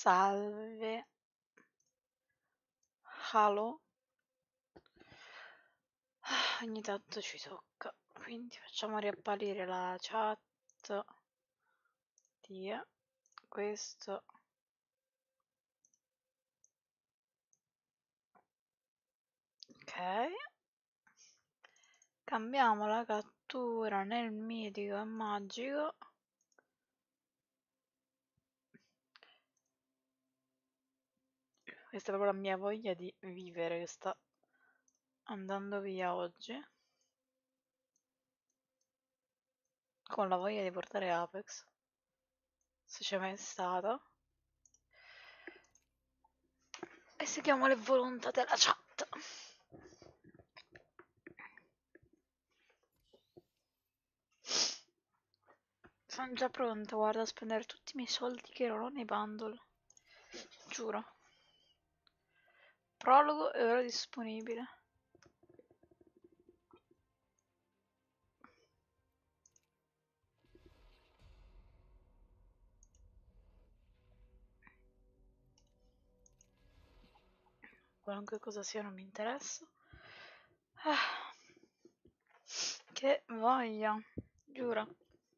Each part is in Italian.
Salve. Halo. Ogni tanto ci tocca, quindi facciamo riapparire la chat. Via. Questo. Ok. Cambiamo la cattura nel mitico e magico. Questa è proprio la mia voglia di vivere che sta andando via oggi. Con la voglia di portare Apex. Se c'è mai stata. E seguiamo le volontà della chat. Sono già pronta, guarda, a spendere tutti i miei soldi che non ho nei bundle. Giuro. Prologo è ora disponibile. Qualunque cosa sia non mi interessa. Che voglia, giuro.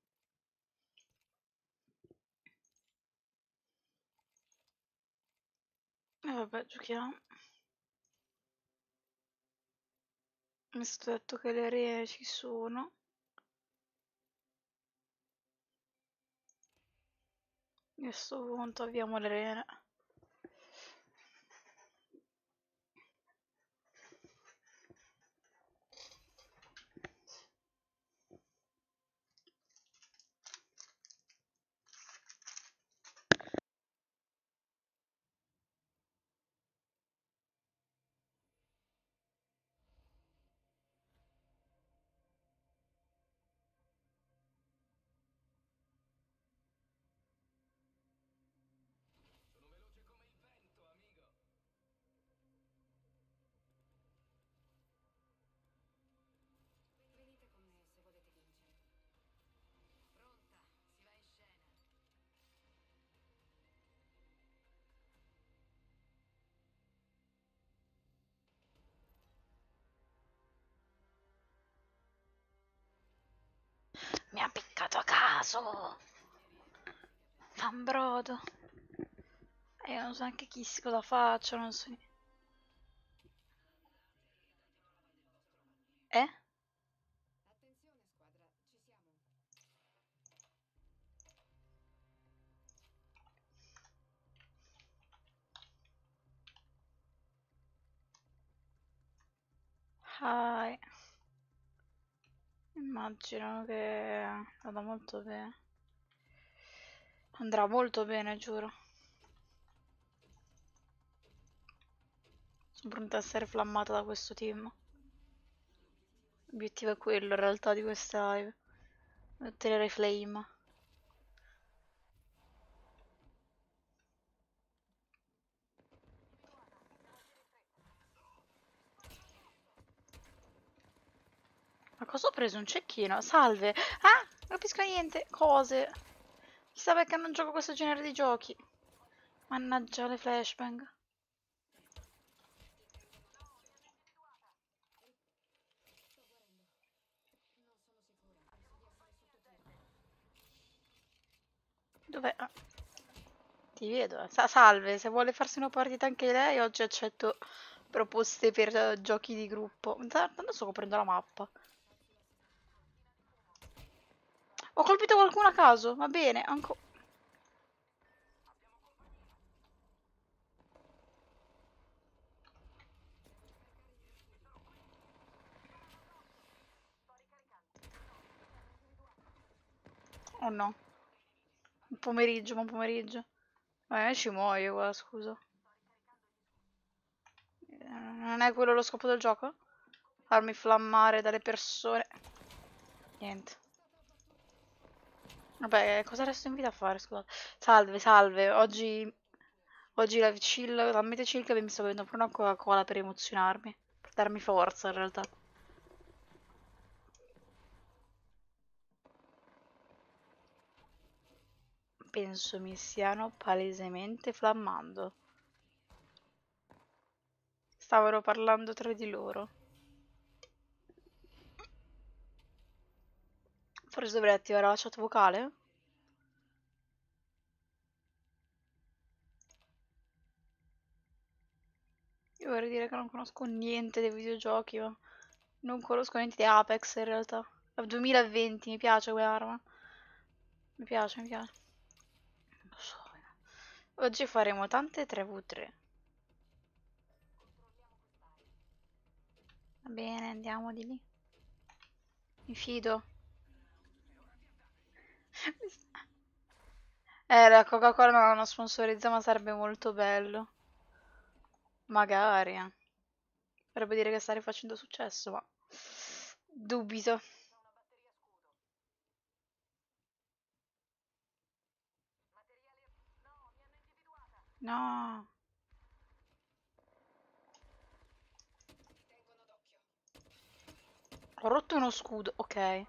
E vabbè, giochiamo. Mi sto detto che le aree ci sono. E a sto punto avviamo le arene. Mi ha piccato a caso. Fan brodo. E io non so neanche cosa faccio, non so niente. Eh? Hi. Immagino che vada molto bene. Andrà molto bene, giuro. Sono pronta a essere flammata da questo team. L'obiettivo è quello in realtà di questa live. Ottenere flame. Ma cosa ho preso? Un cecchino? Salve! Ah! Non capisco niente! Cose! Chissà perché non gioco questo genere di giochi. Mannaggia le flashbang. Dov'è? Ah, ti vedo. Salve, se vuole farsi una partita anche lei, oggi accetto proposte per giochi di gruppo. Tanto sto coprendo la mappa. Ho colpito qualcuno a caso, va bene, ancora. Oh no. Buon pomeriggio. Ci muoio qua, scusa. Non è quello lo scopo del gioco? Farmi flammare dalle persone. Niente. Vabbè, cosa resto in vita a fare, scusate. Salve, salve. Oggi la chill, la mente chill che mi sto bevendo pure una Coca-Cola per emozionarmi. Per darmi forza, in realtà. Penso mi stiano palesemente flammando. Stavano parlando tra di loro. Forse dovrei attivare la chat vocale? Io vorrei dire che non conosco niente dei videogiochi, ma non conosco niente di Apex in realtà. 2020, mi piace quell'arma. Mi piace, mi piace. Non lo so. Oggi faremo tante 3v3. Va bene, andiamo di lì. Mi fido. La Coca-Cola non sponsorizza, ma sarebbe molto bello. Magari. Vorrebbe dire che sta rifacendo successo, ma dubito. No. Ho rotto uno scudo, ok.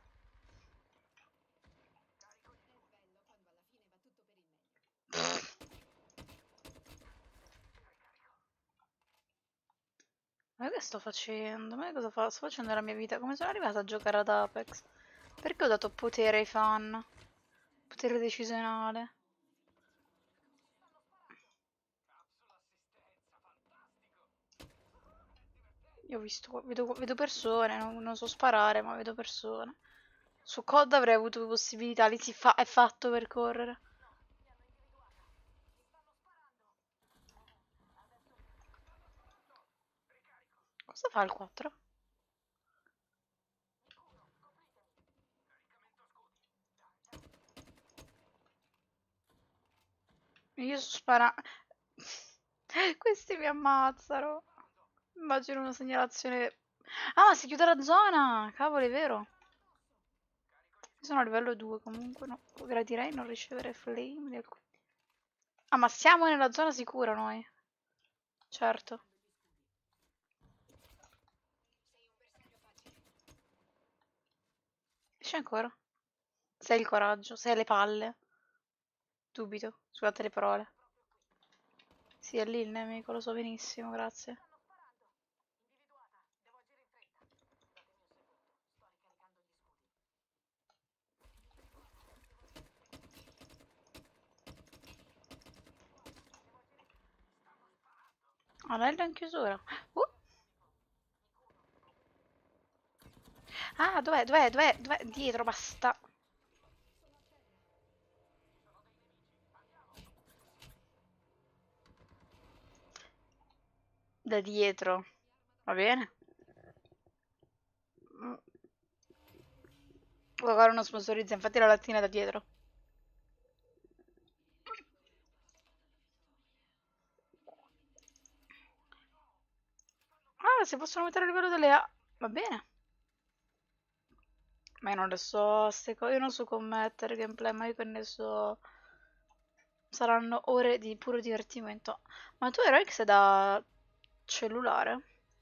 Ma che sto facendo? Ma che cosa sto facendo nella mia vita? Come sono arrivata a giocare ad Apex? Perché ho dato potere ai fan? Potere decisionale. Io ho visto, vedo persone, non so sparare, ma vedo persone. Su COD avrei avuto possibilità, lì è fatto per correre. Cosa fa il 4? Io sto sparando. Questi mi ammazzano. Immagino una segnalazione. Ah, ma si chiude la zona! Cavolo, è vero. Io sono a livello 2 comunque, no. Gradirei non ricevere flame Ah, ma siamo nella zona sicura noi. Certo. Esci ancora. Se hai il coraggio, se hai le palle. Dubito. Scusate le parole. Sì, è lì il nemico, lo so benissimo, grazie. Anello in chiusura. Uh. Ah, dov'è? Dov'è? Dov'è? Dov'è? Dietro, basta. Da dietro. Va bene? Mm. Guarda, non sponsorizza, infatti la lattina è da dietro. Ah, si possono mettere a livello delle A. Va bene. Ma io non le so, ste cose, io non so commettere gameplay, ma io che ne so. Saranno ore di puro divertimento. Ma tu eri X da cellulare?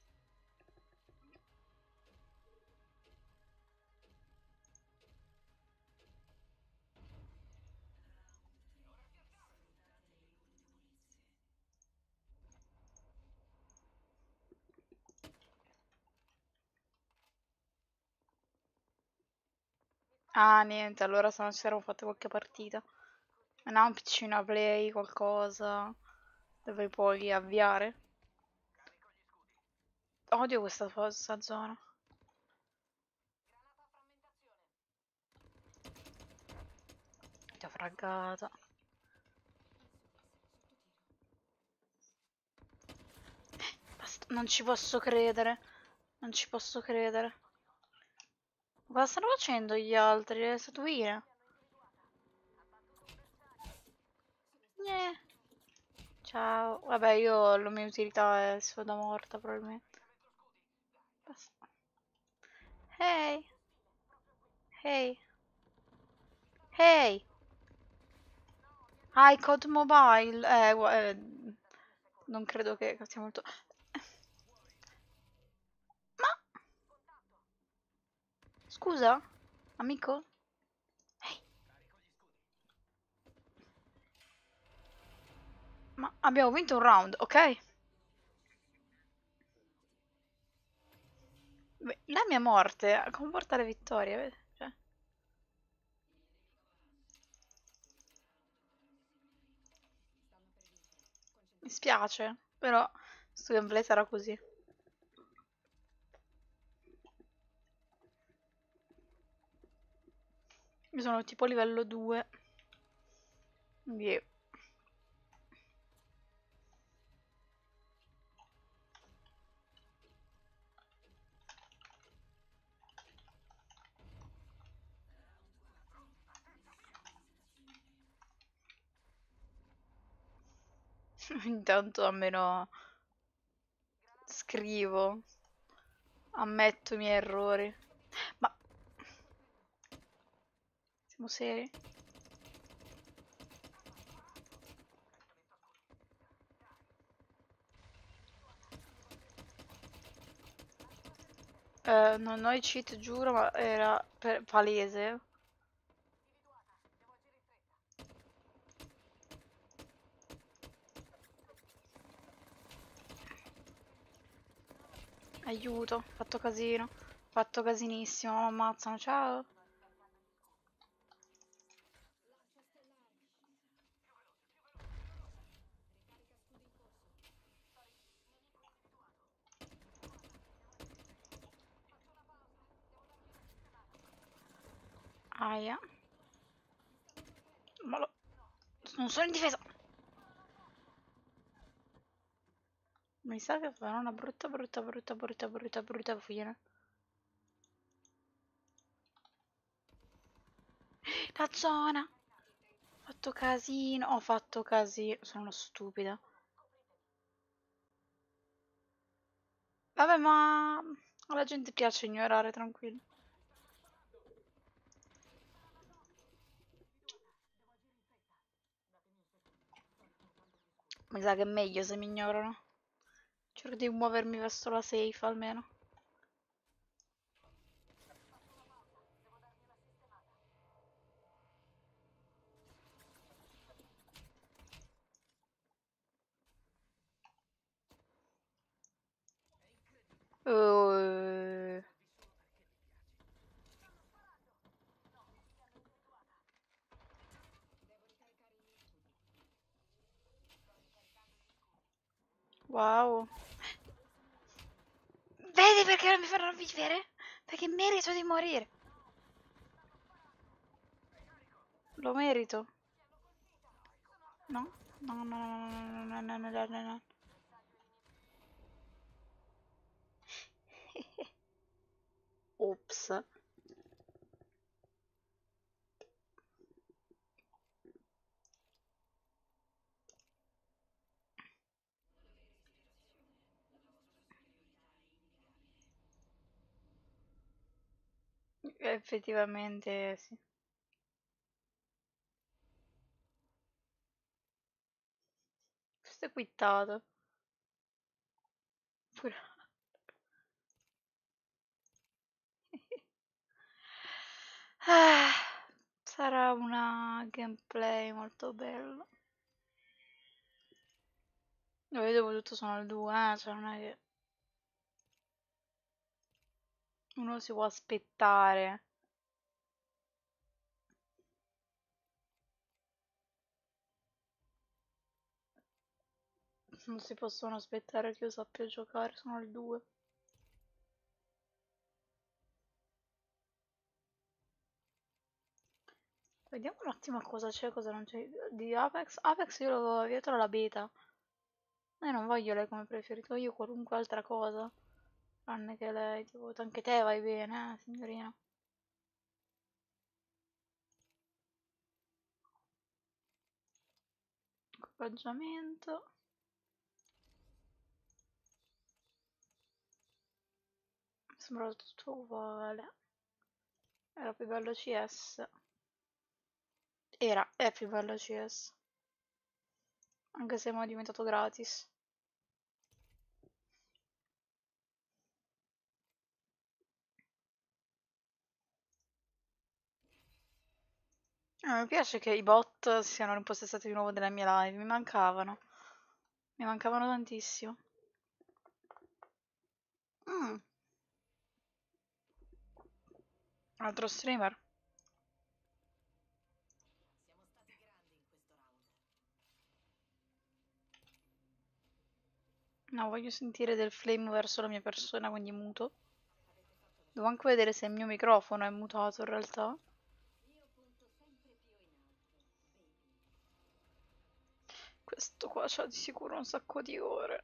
Ah, niente, allora se non ci saremmo fatte qualche partita. Non ha un PC, una play, qualcosa dove puoi avviare? Odio questa zona. Ti ho fraggata. Basta, non ci posso credere. Non ci posso credere. Cosa stanno facendo gli altri? Le statuine? Nieh. Ciao. Vabbè, io la mia utilità è sfoda morta probabilmente. Basta. Hey. Hey. Hey. iCode Mobile. Non credo che sia molto. Ma scusa, amico? Ehi, Ma abbiamo vinto un round, ok? Beh, la mia morte comporta le vittorie, vedi? Cioè, mi spiace, però sto gameplay sarà così. Io sono tipo livello 2. Quindi intanto almeno scrivo, ammetto i miei errori. Ma siamo seri? Non ho i cheat, giuro, ma era palese. Aiuto, fatto casino. Fatto casinissimo, mi ammazzano, ciao. Aia. Ma lo... Non sono in difesa. Mi sa che farò una brutta fine. La zona! Ho fatto casino, ho fatto casino. Sono una stupida. Vabbè, ma alla gente piace ignorare, tranquillo. Mi sa che è meglio se mi ignorano. Cerco di muovermi verso la safe almeno. Uh, wow. Vedi perché non mi faranno vivere? Perché merito di morire. Lo merito. No? No, no, no, no, no, no, no, no, no, no. Ops. Effettivamente sì. Questo è quittato. Pure... Ah, sarà una gameplay molto bella. Io vedo tutto sono al 2, cioè non è che uno si può aspettare. Non si possono aspettare che io sappia giocare, sono al 2. Vediamo un attimo cosa c'è, cosa non c'è di Apex. Apex io l'avevo dietro la beta. Io non voglio lei come preferito, voglio qualunque altra cosa. Tranne che lei, tipo, anche te vai bene, signorina. Equipaggiamento. Mi sembrava tutto uguale. Era più bello CS. È più bello CS. Anche se mo è diventato gratis. Mi piace che i bot siano rimpossessati di nuovo delle mie live, mi mancavano. Mi mancavano tantissimo. Altro streamer. No, voglio sentire del flame verso la mia persona, quindi muto. Devo anche vedere se il mio microfono è mutato in realtà. Questo qua c'ha di sicuro un sacco di ore.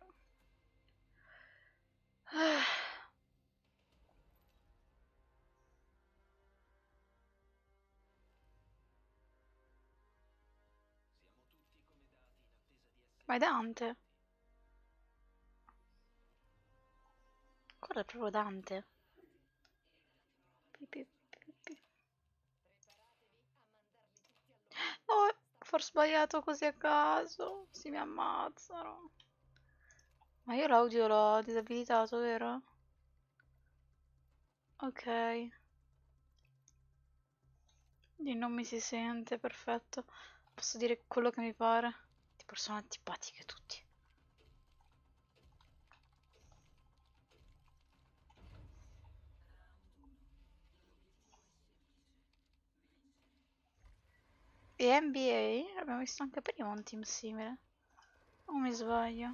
Ma è Dante? Quello è proprio Dante. Oh, forse sbagliato così a caso. Si mi ammazzano. Ma io l'audio l'ho disabilitato, vero? Ok. Quindi non mi si sente, perfetto. Posso dire quello che mi pare. Tipo sono antipatiche tutti. E NBA? L'abbiamo visto anche prima un team simile. O mi sbaglio?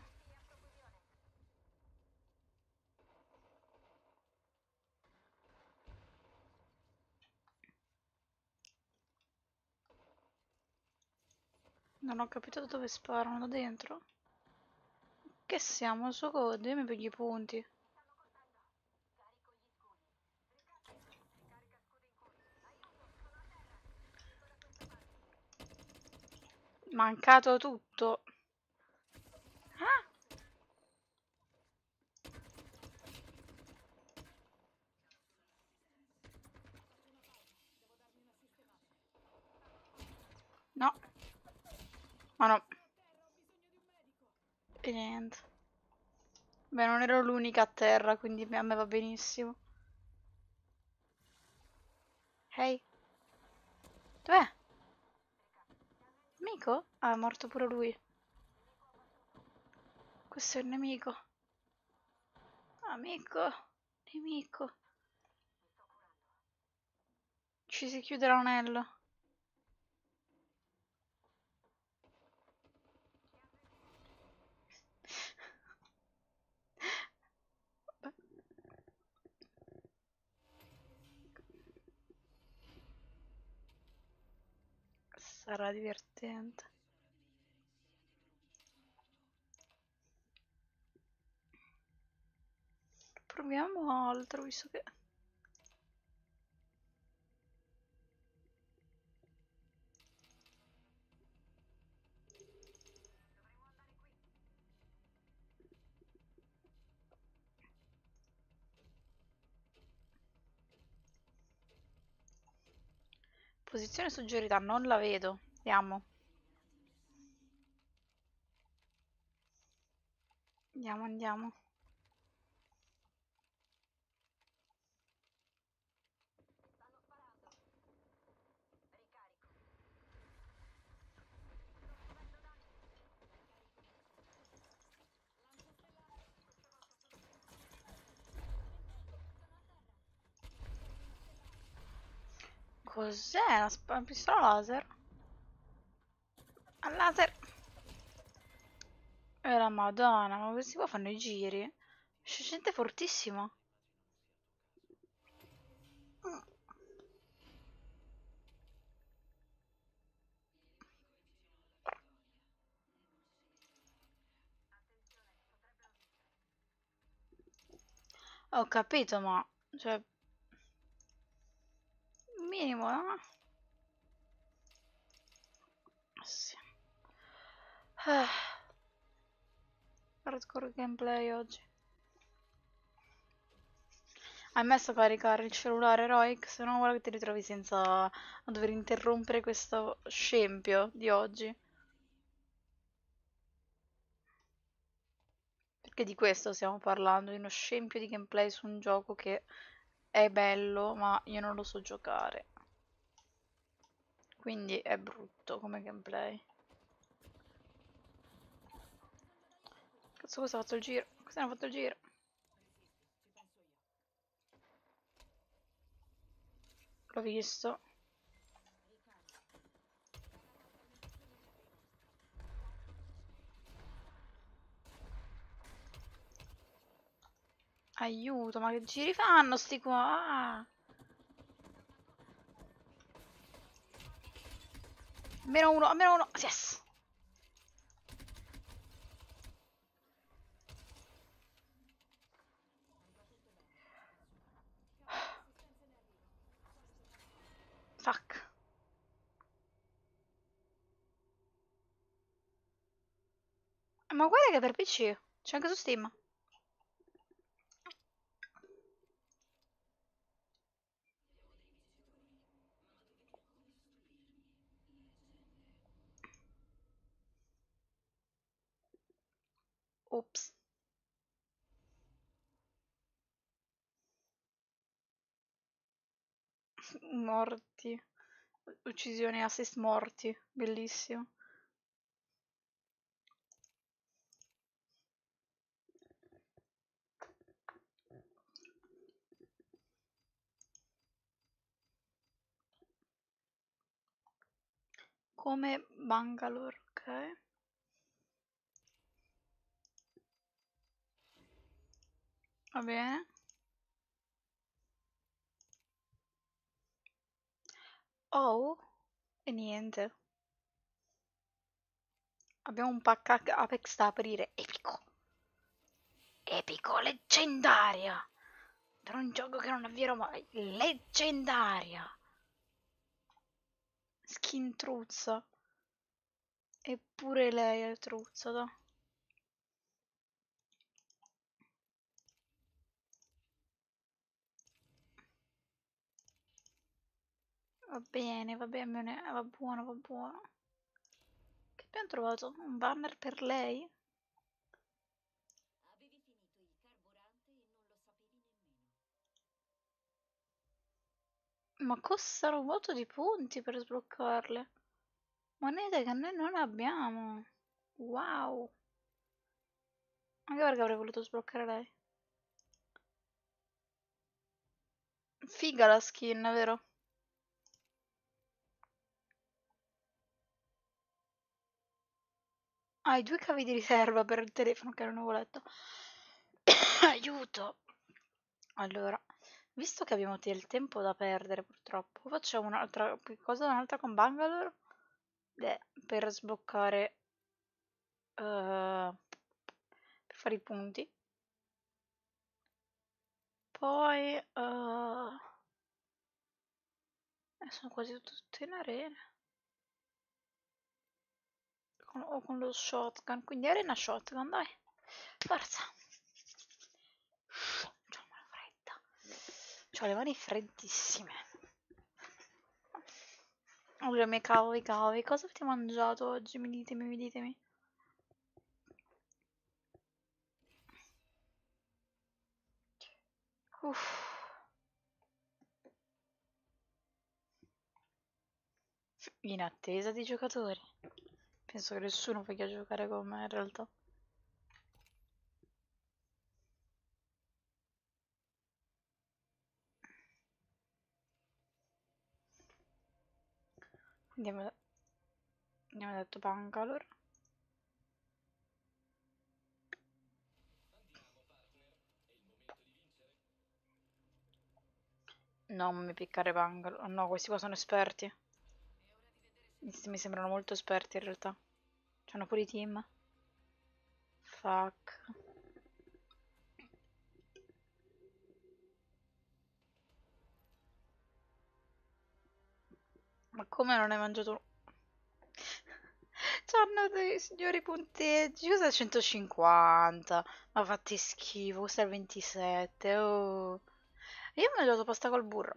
Non ho capito da dove sparano, da dentro? Che siamo? Su code? Io mi pigli i punti. Mancato tutto. Ah! No. Ma no. E niente. Beh, non ero l'unica a terra, quindi a me va benissimo. Ehi, dov'è? Amico? Ah, è morto pure lui. Questo è il nemico. Amico. Nemico. Ci si chiude l'anello. Vabbè. Sarà divertente. Proviamo altro, visto che... Posizione suggerita, non la vedo. Andiamo. Andiamo, andiamo. Cos'è? Una pistola laser? Al laser! E la madonna, ma questi qua fanno i giri? C'è gente fortissima. Mm. Ho capito, ma... Cioè... Minimo, no? Sì. Ah, hardcore gameplay oggi. Hai messo a caricare il cellulare, Roik? Se no, guarda che ti ritrovi senza... a dover interrompere questo scempio di oggi. Perché di questo stiamo parlando, di uno scempio di gameplay su un gioco che è bello, ma io non lo so giocare. Quindi è brutto come gameplay. Cazzo, questo ha fatto il giro. Questo ne ha fatto il giro. L'ho visto. Aiuto, ma che giri fanno sti qua? Ah. Almeno uno, almeno uno. Yes! Fuck. Ma guarda che per PC. C'è anche su Steam. Ops. Morti. Uccisioni, assist morti. Bellissimo. Come Bangalore, ok. Va bene. Oh. E niente. Abbiamo un pack Apex da aprire. Epico. Epico, leggendaria. Per un gioco che non avvierò mai. Leggendaria. Skin truzza. Eppure lei è truzza, da. Va bene, va buono, va buono. Che abbiamo trovato? Un banner per lei? Ma costano un botto di punti per sbloccarle. Monete che noi non abbiamo. Wow. Anche perché avrei voluto sbloccare lei. Figa la skin, vero? Hai due cavi di riserva per il telefono che era un nuvoletto. Aiuto! Allora, visto che abbiamo del tempo da perdere purtroppo, facciamo un'altra cosa, un'altra con Bangalore per sbloccare, per fare i punti. Poi, sono quasi tutte in arena. O con lo shotgun, quindi arena shotgun, dai. Forza. C'ho la mano fredda. C'ho le mani freddissime. Allora, miei cavoli, cosa avete mangiato oggi? Mi ditemi. Uff. In attesa di giocatori. Penso che nessuno voglia giocare con me in realtà. Andiamo, andiamo detto Bangalore. Non mi piccare Bangalore. Oh no, questi qua sono esperti. Mi sembrano molto esperti in realtà. C'hanno pure i team. Fuck. Ma come non hai mangiato? C'hanno dei signori punteggi. Cos'è 150? Ma fatti schifo, questo è il 27. Oh. Io ho mangiato pasta col burro.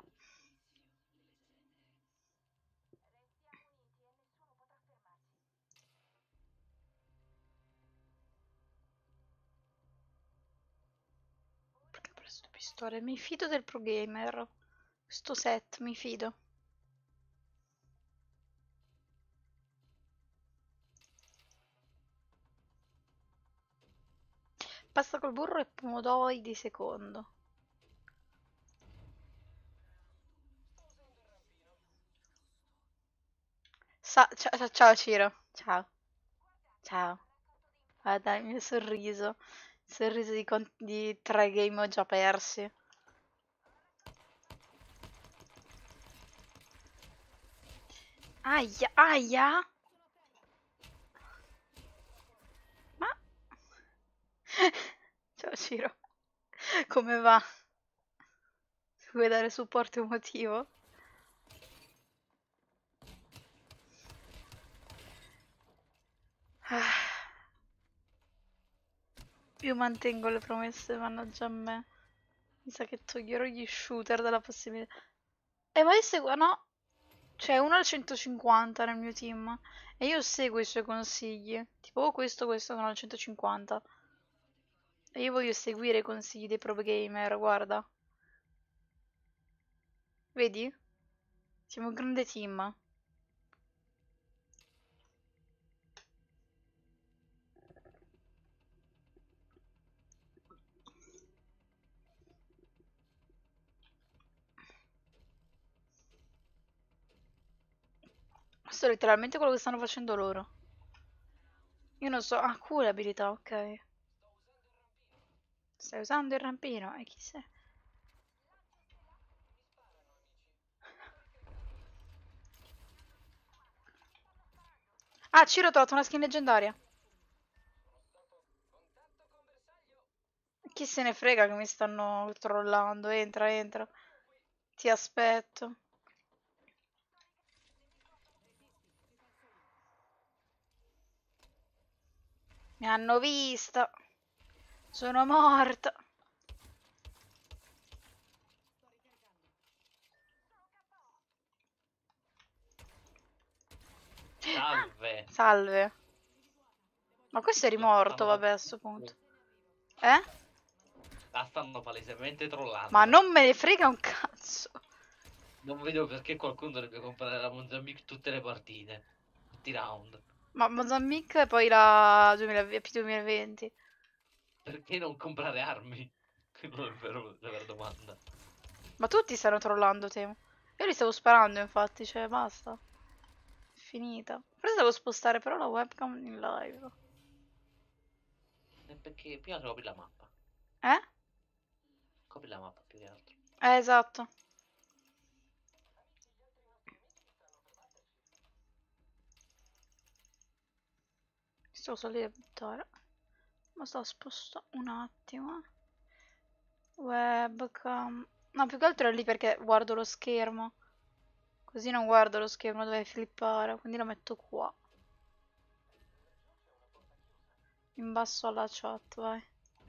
Perché ho preso due pistole? Mi fido del pro gamer. Questo set, mi fido. pasta col burro e pomodori di secondo. Ciao Ciro. Ciao. Ciao. Guarda il mio sorriso. Il sorriso di 3 game ho già persi. Aia, aia. Ma... Ciao Ciro. Come va? Vuoi dare supporto emotivo? Ah, io mantengo le promesse, mannaggia a me. Mi sa che toglierò gli shooter dalla possibilità. Ma io seguo, no? C'è uno al 150 nel mio team. E io seguo i suoi consigli. Tipo, oh, questo sono al 150. E io voglio seguire i consigli dei pro gamer, guarda. Vedi? Siamo un grande team. Questo è letteralmente quello che stanno facendo loro. Io non so. Ah, cool abilità, ok. Stai usando il rampino? E chi sei? Ah, Ciro, ho trovato una skin leggendaria. Chi se ne frega che mi stanno trollando? Entra, entra. Ti aspetto. Mi hanno vista. Sono morta. Salve. Salve. Ma questo è La rimorto, stanno, vabbè, a sto punto. Eh? la stanno palesemente Ma trollando. non me ne frega un cazzo. Non vedo perché qualcuno dovrebbe comprare la Mozambique tutte le partite. Tutti i round. Ma Mozambique e poi la 2020. Perché non comprare armi? Non è la vera domanda. Ma tutti stanno trollando, temo. Io li stavo sparando, infatti, cioè, basta. È finita. Forse devo spostare però la webcam in live. È perché prima copri la mappa. Eh? Copri la mappa più che altro. Esatto. Sto solo a buttare. Ma sto sposta un attimo. Webcam. No, più che altro è lì perché guardo lo schermo. Così non guardo lo schermo dove flippare, quindi lo metto qua. In basso alla chat, vai.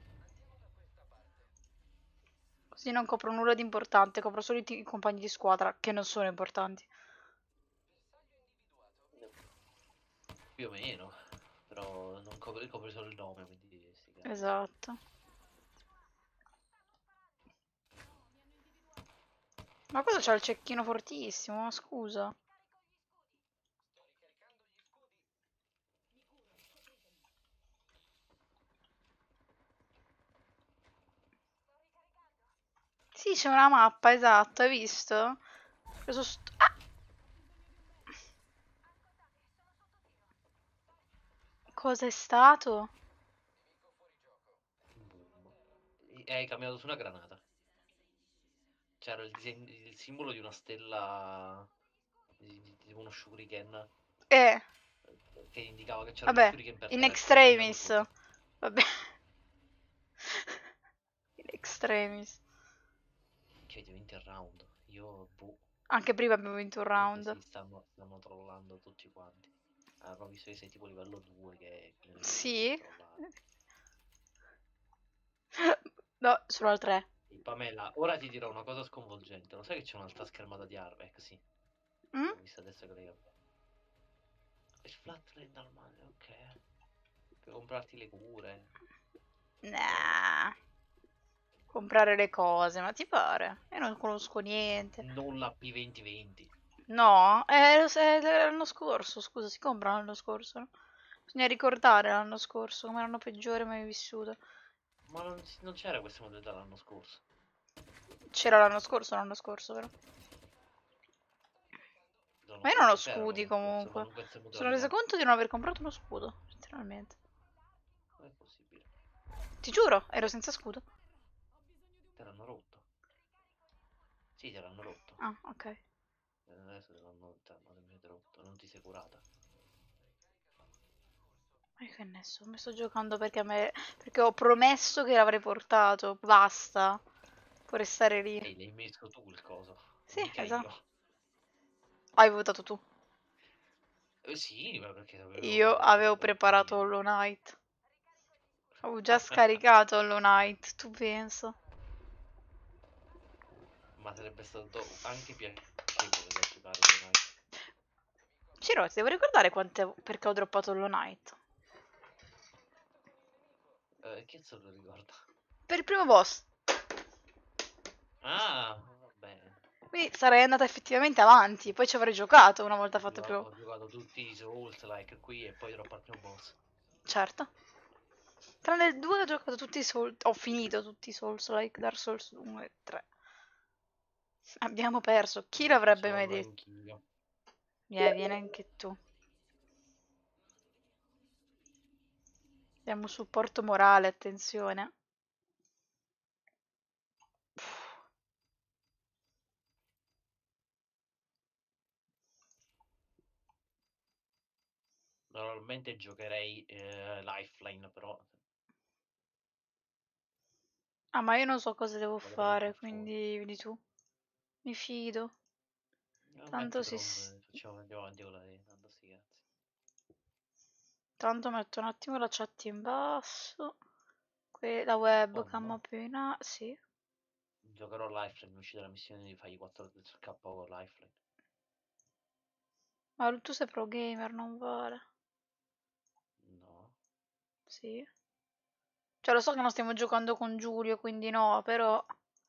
Così non copro nulla di importante, copro solo i compagni di squadra, che non sono importanti. Più o meno. Però non copri solo il nome, quindi sti cazzi. Esatto. Ma cosa c'ha il cecchino fortissimo? Ma scusa. Sì, c'è una mappa, esatto, hai visto? Ho preso Ah! Cosa è stato? Boom. E hai camminato su una granata. C'era il simbolo di una stella di uno shuriken che indicava che c'era uno Vabbè, shuriken per in terra e tu hai camminato extremis. sopra. Vabbè. In extremis. Cioè, ti vinti il round. Io, boh, Anche prima abbiamo vinto un comunque round. sì, stanno trollando tutti quanti. Hanno visto che sei tipo livello 2 che non devi Sì? trollare. No, solo al 3. E Pamela, ora ti dirò una cosa sconvolgente. Lo sai che c'è un'altra schermata di Harvek? Sì, Mm? l'ho vista adesso che lei. Il flatland al mare, ok. Puoi comprarti le cure. Ok. Nah. Comprare le cose, ma ti pare? Io non conosco niente. Non la P2020. No, è l'anno scorso, scusa, si compra l'anno scorso, no? Bisogna ricordare l'anno scorso come l'anno peggiore mai vissuto. Ma non c'era questa modalità l'anno scorso. C'era l'anno scorso, vero? L'anno Ma io non ho scorso c'era scudi l'anno scorso, ma comunque. non queste Mi sono resa modalità. conto di non aver comprato uno scudo, letteralmente. Non è possibile. Ti giuro, ero senza scudo. Te l'hanno rotto. Sì, te l'hanno rotto. Ah, ok. Adesso te l'hanno rotto. Non ti sei curata. Ma che ne so, mi sto giocando perché ho promesso che l'avrei portato. Basta. Può restare lì. Ehi, l'hai messo tu il coso. Sì, Mica esatto. io. Hai votato tu. Sì, ma perché Io sapevo che avevo stava per preparato finire. Hollow Knight. Avevo già scaricato Hollow Knight, tu pensa. Ma sarebbe stato anche piacevole da giocare Hollow Knight. Ciro, ti devo ricordare perché ho droppato Hollow Knight. Chi se lo ricorda? Per il primo boss. Ah, va bene. Quindi sarei andata effettivamente avanti. Poi ci avrei giocato una volta fatto il primo. Ho giocato tutti i Souls like qui e poi droppo al primo boss. Certo. Tranne il 2 ho giocato tutti i Souls. Ho finito tutti i Souls, like Dark Souls 1 e 3. Abbiamo perso. Chi Lo l'avrebbe mai facevo detto? anch'io. Vieni anche tu. Diamo supporto morale, attenzione. Normalmente giocherei Lifeline, però Ah, ma io non so cosa devo vado per il fare, buffone. quindi vedi tu. Mi fido. Tanto Metti si... pronto e andiamo avanti con tanto sti cazzi. Tanto metto un attimo la chat in basso. La Oh webcam no. più in alto. Sì. Giocherò Lifeline, è uscita la missione di fai 4 k con Lifeline. Ma tu sei pro gamer, non vale. No. Sì. Cioè, lo so che non stiamo giocando con Giulio, quindi no, però...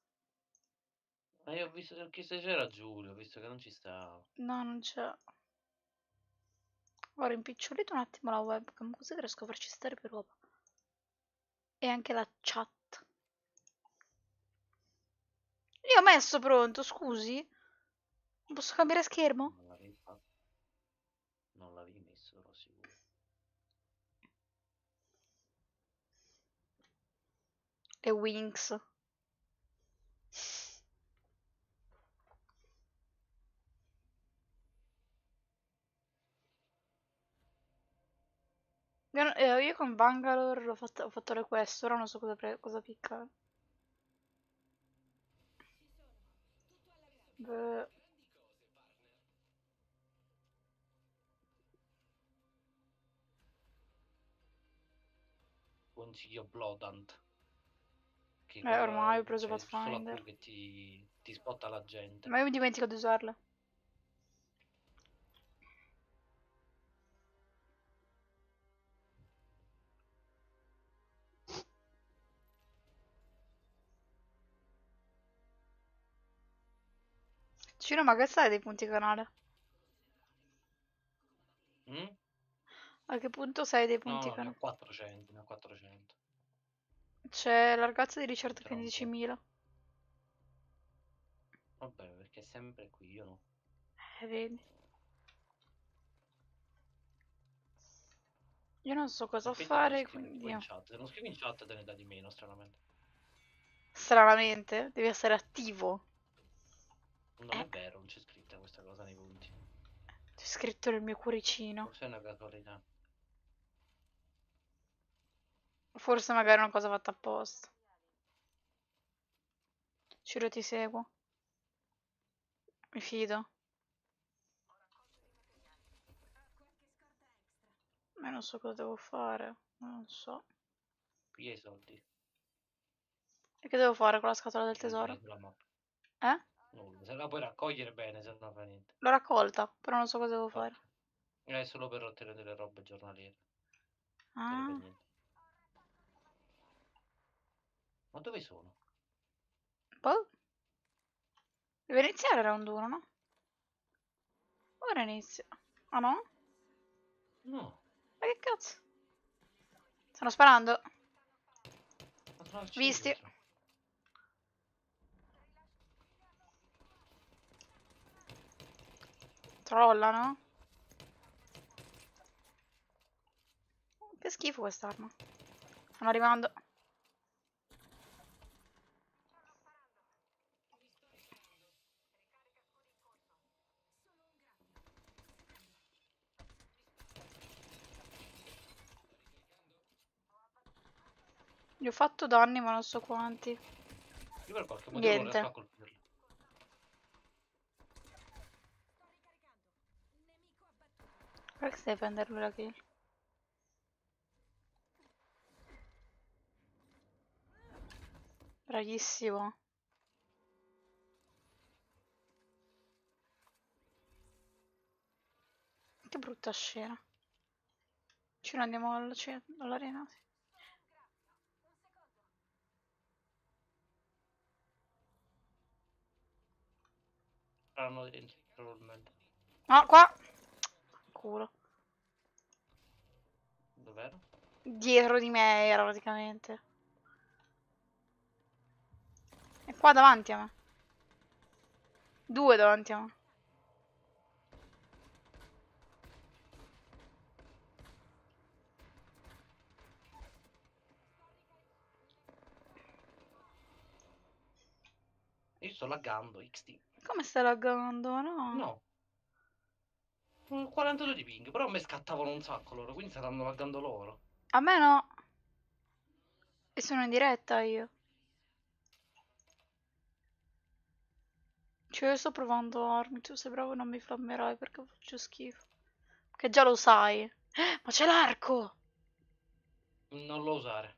Ma io ho visto che se c'era Giulio, ho visto che non ci stava. No, non c'è. Ho rimpicciolito un attimo la webcam, così riesco a farci stare più roba. E anche la chat. Io ho messo pronto, scusi? Non posso cambiare schermo? Non l'avevi fatto. Non l'avevi messo, ero sicuro. Le Winx. Io con Bangalore ho fatto le quest, ora non so cosa piccare. Beh, Consiglio Bloodhunt. Che quello ormai ho preso c'è solo a Pathfinder. Q che ti spotta la gente. Ma io mi dimentico di usarle. Ciro, ma che sai dei punti canale? Mm? A che punto sei dei No, punti no, ne ho canale? 400, ne ho 400. C'è la ragazza di ricerca che Tra ne un po'. 10.000. Vabbè, perché è sempre qui, io no. Vedi. Io non so cosa Perché te lo fare, scrivi tipo quindi... in chat? Se non scrivi in chat te ne dà di meno, stranamente. Stranamente, devi essere attivo. Non è vero, non c'è scritta questa cosa nei punti. C'è scritto nel mio cuoricino. Forse è una casualità. Forse magari è una cosa fatta apposta. Ciro, ti seguo. Mi fido. Ma io non so cosa devo fare. Non so. Piglia i soldi. E che devo fare con la scatola del Non tesoro? c'è sulla mappa. Eh? Nulla. Se la puoi raccogliere bene, se no fa niente. L'ho raccolta, però non so cosa devo Ok. fare. È solo per ottenere delle robe giornaliere. Serve a Ah, niente. Ma dove sono? boh. Deve iniziare round 1, no? Ora inizia. Ah no? No. Ma che cazzo? Stanno sparando. Ma al Visti. centro. Trollano. Che schifo quest'arma. Stanno arrivando. Gli ho fatto danni ma non so quanti. Io per qualche motivo non Niente. riesco a colpirli. Perché stai prendendo la kill? Bravissimo. Che brutta scena. Ci andiamo all'arena? Sì. Saranno dentro, probabilmente. No, qua! Culo. Dov'era? Dietro di me era praticamente. E qua davanti a me. Due davanti a me. Io sto laggando, XD. Come stai laggando? No. No. 42 di ping, però a me scattavano un sacco loro, quindi staranno laggando loro. A me no. E sono in diretta io. Cioè io sto provando armi, tu sei bravo e non mi flammerai perché faccio schifo. Che già lo sai. Ma c'è l'arco! Non lo usare.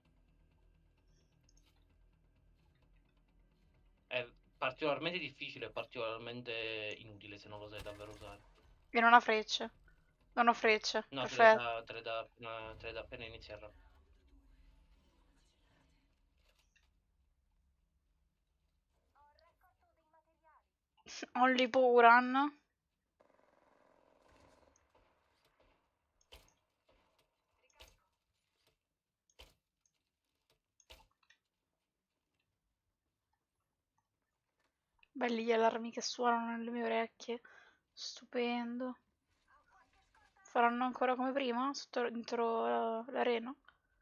È particolarmente difficile e particolarmente inutile se non lo sai davvero usare. E non ha frecce. Non ho frecce. No, Perfetto. te le dà appena inizi a run. Only Puran. Belli gli allarmi che suonano nelle mie orecchie. Stupendo. Faranno ancora come prima? Dentro l'arena?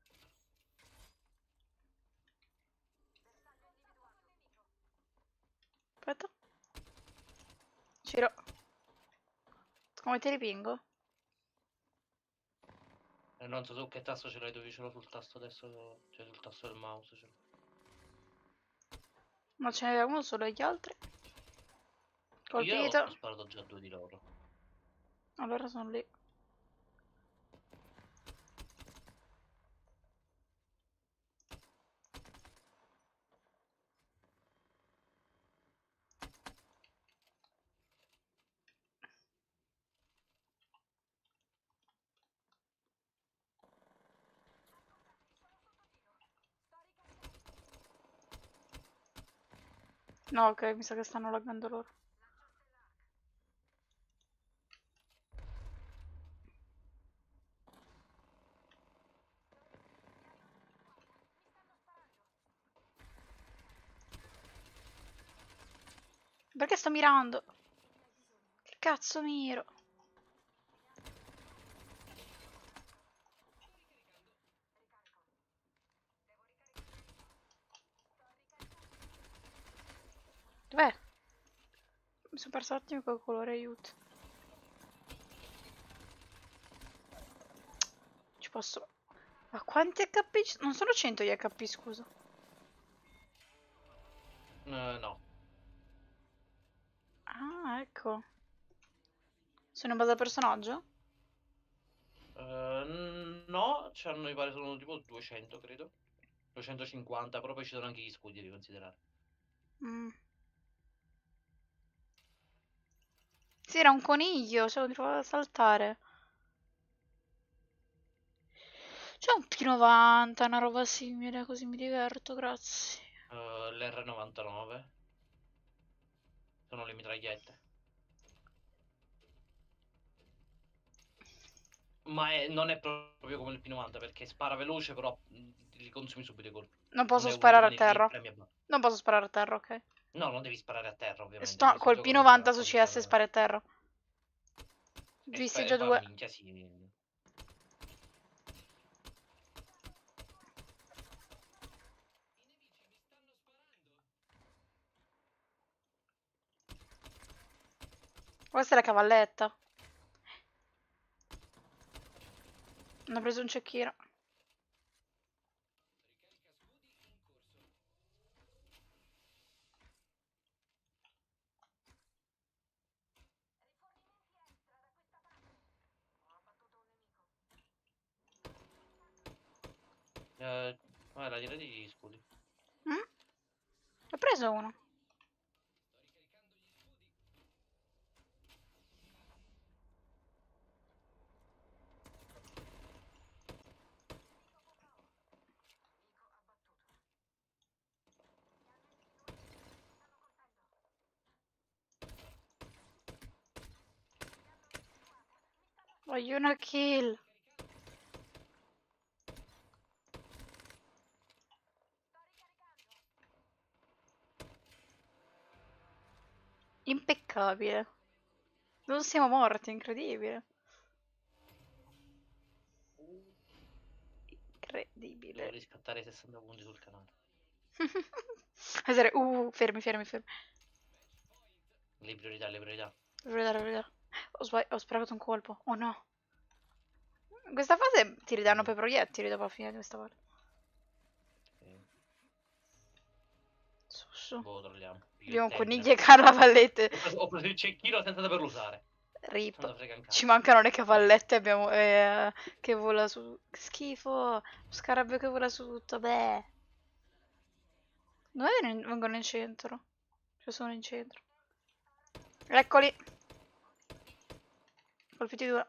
Aspetta. Ciro. Come ti ripingo? Non so su che tasto ce l'hai tu, io ce l'ho sul tasto adesso, cioè sul tasto del mouse. Ma ce n'era uno solo e gli altri? Io Colpito. ho sparato già due di loro. Allora sono lì. No, ok, mi sa che stanno laggando loro. Perché sto mirando? Che cazzo miro? Dov'è? Mi sono perso un attimo col colore, aiuto. Ci posso... Ma quanti HP? Non sono 100 gli HP, scusa. No. Ah, ecco. Sono in base al personaggio? No, c'hanno mi pare sono tipo 200 credo. 250, però poi ci sono anche gli scudi da considerare. Mm. Sì, era un coniglio, cioè lo trovavo a saltare. C'è un P90, una roba simile, così mi diverto, grazie. L'R99 sono le mitragliette. Ma non è proprio come il P90 perché spara veloce, però li consumi subito i colpi. Non posso Non è uno di sparare a quelli che gli terra. premi a Non posso sparare a terra, ok. No, non devi sparare a terra, ovviamente. Sto In questo col gioco non c'è P90 la su possibilità. CS e spari a terra. Visti già due. Minchia, sì. Questa è la cavalletta. Hanno preso un cecchino. La direi di scudi. Mm? Ho preso uno. Voglio una kill. Impeccabile. Non siamo morti, incredibile. Devo Incredibile. riscattare 60 punti sul canale. Fermi, fermi, fermi. Le priorità, le priorità. Verità. Ho sparato un colpo. Oh no. In questa fase ti ridanno poi proiettili dopo la fine di questa parte. Su. Boh, trolliamo. Abbiamo un Termina. coniglio e carnavallette. Ho preso il cecchino senza saperlo usare. Rip. Non frega un Ci cazzo. mancano le cavallette. Abbiamo. Che vola su. Che schifo. Lo scarabeo che vola su tutto. Beh. Dove vengono in centro? Cioè sono in centro. Eccoli. Colpiti due.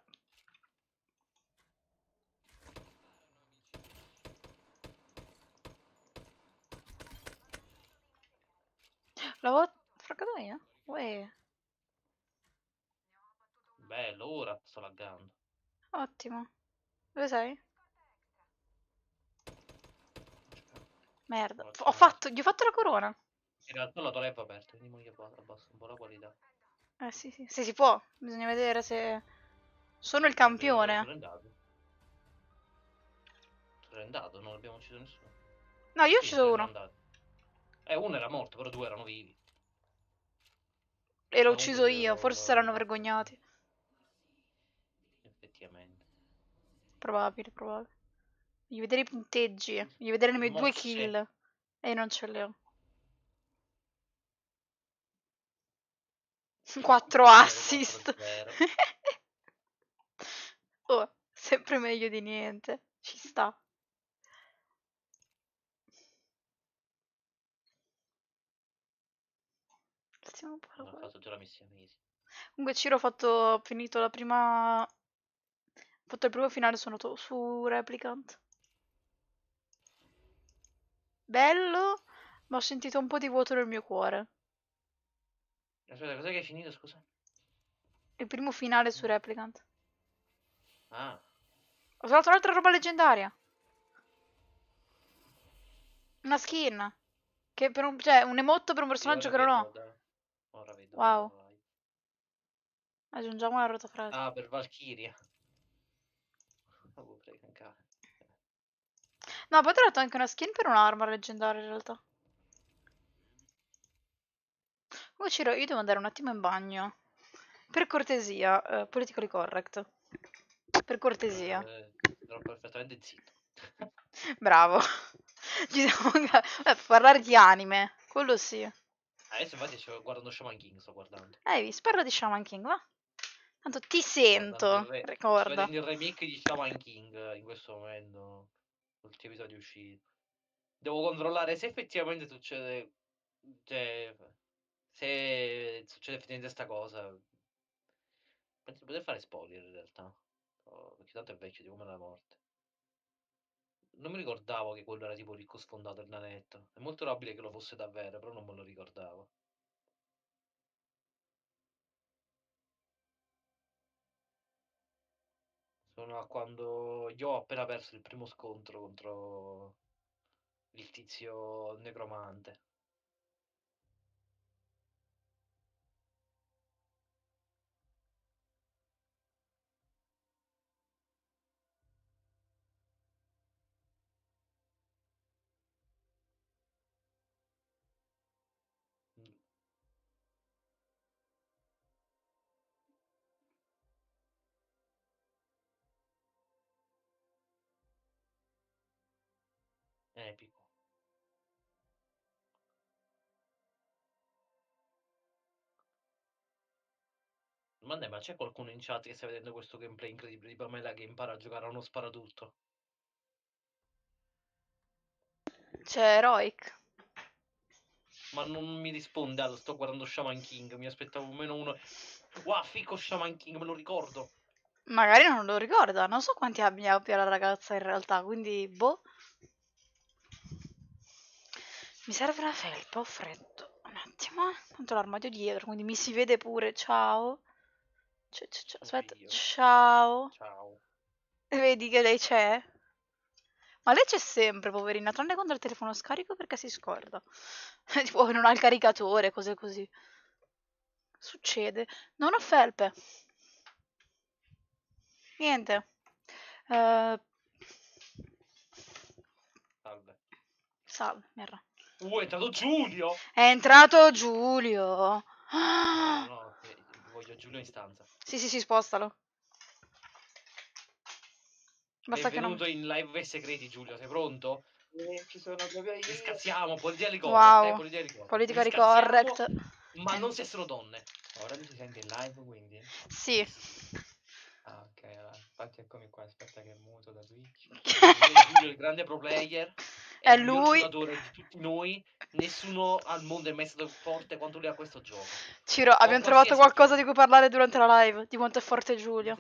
L'avevo fraccato io? Uè. Bello, ora sto laggando. Ottimo. Dove sei? Merda. Gli ho fatto la corona. In realtà la tolevo aperta, quindi mo gli abbasso un po' la qualità. Sì, sì. Se si può. Bisogna vedere se. Sono il campione. Sono andato. Sono andato, non abbiamo ucciso nessuno. No, io ho Sì, ucciso sono uno. andato. Uno era morto, però due erano vivi. E l'ho Ma comunque ucciso io. Forse saranno lo vergognati. effettivamente. Probabile, probabile. Voglio vedere i punteggi. Voglio vedere le mie due Mosse. kill. E non ce le ho. 4 assist. 4-0. Oh, sempre meglio di niente. Ci sta. Stiamo un po' la Ho guardia. fatto già la missione easy. Comunque Ciro ho finito la prima. Ho fatto il primo finale su Replicant. Bello, ma ho sentito un po' di vuoto nel mio cuore. Aspetta, cos'è che hai finito, scusa? Il primo finale su Replicant. Ah, Ho trovato un'altra roba leggendaria. Una skin. Cioè, un emotto per un sì, personaggio ora che non vedo ho. da... Ora vedo dalla Wow. live. Aggiungiamo una rotafrase. Ah, per Valkyria. Ma può frega un cazzo. No, poi ho trovato anche una skin per un'arma leggendaria in realtà. Oh, Ciro, io devo andare un attimo in bagno. Per cortesia, politically correct. Per cortesia. Sarò perfettamente zitto. Bravo. Parlare di anime, quello sì. Adesso infatti sto guardando Shaman King, sto guardando. Hai visto? Parla di Shaman King, va? Tanto ti Sto guardando sento, sto ricorda. vedendo il remake di Shaman King in questo momento. L'ultimo episodio è uscito. Devo controllare se effettivamente succede. Cioè, se succede effettivamente sta cosa. Penso di poter fare spoiler in realtà. Oh, perché tanto è vecchio di come la morte. Non mi ricordavo che quello era tipo ricco sfondato il nanetto. È molto probabile che lo fosse davvero, però non me lo ricordavo. Sono a quando io ho appena perso il primo scontro contro il tizio necromante. Epico. Ma c'è qualcuno in chat che sta vedendo questo gameplay incredibile di Pamela che impara a giocare a uno sparatutto? C'è Heroic. Ma non mi risponde, allora, sto guardando Shaman King, mi aspettavo almeno uno... Wow, fico Shaman King, me lo ricordo. Magari non lo ricorda, non so quanti abbia la ragazza in realtà, quindi boh. Mi serve la felpa, ho freddo. Un attimo, tanto l'armadio dietro, quindi mi si vede pure. Ciao. Aspetta, Oddio. ciao. Ciao. Vedi che lei c'è? Ma lei c'è sempre, poverina, tranne quando il telefono scarico perché si scorda. Tipo non ha il caricatore, cose così. Succede. Non ho felpe. Niente. Salve. Salve, merda. È entrato Giulio! È entrato Giulio. No, voglio Giulio in stanza. Sì, spostalo. Basta che non... Benvenuto in live segreti, Giulio, sei pronto? Ci sono proprio io. Li scazziamo, politically correct, Wow. politically correct. Politically Li scazziamo, correct. ma non se sono donne. Ora mi si sente in live quindi? Sì. Sì. Ah, ok, allora. Infatti eccomi qua, aspetta che muto da Twitch. Giulio, il grande pro player, è È il miglior lui. giocatore di tutti noi. Nessuno al mondo è mai stato forte quanto lui a questo gioco. Ciro, abbiamo trovato qualcosa di cui parlare durante la live, di quanto è forte Giulio.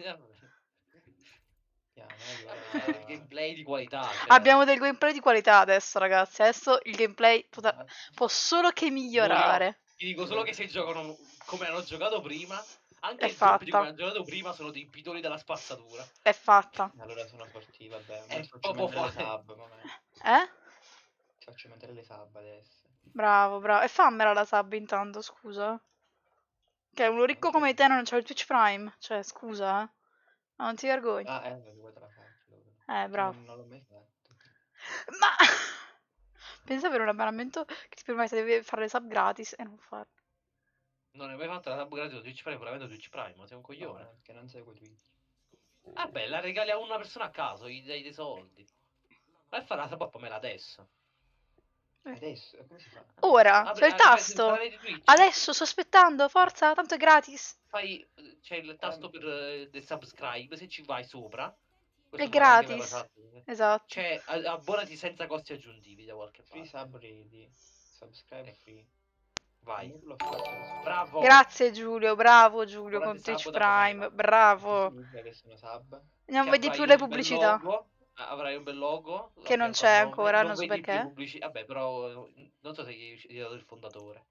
Il gameplay di qualità. Cioè... Abbiamo del gameplay di qualità adesso, ragazzi. Adesso il gameplay può solo che migliorare. Ti dico solo che se giocano come hanno giocato prima, anche È il doppio di come fatta. hanno giocato prima, sono dei pitoni della spazzatura. È fatta. Allora sono forti, vabbè. È Faccio proprio mettere le forte. sub, vabbè. Ti faccio mettere le sub adesso. Bravo. E fammela la sub intanto, scusa. Che uno ricco come te non c'ha il Twitch Prime. Cioè, scusa, Ma non ti vergogni. Ah, vuoi te la faccio. Bravo. Non l'ho mai fatto. Ma... Pensa per un abbonamento che ti permette di fare le sub gratis e non farlo. Non hai mai fatto la sub gratis su Twitch Prime, pur avendo Twitch Prime, ma sei un coglione. No, che non seguo Twitch. Vabbè, la regali a una persona a caso, gli dai dei soldi. Vai a fare la sub a Pamela adesso. Adesso? Come si fa? Ora, c'è il tasto. Adesso, sto aspettando, forza, tanto è gratis. C'è il tasto per subscribe, se ci vai sopra. È gratis. Esatto. Cioè, abbonati senza costi aggiuntivi da qualche parte. Free sub ready. Subscribe free. Vai. Bravo. Grazie Giulio, bravo Giulio con Twitch Prime, bravo. Che sono sub. Non vedi più le pubblicità. Avrai un bel logo. Che non c'è ancora, non so vedi perché. Vabbè, però non so se gli hai dato il fondatore.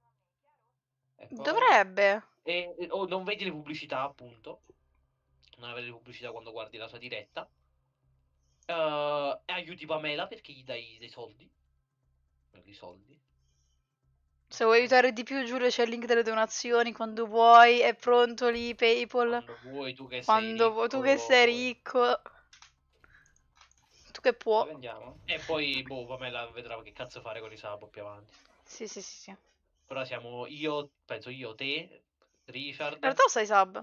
Dovrebbe. O non vedi le pubblicità, appunto. Non avere le pubblicità quando guardi la sua diretta. E aiuti Pamela perché gli dai dei soldi. Dei soldi. Se vuoi aiutare di più Giulio c'è il link delle donazioni, quando vuoi, è pronto lì PayPal. Quando vuoi, tu che Quando sei ricco. tu che sei ricco. Tu che può. Dove andiamo? E poi, Pamela vedrà che cazzo fare con i sub più avanti. Sì. Però siamo penso io, te, Richard. In realtà sei sub.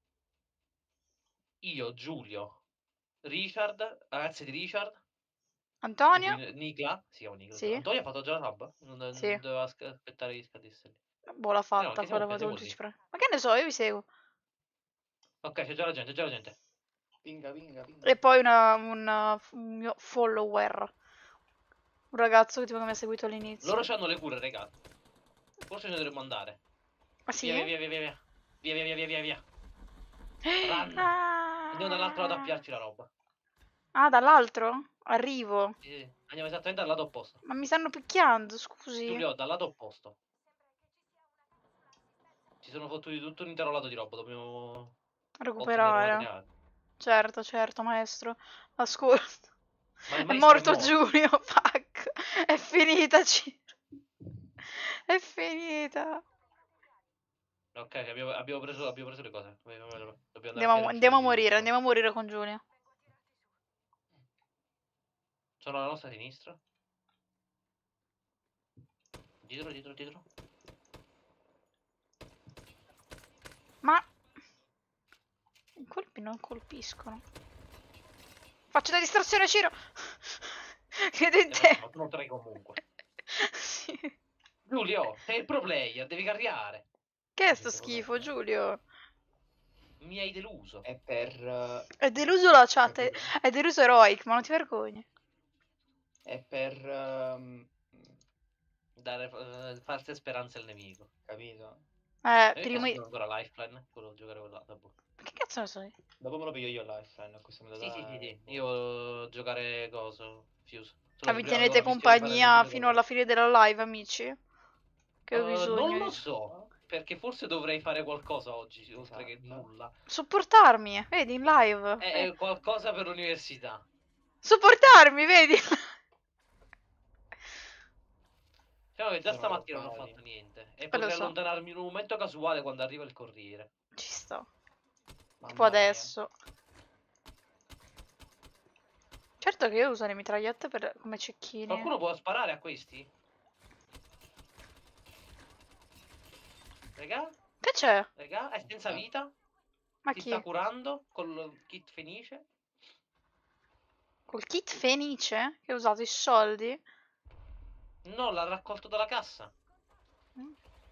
Io, Giulio, Richard, ragazzi di Richard. Antonio? Nicla? Si chiama Nicla. Sì. Antonio ha fatto già la sub? Non doveva aspettare che scadesse lì. Boh, l'ha fatta, quella con Twitch Prime. Ma che ne so, io vi seguo. Ok, c'è già la gente. Pinga. E poi un mio follower. Un ragazzo che tipo che mi ha seguito all'inizio. Loro hanno le cure, raga. Forse ne dovremmo andare. Ah sì? Via. Run. Andiamo dall'altro lato a piarci la roba. Ah, dall'altro? Arrivo. Sì. Andiamo esattamente dal lato opposto. Ma mi stanno picchiando, scusi. Giulio, dal lato opposto. Ci sono fottuti tutto un intero lato di roba, dobbiamo recuperare. Certo, maestro. Ascolta. Ma è morto Giulio, fuck. È finita, Ciro. È finita. Ok, abbiamo preso le cose. Dobbiamo andare a piedi Andiamo a giù, morire, giù. andiamo a morire con Giulia. Sono alla nostra sinistra. Dietro, dietro, dietro. Ma i colpi non colpiscono. Faccio da distrazione, Ciro. Credo in te. Ma sono 3 comunque. Sì. Giulio, sei il pro player, devi carriare. Che è sto schifo, Giulio? Mi hai deluso. È per... È deluso la chat, capito? è deluso Heroic, ma non ti vergogni. È per... Dare false speranze al nemico. capito? E che Prima... sono ancora lifeline? Quello giocare quella. Vabbè. Che cazzo ne sai? Dopo me lo piglio io Lifeline, a questo mi Sì, sì, dà... sì, sì. Io giocare coso. Fuse. Ah, Solo che vi prima tenete ho visto di fare le compagnia ultime con fino lei. alla fine della live, amici? Che ho Non bisogno lo di... so. Perché forse dovrei fare qualcosa oggi, oltre che Esatto. nulla. Supportarmi, vedi, in live. È qualcosa per l'università. Supportarmi, vedi? Diciamo che già Sono stamattina non ho globali. fatto niente. E Lo potrei so, allontanarmi in un momento casuale quando arriva il corriere. ci sto. Tipo Mamma mia. adesso. Certo che io uso le mitragliette come cecchini. Qualcuno può sparare a questi? Regà? Che c'è? Regà? È senza vita? Ma Si chi? sta curando? Col kit fenice? Col kit Fenice? Che ho usato i soldi? No, l'ha raccolto dalla cassa. Mm.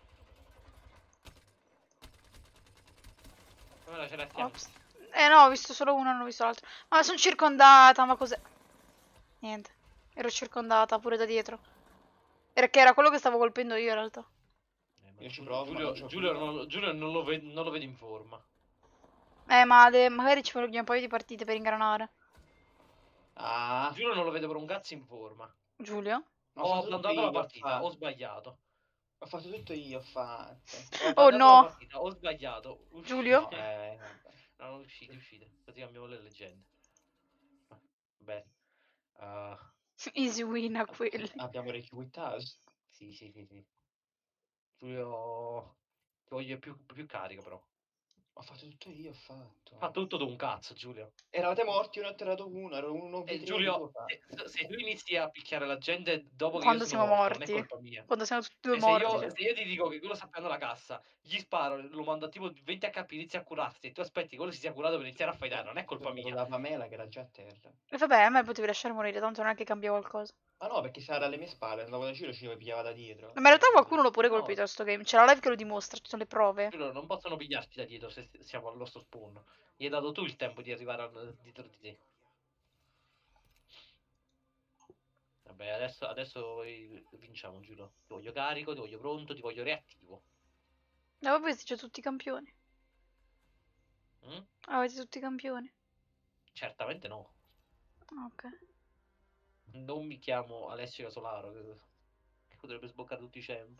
Ora ce l'abbiamo. Ops. No, ho visto solo uno, non ho visto l'altro. Ma sono circondata, ma cos'è? Niente. Ero circondata pure da dietro. Perché era quello che stavo colpendo io in realtà. Ma Io ci provo, ma non c'ho Giulio non lo vedo in forma. Ma magari ci vogliono un paio di partite per ingranare. Ah, Giulio non lo vedo per un cazzo in forma. Giulio? ho Ho fatto tutto abbandonato la io, partita, ho sbagliato. ho fatto tutto io, ho fatto. Ho Oh abbandonato la no! partita, ho sbagliato. Giulio? No, Uscite. vabbè. No, non uscite, uscite. Così cambiamo le leggende. Bene. Easy win a quelli. Abbiamo requitato. Sì, sì, sì, sì. Giulio... Ti voglio più carico, però. Ho fatto tutto io, ho fatto. Fa tutto d'un cazzo, Giulio. Eravate morti, uno ha tirato uno, ero uno E V3, tu Giulio, ho fatto. se tu inizi a picchiare la gente dopo che io Quando sono siamo morto, non è morti. colpa mia. Quando siamo tutti e due Cioè, se morti. io, se io ti dico che quello sta prendendo la cassa, gli sparo, lo mando a tipo 20 HP, inizia a curarsi, e tu aspetti che quello si sia curato per iniziare a fightare, non è colpa Ho mia. dato da Pamela che era già a terra. E vabbè, a me potevi lasciare morire, tanto non è che cambia qualcosa. Ma no, perché se era alle mie spalle, andavo da Ciro, ci pigliava da dietro. Ma in realtà qualcuno l'ho pure No, colpito a sto game. C'è la live che lo dimostra, ci sono le prove. Giulio, non possono pigliarti da dietro se siamo allo stesso spawn. Gli hai dato tu il tempo di arrivare dietro di te. Vabbè, adesso vinciamo, Giulio. Ti voglio carico, ti voglio pronto, ti voglio reattivo. E vabbè, c'è tutti i campioni. Mm? Avete tutti i campioni. Certamente no. Ok. Non mi chiamo Alessio Casolaro, che potrebbe sboccare tutti i champ.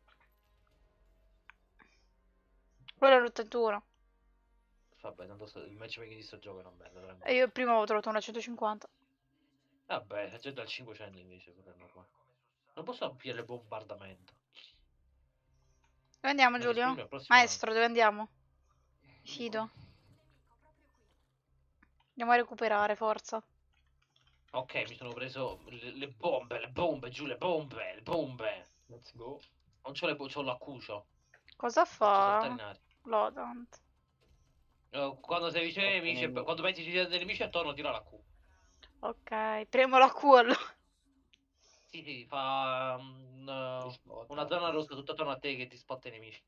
Quello è l'81. Vabbè, tanto il matchmaking di sto gioco è una merda, E tranquillo. io prima avevo trovato una 150. Vabbè, la gente al 500 invece, quello è normale. Non posso aprire il bombardamento. Dove andiamo, Me li esprimo Giulio? al prossimo round. Maestro, dove andiamo? Mi fido. Andiamo a recuperare, forza. Ok, mi sono preso le bombe, giù, le bombe. Let's go. Non c'ho c'ho l'accucio. Cosa Faccio saltare fa? in aria. Lodant. Quando sei vicino ai nemici, quando pensi ci siano dei nemici attorno, tira la Q. Ok, premo la Q allora. Sì, sì, fa una zona rossa tutta attorno a te che ti spotta i nemici.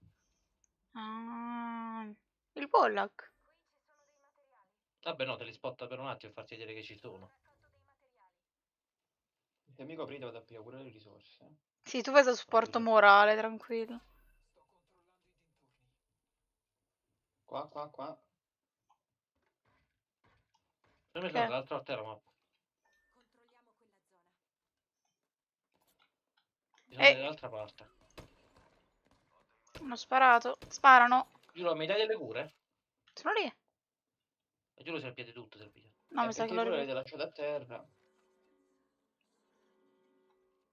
Ah, il Pollack. Vabbè, no, te li spotta per un attimo e farti vedere che ci sono. Se amico aprite vado a pigliare pure le risorse. Sì, tu fai da supporto morale, tranquillo. Qua, qua, qua. Sono messo dall'altra parte della mappa. Bisogna dall'altra parte. Hanno sparato. Sparano. Giuro, mi dai delle cure? Sono lì. E giuro se il piede tutto, se il piede. No, mi sa che Perché l'ho tu l'avete ripreso. lasciato a terra.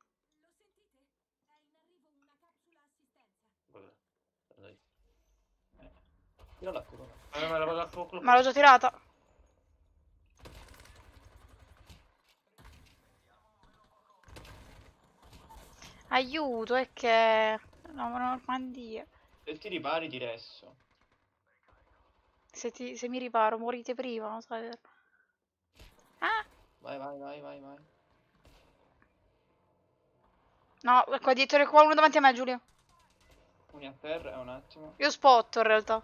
Tira la corona. Ma l'ho già tirata. Aiuto, è che... No, ma Normandia. Se ti ripari ti resto. Se mi riparo, morite prima, non sai. Ah! Vai, vai, vai, vai, vai. No, qua dietro, qua uno davanti a me, Giulio. Uni a terra, un attimo. Io spotto, in realtà.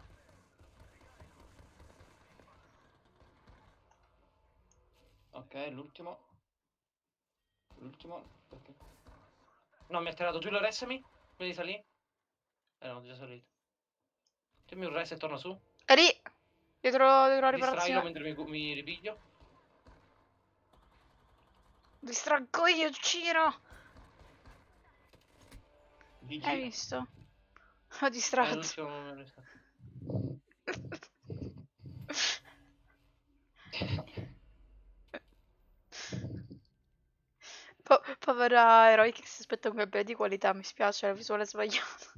Ok, l'ultimo. L'ultimo. Perché? No, mi ha tirato giù, restami. Quindi salì. No, già salito. Dammi un rest e torna su. È lì! Dietro la Distrailo riparazione. mentre mi ripiglio. Distraggo io, Ciro! GG. Hai visto? Ho distratto. L'ultimo non me lo sta. Povera eroi che si aspetta un gameplay di qualità, mi spiace, la visuale è sbagliata.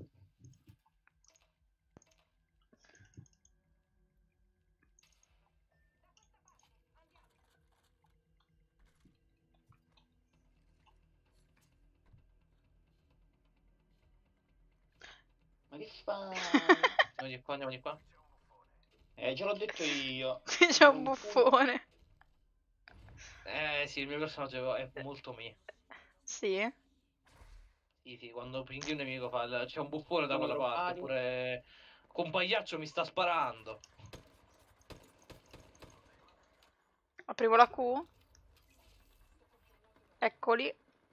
Ma che fai? Andiamo di qua, andiamo di qua. Già l'ho detto io. Qui c'è un buffone. Sì, il mio personaggio è molto me. Sì? Sì, quando prendi un nemico c'è un buffone da Come quella parte, droppari. oppure compagliaccio mi sta sparando. Aprivo la Q. Eccoli.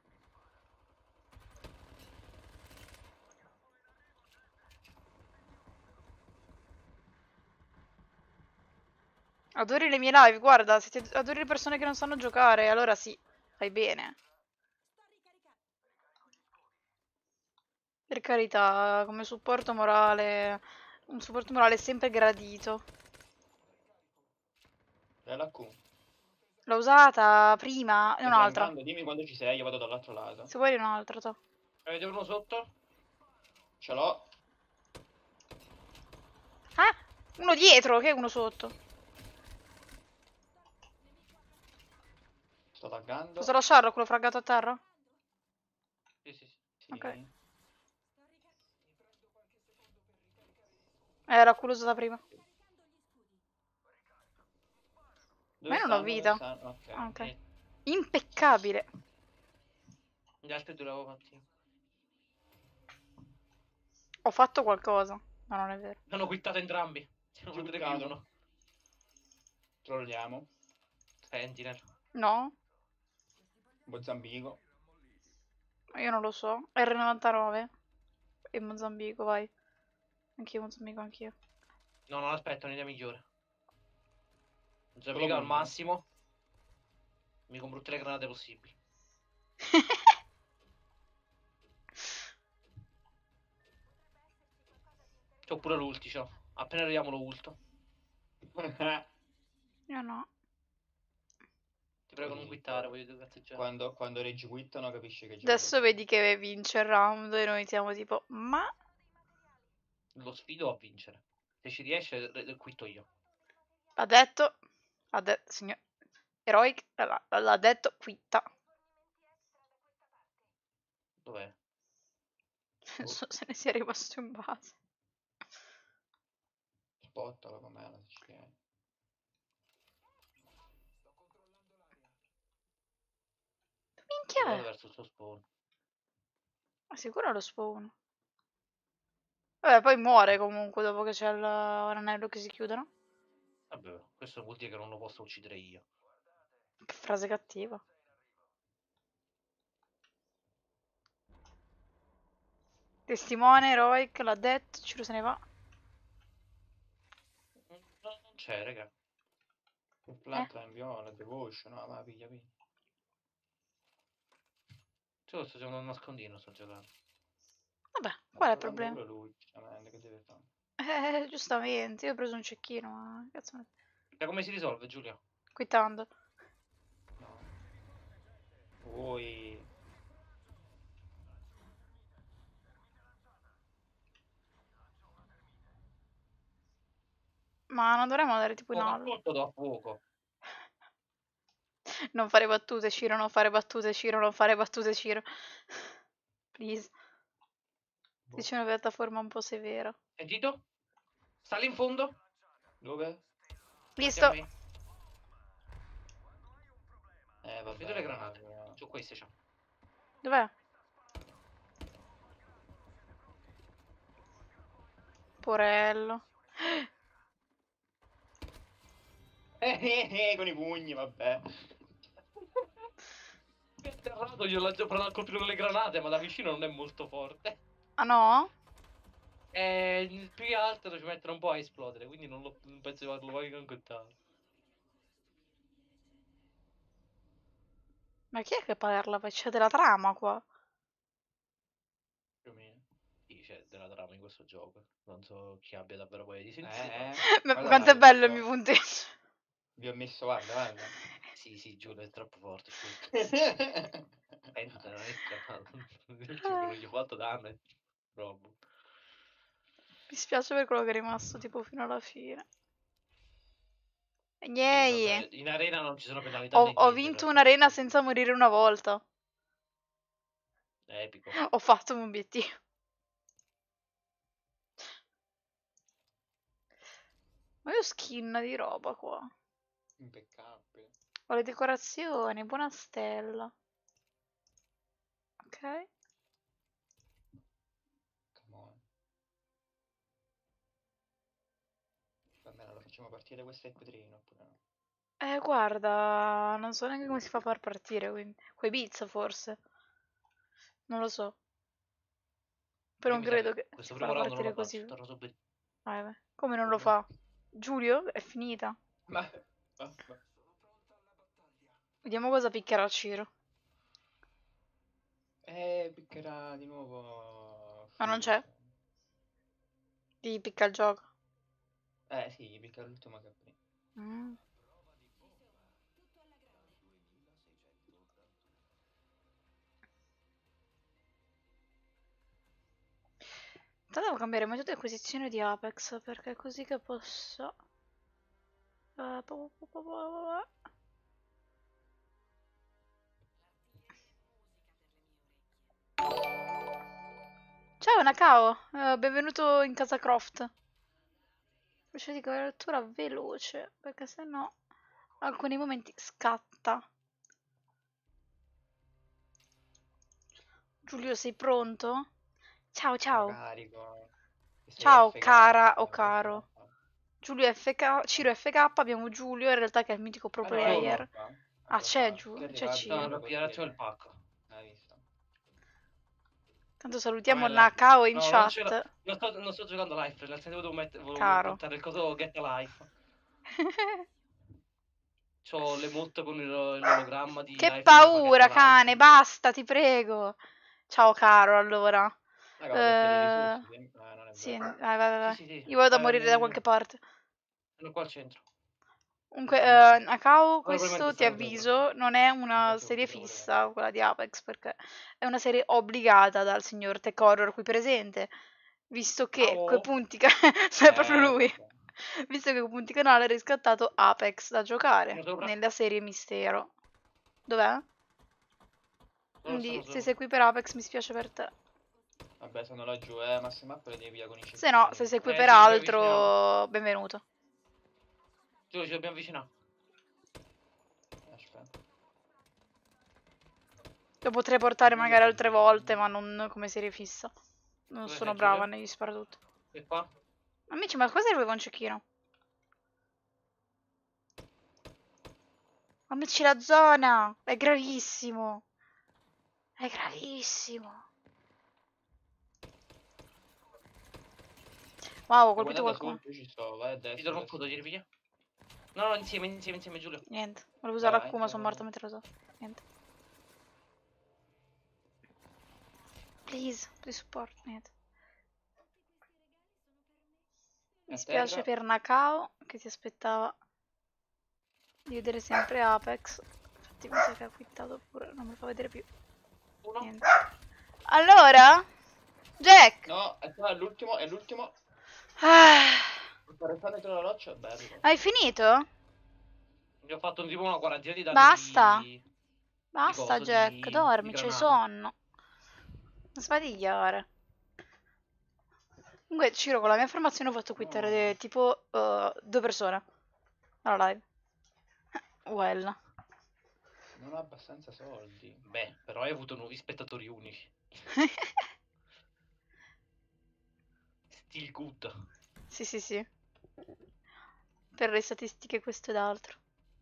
Adori le mie live, guarda, se ti adori le persone che non sanno giocare, allora sì, fai bene. Per carità, come supporto morale, un supporto morale è sempre gradito. Dai la Q. L'ho usata prima e Stai un'altra. flankando, dimmi quando ci sei, io vado dall'altro lato. Se vuoi un'altra, to. Avete uno sotto? Ce l'ho. Ah! Uno dietro, che è uno sotto. Sto taggando. Posso lasciarlo, quello fraggato a terra? Sì, sì, sì. Sì. Ok. Era culoso da prima. Ma Dove io non ho stanno? Dove vita. stanno? Ok. Ah, ok. Sì. Impeccabile. Gli altri due l'avevo fatti. Ho fatto qualcosa, ma non è vero. Hanno quittato entrambi. Siamo Ti ho 3v1. quiccato. Trolliamo. Sentinel. No? Mozambico. Io non lo so. R99. E Mozambico, vai. Anch'io Mozambico, anch'io. No, non aspetta, un'idea migliore. Solo Mozambico al punto. massimo. Mi compro tutte le granate possibili. C'ho pure l'ulti, c'ho. Appena arriviamo lo ulto. Io no. Ti prego non quittare, voglio due cazzeggiare. Quando reggi quittano capisci che gioca Adesso così. vedi che vince il round e noi siamo tipo, ma... Lo sfido a vincere. Se ci riesce, quitto io. Ha detto... Ha detto, signor... Heroic, l'ha detto, quitta. Dov'è? Non so se ne sia rimasto in base. Spottalo com'è la ci tiene. Minchia Vado è? verso il suo spawn. Ma sicuro lo spawn. Vabbè, poi muore comunque dopo che c'è l'anello che si chiude, no? Vabbè, questo vuol dire che non lo posso uccidere io. Che frase cattiva. Testimone, Heroic, l'ha detto, Ciro se ne va. Non c'è, raga. Il flatline viola, devotion, no, va, piglia, piglia. Sto giocando a nascondino, sto giocando. Vabbè, Sta qual è il giocando problema? pure lui, giustamente, che deve fare? Giustamente, io ho preso un cecchino, ma cazzo ne... Da come si risolve, Giulia? Quittando. No. Voi... Ma non dovremmo andare tipo in ma alto. tutto da fuoco. Non fare battute, Ciro, non fare battute, Ciro, non fare battute, Ciro. Please. Dici una piattaforma un po' severa. Sentito? Sta lì in fondo? Dove? Visto? Me. Vabbè. Vedo le granate. Su queste c'ha. Dov'è? Porello. Con i pugni, vabbè. Mi ha atterrato, io l'ho già provato a colpire con le granate, ma da vicino non è molto forte. Ah no? Più che altro ci mettono un po' a esplodere, quindi non penso che lo voglio concottare. Ma chi è che parla? C'è della trama qua. Più o meno. Sì, c'è della trama in questo gioco. Non so chi abbia davvero voglia di sentire. Ma Guarda quanto è là, bello il mio punteggio. Vi ho messo, guarda. Sì, Giulio è troppo forte. Pensa, non è chiamato. Il gioco non gli ho fatto danno. Robo. Mi spiace per quello che è rimasto tipo fino alla fine. Gnei. In arena non ci sono penalità né Ho niente, vinto in un'arena senza morire una volta. È epico. Ho fatto un obiettivo. Ma io skin di roba qua. Impeccabile. Ho le decorazioni, buona stella. Ok. Come on. Va bene, allora facciamo partire questa equatrino oppure no? Guarda, non so neanche come si fa a far partire, quindi. Coi Beats forse. Non lo so. Però non credo che si Questo farà primo round non partire lo così. faccio, torno subito. Vai. Come non lo Come? fa? Giulio? È finita. Ma... Vediamo cosa piccherà Ciro. Piccherà di nuovo... Ma non c'è? Ti picca il gioco. Sì, gli picca l'ultimo che prima. Intanto devo cambiare metodo di acquisizione di Apex perché è così che posso. Ciao Nakao, benvenuto in casa Croft. Voce di copertura veloce perché sennò alcuni momenti scatta. Giulio, sei pronto? Ciao, ciao. Carico. Ciao, FK, cara o caro. Giulio FK, Ciro FK, abbiamo Giulio, in realtà che è il mitico pro player. Ah, c'è Giulio, c'è No, Ciro. per il pacco. Hai visto? Tanto salutiamo Vabbè, Nakao in no, chat. non sto giocando live, nel senso volevo Caro. buttare il coso Get Alive. C'ho l'emote con l'ologramma di Che Life paura, cane, basta, ti prego. Ciao, caro, allora. Non è Sì, vero. vai. Sì. Io vado a Vai. morire da qualche parte. Sono qua al centro. Comunque, No. Nakao, Probabilmente questo ti stavo dietro. avviso, non è una Sotto, serie pure. fissa, quella di Apex, perché è una serie obbligata dal signor Tech Horror qui presente, visto che coi punti è proprio lui. Vabbè. Visto che con punti canale ha riscattato Apex da giocare Sono sopra. nella serie Mistero. Dov'è? Quindi se sei qui per Apex mi spiace per te. Vabbè, sono laggiù, ma se mappa le devi via con i cecchini. Se no, se sei qui per Giù, ci altro, benvenuto. Giù, ci dobbiamo avvicinare. Aspetta. Lo potrei portare magari altre volte, ma non come serie fissa. Non Dove sono sei, brava Giulio? negli sparatutto. E qua? Amici, ma cosa serve un cecchino? Amici, la zona! È gravissimo! È gravissimo! Wow, ho colpito qualcuno. Sul, ci sto, vai a destra. Ti do un foto, giri via. No, insieme, Giulio. Niente, volevo usare Vai, l'Akuma, sono morta mentre lo so. Niente. Please support, niente. Mi spiace per Nakao, che si aspettava di vedere sempre Apex. Infatti mi sa che ha quittato pure, non me lo fa vedere più. Niente. Allora? Jack! No, è l'ultimo. Sta restando dentro la roccia, bello. Hai finito? Mi ho fatto tipo una quarantina di danni Basta. di Basta, coso, Jack, di dormi, c'hai granata. sonno. Non sbadigliare. Comunque, Ciro, con la mia formazione ho fatto quittare No, tipo 2 persone alla live. Well. non ho abbastanza soldi. Beh, però hai avuto nuovi spettatori unici. Still good. Sì, sì, sì. Per le statistiche questo ed altro.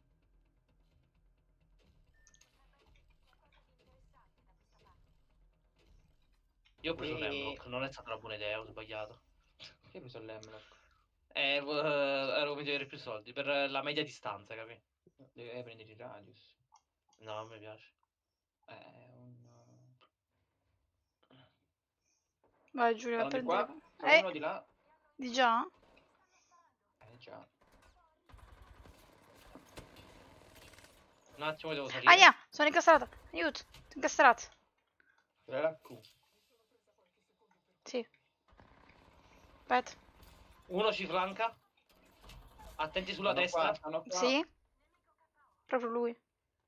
Io ho preso un E... Hemlock, non è stata una buona idea, ho sbagliato. Che hai preso l'Hemlock? Ero come avere più soldi per la media distanza, capi? Devi prendere il radius. No, a me piace. Un... Vai, Giulia, va a Sono di prendere... qua, sono uno di là. Di già? Già. Un attimo, devo salire. Aia, sono incastrata. Aiuto, sono incastrata. Quella è la Q. Sì. Aspetta. Uno ci flanca. Attenti sulla Stanno destra. qua, stanno qua. Sì? Proprio lui.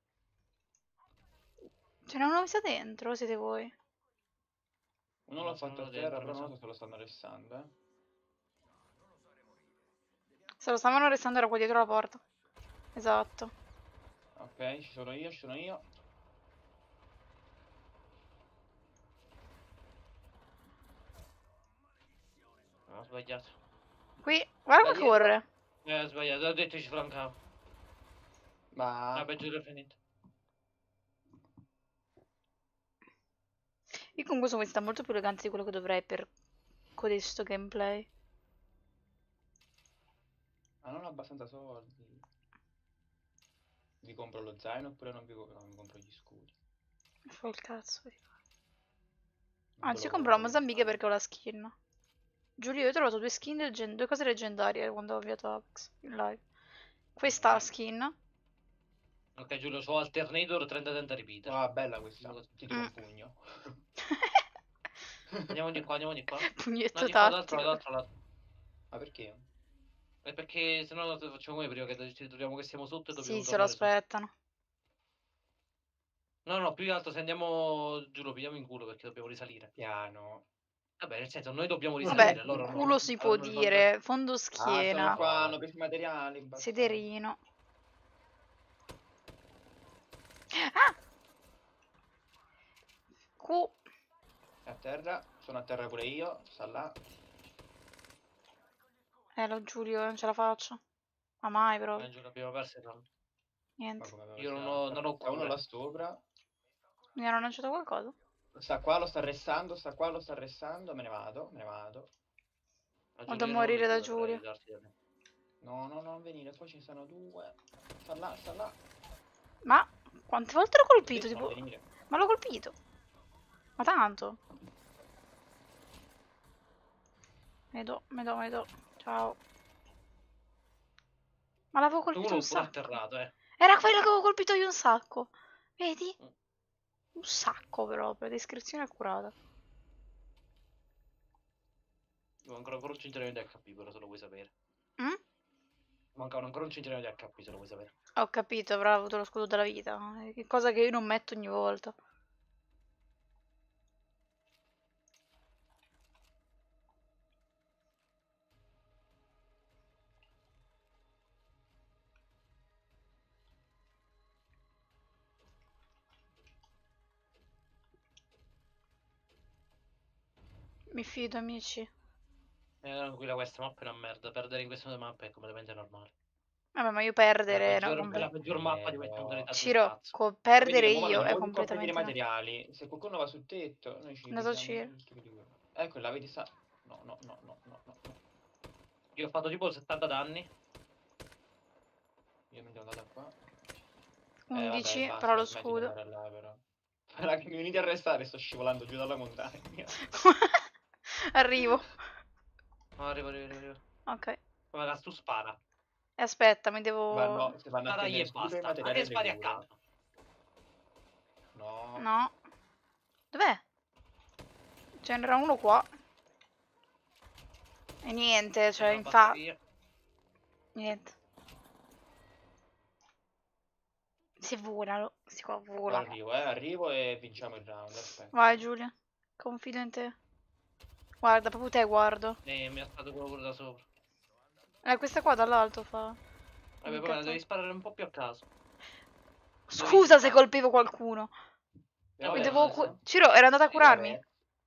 Ce n'è uno messa dentro, siete voi? Uno No, l'ho sono fatto a uno terra, dentro, però mi non sa. so se lo stanno arrestando, Se lo stavano arrestando era qua dietro la porta. Esatto. Ok, ci sono io, ci sono io. No, ho sbagliato. Qui, guarda Da come dietro. corre. Ho sbagliato, ho detto ci flancavo. Ma... Vabbè, giù è finito. Io comunque sono questa molto più elegante di quello che dovrei per codesto gameplay. Ma non ho abbastanza soldi. Vi compro lo zaino oppure non mi compro gli scudi. Fa il cazzo. Non ve Anzi, lo io compro la compro lo Mozambique zaino. perché ho la skin. Giulio, io ho trovato due cose leggendarie quando ho avviato Apex in live. Questa skin. Ok, Giulio, so Alternator 30 repeater. Ah, bella questa. Ti tiro Mm. un pugno. Andiamo di qua, andiamo di qua. No, Pugnetto di qua, d'altro, tattico. d'altro lato. Ma perché? È perché se no facciamo come prima, che ci troviamo che siamo sotto e Sì, dobbiamo se lo tornare su. aspettano. No, no, più che altro se andiamo giù lo pigliamo in culo perché dobbiamo risalire. Piano. Vabbè, nel senso, noi dobbiamo Vabbè, risalire, loro no. culo si può Allora non risolve... dire. Fondo Ah, sono schiena. qua, hanno preso i materiali, bastardi. Sederino. Ah! Q. È a terra, sono a terra pure io, sta là. Lo Giulio, non ce la faccio. Ma mai proprio. Giù l'abbiamo persa tanto. Ma Niente. come Io aveva non ho sta uno là cure. sopra. Mi hanno lanciato qualcosa? Sta qua, lo sta arrestando, sta qua, lo sta arrestando. Me ne vado, me ne vado. Vado a Giulio, io non ho le morire da cure per Giulio. aiutarti da te. No, no, non venire, qua ci sono due. Sta là, sta là. Ma quante volte l'ho Ho colpito? detto non Tipo... venire. Ma l'ho colpito. Ma tanto. Me do. Ciao. Ma l'avevo colpito Uno un pure sacco. atterrato, Era quello che avevo colpito io un sacco. Vedi? Mm. Un sacco proprio. Descrizione accurata. Manca ancora un centinaio di HP, però se lo vuoi sapere. Mm? Mancano ancora un centinaio di HP, se lo vuoi sapere. Ho capito, avrà avuto lo scudo della vita. Cosa che io non metto ogni volta. Mi fido, amici. Tranquilla, questa mappa è una merda. Perdere in queste mappe è completamente normale. Vabbè, ma io È la perdere, no, peggior, è la peggior mappa di questa modalità di Ciro, spazio. perdere Vedi, mo io vedi, è mo completi i completamente no. materiali. Se qualcuno va sul tetto, noi ci Andato divisiamo Ciro. tutto. Ecco, la vedi, sta... No, no, no, no, no, no, no. Io ho fatto tipo 70 danni. Io mi devo andare da qua. 11, Vabbè, però basta, lo smetti di scudo. andare là, però. Ora che mi venite a arrestare, sto scivolando giù dalla montagna. Arrivo. Arrivo. Ok. Come la tu spara. E aspetta, mi devo... Se vanno a Sparagli prendere e scudo e basta. materiale Anche alle spari a cure. caso. No. No. Dov'è? Ce n'era uno qua. E niente, cioè, Una batteria. Niente. Si volano. Si qua volano. Arrivo e vinciamo il round. Aspetta. Vai Giulia. Confido in te. Guarda, proprio te guardo. Mi ha stato quello pure da sopra. Questa qua dall'alto fa. Vabbè, poi devi sparare un po' più a caso. Scusa se colpivo qualcuno. Vabbè, Ciro, era andata a curarmi.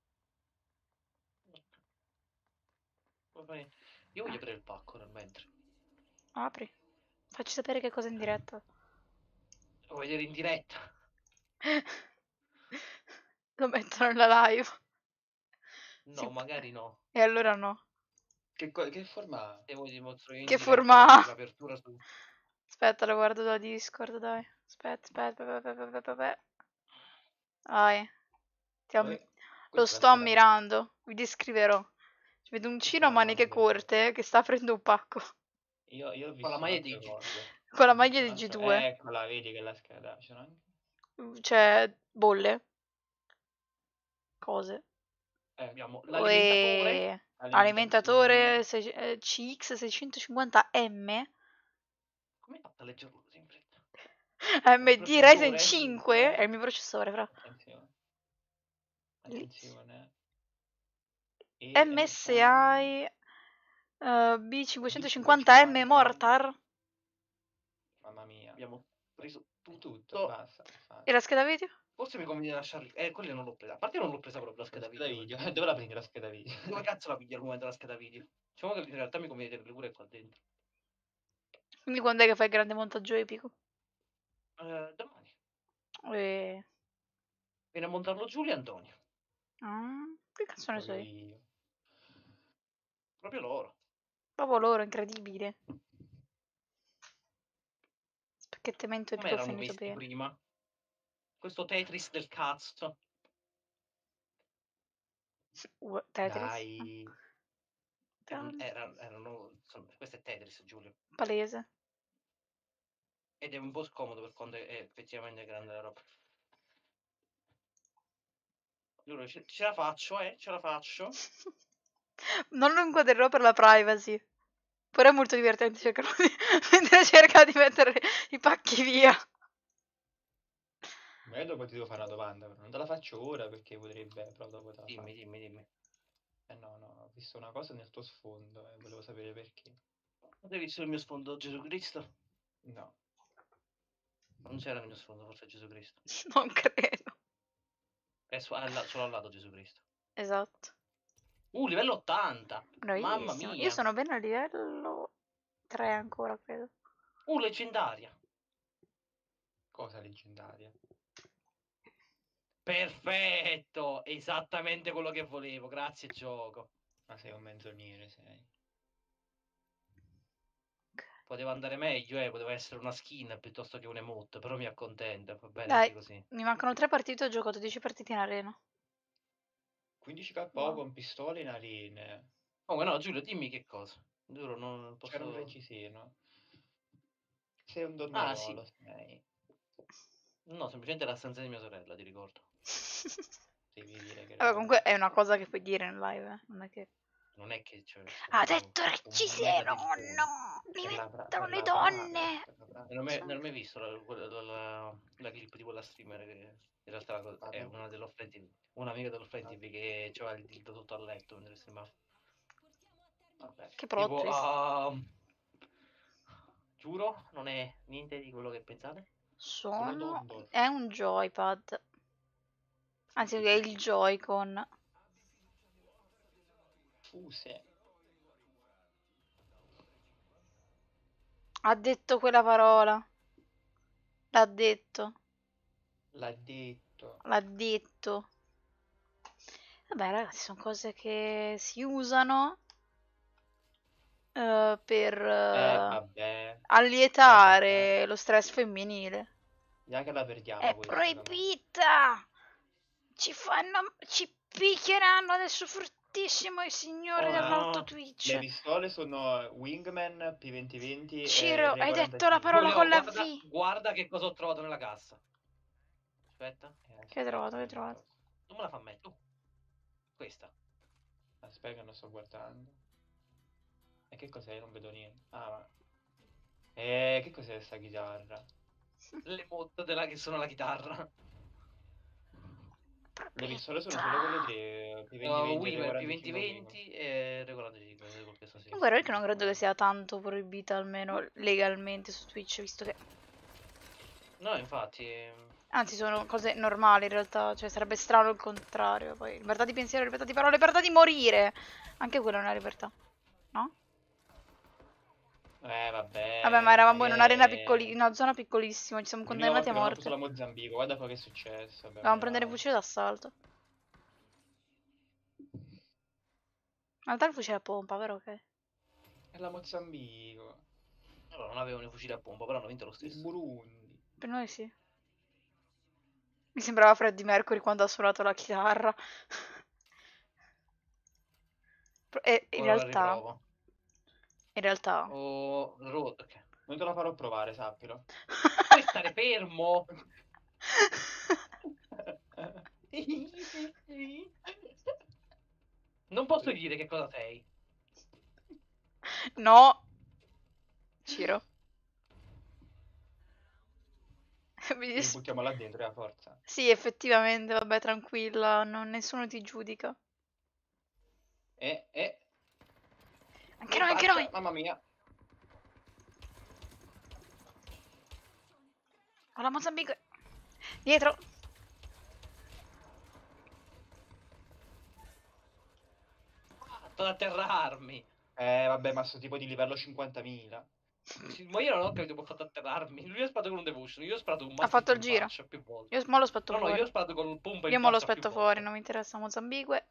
Io voglio aprire il pacco nel mentre. Apri. Facci sapere che cosa in diretta. Lo vuoi vedere in diretta? Lo mettono nella live. No, magari no. E allora no. Che forma ha? Se vuoi ti mostro in Che diretta forma ha? l'apertura su... Aspetta, lo guardo da Discord, dai. Aspetta. Vai. Lo sto ammirando. Vi descriverò. Ci vedo un Ciro a maniche corte che sta aprendo un pacco. Io ho visto Con la maglia di Con la maglia di G2. Eccola, vedi che la scheda. C'è bolle. Cose. Abbiamo l'alimentatore. Alimentatore CX650M. Come hai fatto a leggerlo così in fretta? AMD Ryzen 5 è il mio processore, fra. Attenzione. MSI B550M Mortar. Mamma mia. Abbiamo preso tutto. Basta. E la scheda video? Forse mi conviene lasciarli. Quella non l'ho presa. A parte non l'ho presa proprio la scheda video. Dove la prendi la scheda video? Dove cazzo la pigli al momento la scheda video? Diciamo che in realtà mi conviene tenerle pure qua dentro. Quindi quando è che fai il grande montaggio epico? Domani. E... Viene a montarlo Giulio e Antonio. Che cazzo ne sei? Io. Proprio loro. Proprio loro, incredibile. Spacchettamento epico Come erano finito messi bene. prima? Questo Tetris del cazzo. Tetris? Dai. Erano, insomma, questo è Tetris, Giulio. Palese. Ed è un po' scomodo per quanto è effettivamente grande la roba. Giulio, ce la faccio, ce la faccio. Non lo inquadrerò per la privacy. Però è molto divertente cercare mentre cerca di mettere i pacchi via. Ma io dopo ti devo fare una domanda, però non te la faccio ora perché potrebbe, però dopo te la faccio. Dimmi. No, ho visto una cosa nel tuo sfondo e volevo sapere perché. Hai visto il mio sfondo Gesù Cristo? No. Non c'era nel mio sfondo, forse Gesù Cristo. Non credo. È solo al lato Gesù Cristo. Esatto. Livello 80. Bravissimo. Mamma mia. Io sono bene a livello 3 ancora, credo. Leggendaria. Cosa leggendaria? Perfetto, esattamente quello che volevo, grazie gioco. Ma sei un menzognere, sei. Poteva andare meglio, poteva essere una skin piuttosto che un emote, però mi accontento, va bene Dai, anche così. mi mancano 3 partite, ho giocato 10 partite in arena. 15k Wow. con pistole in arena. Comunque no, Giulio, dimmi che cosa. Giuro, non posso... C'era un reggiseno. Sei un donnaiolo, sei. No, semplicemente la stanza di mia sorella, ti ricordo. Devi dire che... Vabbè, comunque è una cosa che puoi dire in live, non è che... Non è che c'è... Ha detto reggiseno, no! Mi mettono le donne! Non ho mai visto la clip di quella streamer che in realtà è una dell'offensive, un'amica dell'offensive che aveva il dildo sotto al letto mentre streamava. Vabbè. Che plot twist. Giuro, non è niente di quello che pensate. È un joypad. Anzi, è il Joy-Con. Fuse. Ha detto quella parola. L'ha detto. L'ha detto. L'ha detto. Vabbè, ragazzi, sono cose che si usano per allietare lo stress femminile. Neanche la perdiamo. È proibita! Ci picchieranno adesso fortissimo i signori dell'alto Twitch. Le pistole sono Wingman, P2020 Ciro, e hai detto la parola con la V. Guarda che cosa ho trovato nella cassa. Aspetta. Che hai trovato? Non me la fa mettere. Questa. Aspetta che non sto guardando. E che cos'è? Non vedo niente. Che cos'è questa chitarra? Le mod che sono la chitarra. Le pistole sono solo quelle tre, P2020 e Wimmer R45 Wigo. P2020 e R45, questo sì. Guarda, perché non credo che sia tanto proibita, almeno legalmente su Twitch, visto che... No, infatti... Anzi, sono cose normali in realtà, cioè sarebbe strano il contrario. Poi, libertà di pensiero, libertà di parola, libertà di morire! Anche quella è una libertà, no? Vabbè, ma Vabbè, ma eravamo in un'arena che... in una zona piccolissima, ci siamo L'unica condannati a volta che non ho preso morte. la Mozambico, guarda poi che è successo. Vabbè, Dovevamo prendere il dai. fucile d'assalto. In realtà il fucile a pompa, vero? Ok. È la Mozambico. Allora, non avevano i fucili a pompa, però hanno vinto lo Il stesso. Burundi. Per noi sì. Mi sembrava Freddie Mercury quando ha suonato la chitarra. E in Ora la realtà, riprovo. in realtà, Oh, ok. Non te la farò provare, sappilo. Puoi stare fermo? Non posso dire che cosa sei. no, Ciro. Mi Quindi dis- buttiamo là dentro, a forza. Sì, effettivamente, vabbè, tranquilla, nessuno ti giudica. E... Anche In noi, anche noi! faccia, mamma mia. Alla Mozambico! Dietro! Fatto ad atterrarmi. Vabbè, ma sto tipo di livello 50.000. Sì, ma io non ho capito come ho fatto ad atterrarmi. Lui ha sparato con un devotion, io ho sparato con un Ha Mastiff fatto il in giro. faccia più volte. Io mo lo aspetto No, no, io fuori. ho sparato con il pompa in Io mo lo faccia più aspetto fuori, volte. non mi interessa Mozambique.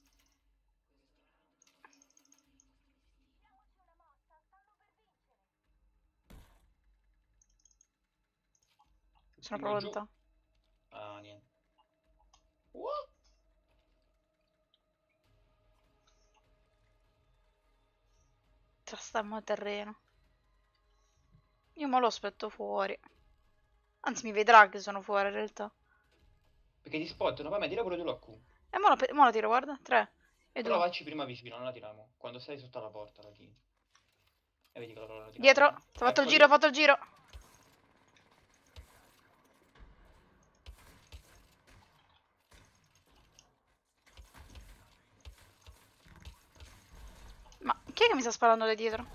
Sono Spingo giù. pronta. Ah, niente. What? Trastammo a terreno. Io mo lo aspetto fuori. Anzi, mi vedrà che sono fuori in realtà. Perché ti spottano, poi mi tira pure tu la Q. E mo la tiro, guarda. 3 e Però 2. vacci prima vicino, non la tiriamo. Quando sei sotto la porta la tiri. E vedi che la tiriamo, Dietro. eh. Ti ho fatto il Ecco giro, ho lì. fatto il giro. Ma chi è che mi sta sparando da dietro?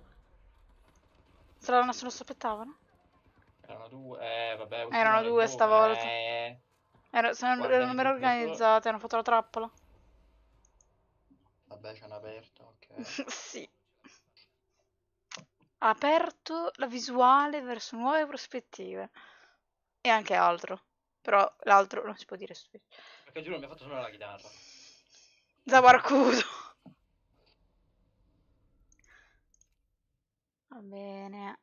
Se la nessuno sospettavano? Erano due. Vabbè, così Erano non è due boh. stavolta. Guarda, Erano mi ben buttano solo... organizzate, hanno fatto la trappola. Vabbè, ci hanno aperto, ok. Sì. Ha aperto la visuale verso nuove prospettive. E anche altro. Però l'altro non si può dire su Twitch. Perché giuro mi ha fatto suonare la chitarra. Zabarcudo. Va bene.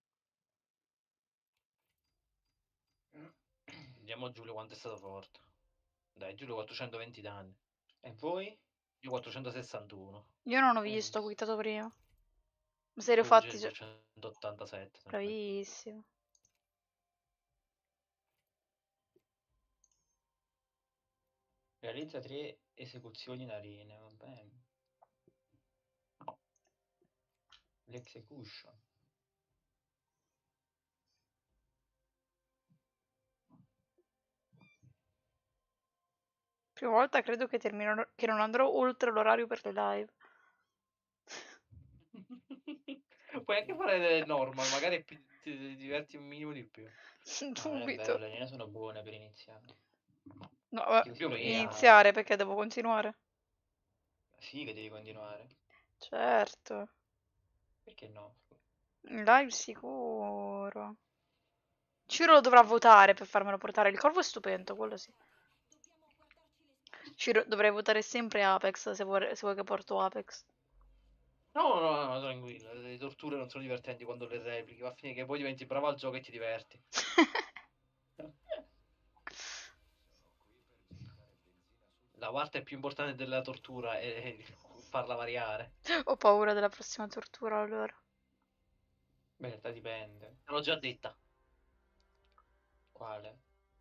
Vediamo Giulio quanto è stato forte. Dai, Giulio 420 danni. E voi? Io 461. Io non ho Hai visto, ho visto? quittato prima. Ma se li ho Tu fatti... c'è 287. Sempre. Bravissimo. Realizza 3 esecuzioni in arena, va bene. L'execution. Prima volta credo che che non andrò oltre l'orario per le live. Puoi anche fare delle normal, magari ti diverti un minimo di più. No, non è vero, Subito. le linee sono buone per iniziare. No, Perché così Più o non meno. iniziare perché devo continuare. Sì, che devi continuare. Certo. Perché no? In live sicuro. Ciro lo dovrà votare per farmelo portare. Il corvo è stupendo, quello sì. Ciro, dovrei votare sempre Apex se vuoi che porto Apex. No, no, no, tranquillo. Le torture non sono divertenti quando le replichi. Va a finire che poi diventi bravo al gioco e ti diverti. La parte più importante della tortura è farla variare. Ho paura della prossima tortura allora. Beh, in realtà dipende. Te l'ho già detta. Quale?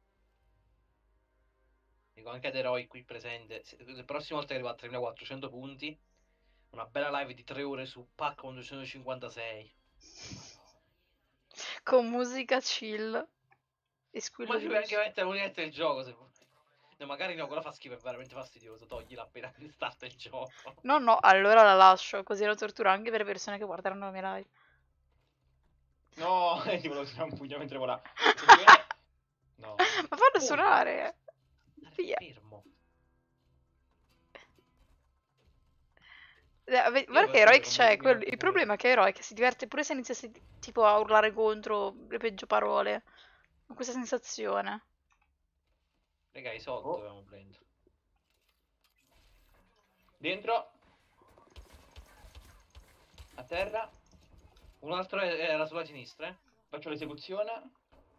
Dico anche ad eroi qui presente. La prossima volta che arriva a 3400 punti, una bella live di 3 ore su Pac con 256. Madonna. Con musica chill. E squillo Ma di ci puoi anche luce. mettere un'idea del gioco se vuoi. No, magari no, quella fa schifo, è veramente fastidioso. Toglila appena start il gioco. No, no, allora la lascio, così lo torturo anche per le persone che guarderanno la mia live. No, ti volevo tirare un pugno mentre vola. Attenzione. No. Ma fallo Puoi suonare! stare Via. fermo. Io Guarda per che Heroic quello non c'è, mi rompo il pure. problema è che Heroic si diverte pure se iniziassi tipo a urlare contro le peggio parole. Con questa sensazione. Raga, i soldi Oh, dovevamo prendere. dentro. A terra. Un altro era sulla sinistra, eh? Faccio l'esecuzione.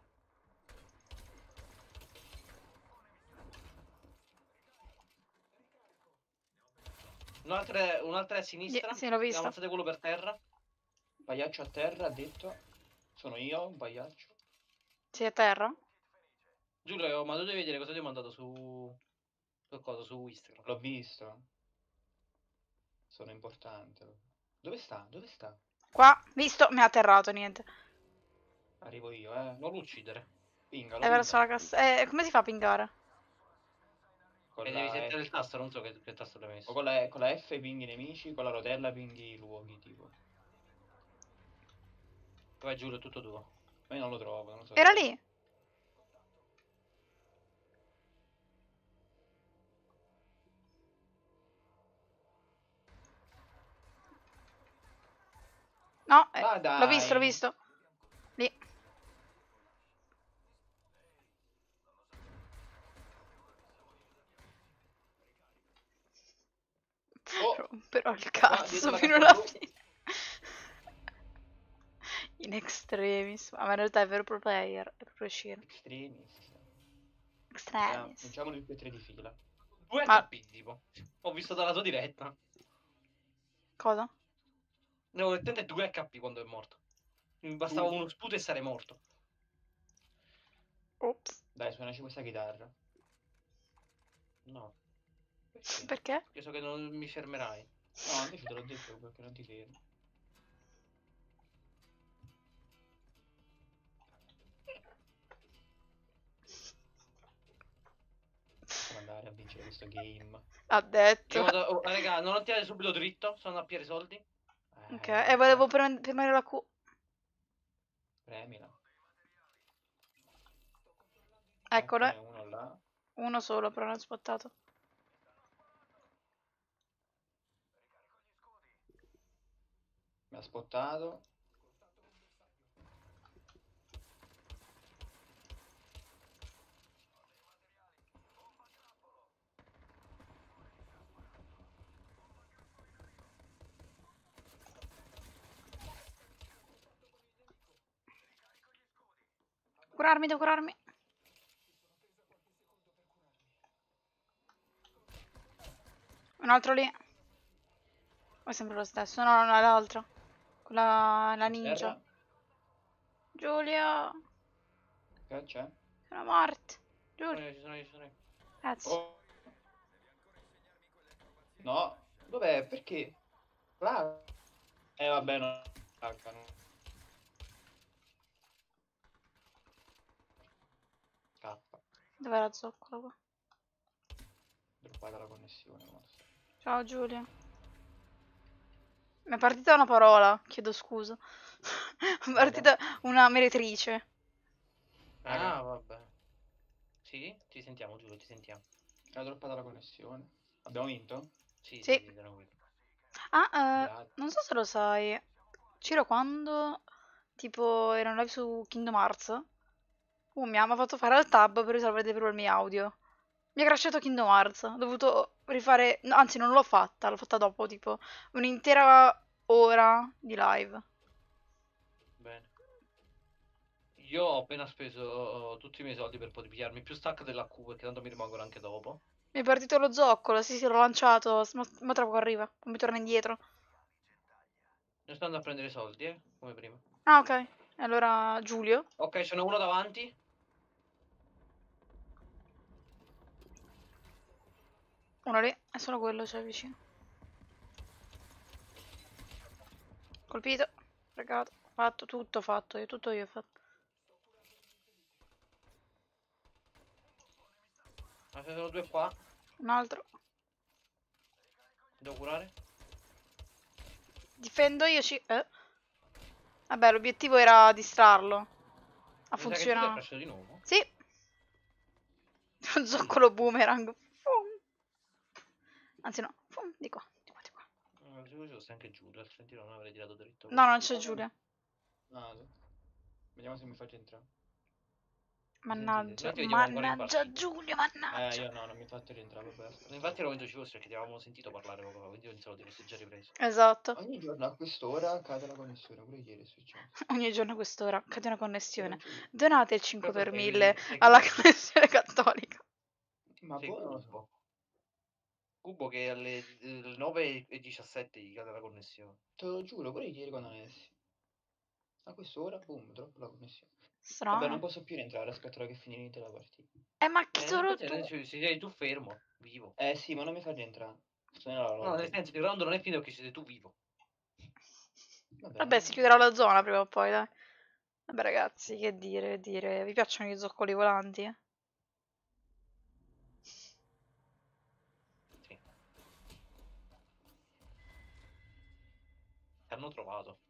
Un'altra è a sinistra. Sì, l'ho visto. Ammazzate quello per terra. Pagliaccio a terra, ha detto. Sono io, un pagliaccio. Sei a terra? Giulio, ma tu devi vedere cosa ti ho mandato su Instagram. L'ho visto. Sono importante. Dove sta? Dove sta? Qua, visto, mi ha atterrato, niente. Arrivo io, Non lo uccidere. Pingalo, È verso pingalo. la cassa. Come si fa a pingare? Con E devi la sentire F. il tasto, non so che tasto l'hai O messo. con la F pinghi i nemici, con la rotella pinghi i luoghi, tipo. Vai Giulio, è tutto tuo. Ma io non lo trovo, non lo so Era dove. lì. No, Ma l'ho visto, l'ho dai! visto. Lì. Oh! Romperò il Qua, dietro cazzo la fino cassa alla blu. fine. In extremis. Ma in realtà è vero pro player. È proprio Shiro. Extremis. Extremis. Vinciamoli tutti e tre di fila. 2 Ma HP, tipo. Ho visto dalla tua diretta. cosa? No, attento 2 HP quando è morto. Mi bastava Tu, uno sputo e sarei morto. Ops. dai, suonaci questa chitarra. No. Perché? Perché? Perché so che non mi fermerai. No, invece te l'ho detto perché non ti fermi. Possiamo andare a vincere questo game. Ha detto. Io vado. Oh, raga, non tirare subito dritto. Sono a piare i soldi. Ok, Non e lo so. volevo premere la Q. Premila. Eccole. Eccone uno là. Uno solo, però non ho spottato. Mi ha spottato. Curarmi, devo curarmi. Un altro lì. O è sempre lo stesso? No, no, è l'altro. Quella, la A ninja. terra. Giulia. Che c'è? Sono morta. Sono Giulia. io, ci sono io, ci sono io. Grazie. Oh. No. Dov'è? Perché? Là. Vabbè, no. Staccano. Scappa. Dov'è la zoccola qua? Droppata la connessione. Forse. Ciao Giulia. Mi è partita una parola, chiedo scusa. Mi è Raga. partita una meretrice. Raga. Ah, vabbè. Sì? Ti sentiamo, Giulio, ti sentiamo. Era droppata la connessione. Abbiamo vinto? Sì, Sì. sì, sì, tranquillo. Ah, Grazie. non so se lo sai. Ciro, quando tipo ero in live su Kingdom Hearts, mi ha fatto fare al tab per risolvere dei problemi audio. Mi è crashato Kingdom Hearts. Ho dovuto rifare. No, anzi, non l'ho fatta dopo tipo un'intera ora di live. Bene. Io ho appena speso tutti i miei soldi per poter pigliarmi più stack della Q, perché tanto mi rimangono anche dopo. Mi è partito lo zoccolo, sì, sì, l'ho lanciato. Ma tra poco arriva. Non mi torna indietro. Ne sto andando a prendere i soldi, come prima. Ah, ok. Allora, Giulio. Ok, ce n'è uno davanti. Uno lì. È solo quello, cioè vicino. Colpito. Fregato. Fatto, tutto fatto. Tutto io ho fatto. ce ne sono due qua. Un altro. Devo curare? Difendo io Vabbè, l'obiettivo era distrarlo. Ha Mi sa che Giulia è funzionato. crashato di nuovo. Sì. Zoccolo boomerang. Fum. Anzi no. Fum. Di qua. Di qua, di qua. Se fosse anche Giulia, altrimenti non avrei tirato dritto. No, non c'è Giulia. No, vediamo se mi faccio entrare. Mannaggia. Noi ti vediamo ancora in Mannaggia partita. Giulia, mannaggia. Io no, non mi fate rientrare, vabbè, aspetta. Infatti ero convinto ci fosse perché ti avevamo sentito parlare poco fa, quindi io pensavo ti fossi già ripreso. Esatto. Ogni giorno a quest'ora cade la connessione, pure ieri è successo. Ogni giorno a quest'ora cade una Te lo connessione. giuro. Donate il 5 Proprio per sei 1000 sei alla Cubo. connessione cattolica. Ma Sei boh, non lo so. Cubo. Cubo che alle 9:17 gli cade la connessione. Te lo giuro, pure ieri quando ne essi. A quest'ora, boom, troppo la connessione. Vabbè, non Strano. posso più rientrare, aspetterò che finite la partita. Ma chi solo tu? Se sei tu fermo, vivo. Sì, ma non mi fa rientrare. Sto nella No, nel lobby. senso che il round non è finito perché sei tu vivo. Vabbè, si chiuderà la zona prima o poi, dai. Vabbè, ragazzi, che dire, che dire. Vi piacciono gli zoccoli volanti? Sì. Ti hanno trovato.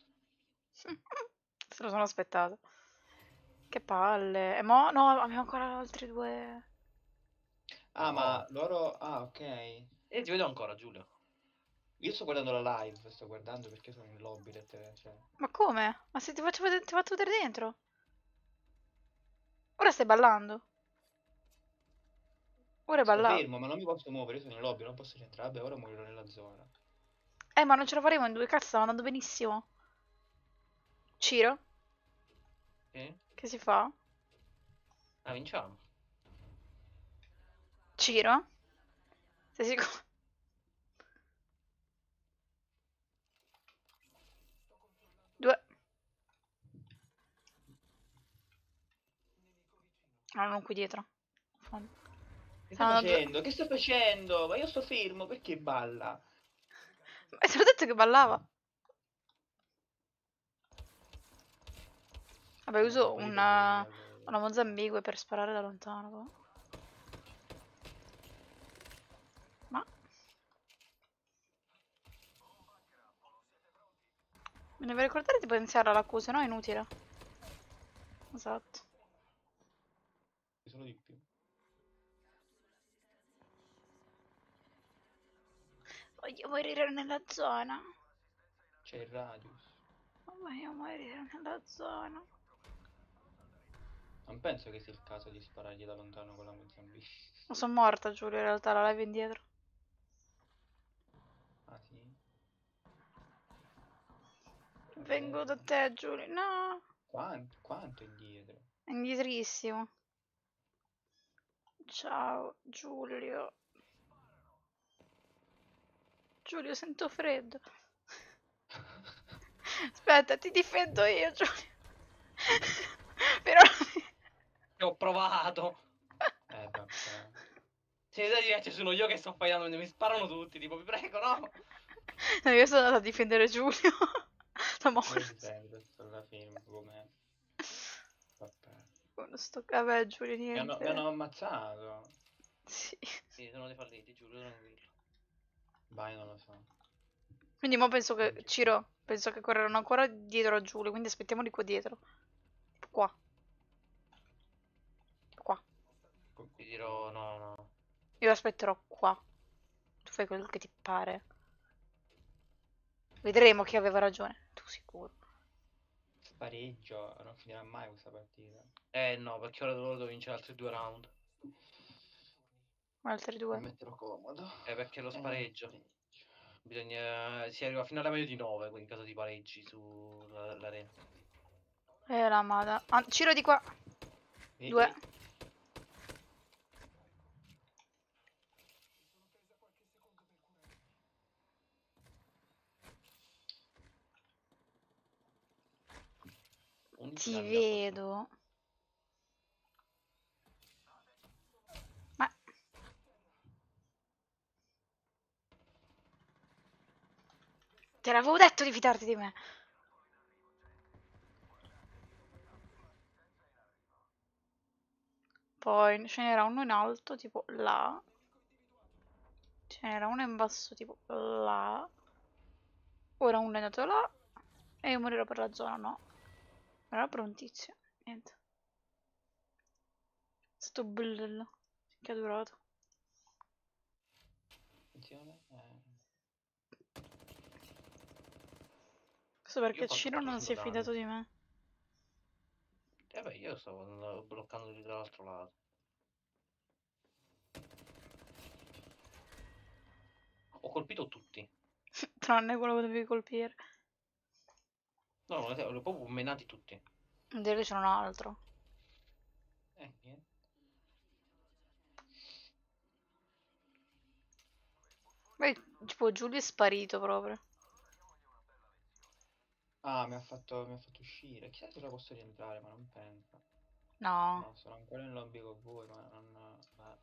Se lo sono aspettato. Che palle. E mo? No, abbiamo ancora altri due. Ah, No. ma loro... Ah, ok. E ti vedo ancora, Giulio. Io sto guardando la live, sto guardando perché sono in lobby, cioè... Ma come? Ma se ti faccio vedere dentro? Ora stai ballando. Ora hai Sto ballato. fermo, ma non mi posso muovere, io sono in lobby, non posso rientrare. Vabbè, ora morirò nella zona. Ma non ce la faremo in due, cazzo, stava andando benissimo. Ciro? Sì? Che si fa? Ah, vinciamo. Ciro? Sei sicuro? Due. No, non qui dietro. Che sta facendo? Che sta facendo? Ma io sto fermo, perché balla? Ma te l'ho detto che ballava. Vabbè, uso Quelli per una lui, una Mozambique per sparare da lontano. Però. Ma me ne devo ricordare di potenziare l'accusa, no? È inutile. Esatto. Solo di più. Voglio morire nella zona. C'è il radius. Voglio morire nella zona. Non penso che sia il caso di sparargli da lontano con la Mozambique. Ma sono morta, Giulio, in realtà la live indietro. Ah, sì? Vengo da te, Giulio. No. Quanto indietro? È indietrissimo. Ciao, Giulio. Giulio, sento freddo. Aspetta, ti difendo io, Giulio. Però... Ci ho provato. Vabbè. Se da dire, sono io che sto faiando, mi sparano tutti, tipo, vi prego, no? No, io sono andata a difendere Giulio. Sto Io morto. difendo sulla film come... Vabbè. Vabbè, Giulio, Mi hanno niente. ammazzato. Sì. Sì, sono dei falliti, Giulio, tranquillo. Vai, non lo so. Quindi mo penso che... Ciro, penso che correranno ancora dietro a Giulio, quindi aspettiamoli qua dietro. Qua. Qua. Ti dirò, no. Io aspetterò qua. Tu fai quello che ti pare. Vedremo chi aveva ragione. Tu sicuro. Spareggio, non finirà mai questa partita. No, perché ora loro devono vincere altri 2 round. Altri Mi due. metterò comodo. Perché lo spareggio. Bisogna... Si arriva fino alla media di 9 in caso di pareggi sull'arena. La mada. Ah, Ciro di qua. Due. Ti vedo. Ma... Te l'avevo detto di fidarti di me. Poi ce n'era uno in alto, tipo là. Ce n'era uno in basso, tipo là. Ora uno è andato là. E io morirò per la zona, no. Era prontizio. Niente. È stato bello. Che ha durato. Attenzione. Questo Io perché ho fatto Ciro non si è 400 fidato danni. di me. E beh, io stavo bloccando dall'altro lato. Ho colpito tutti. Tranne quello che dovevi colpire. No, li ho proprio menati tutti. Direi che c'era un altro. Niente. Beh, tipo Giulio è sparito proprio. Ah, mi ha fatto uscire. Chissà se ora posso rientrare, ma non penso. No. No, sono ancora in lobby con voi, ma non...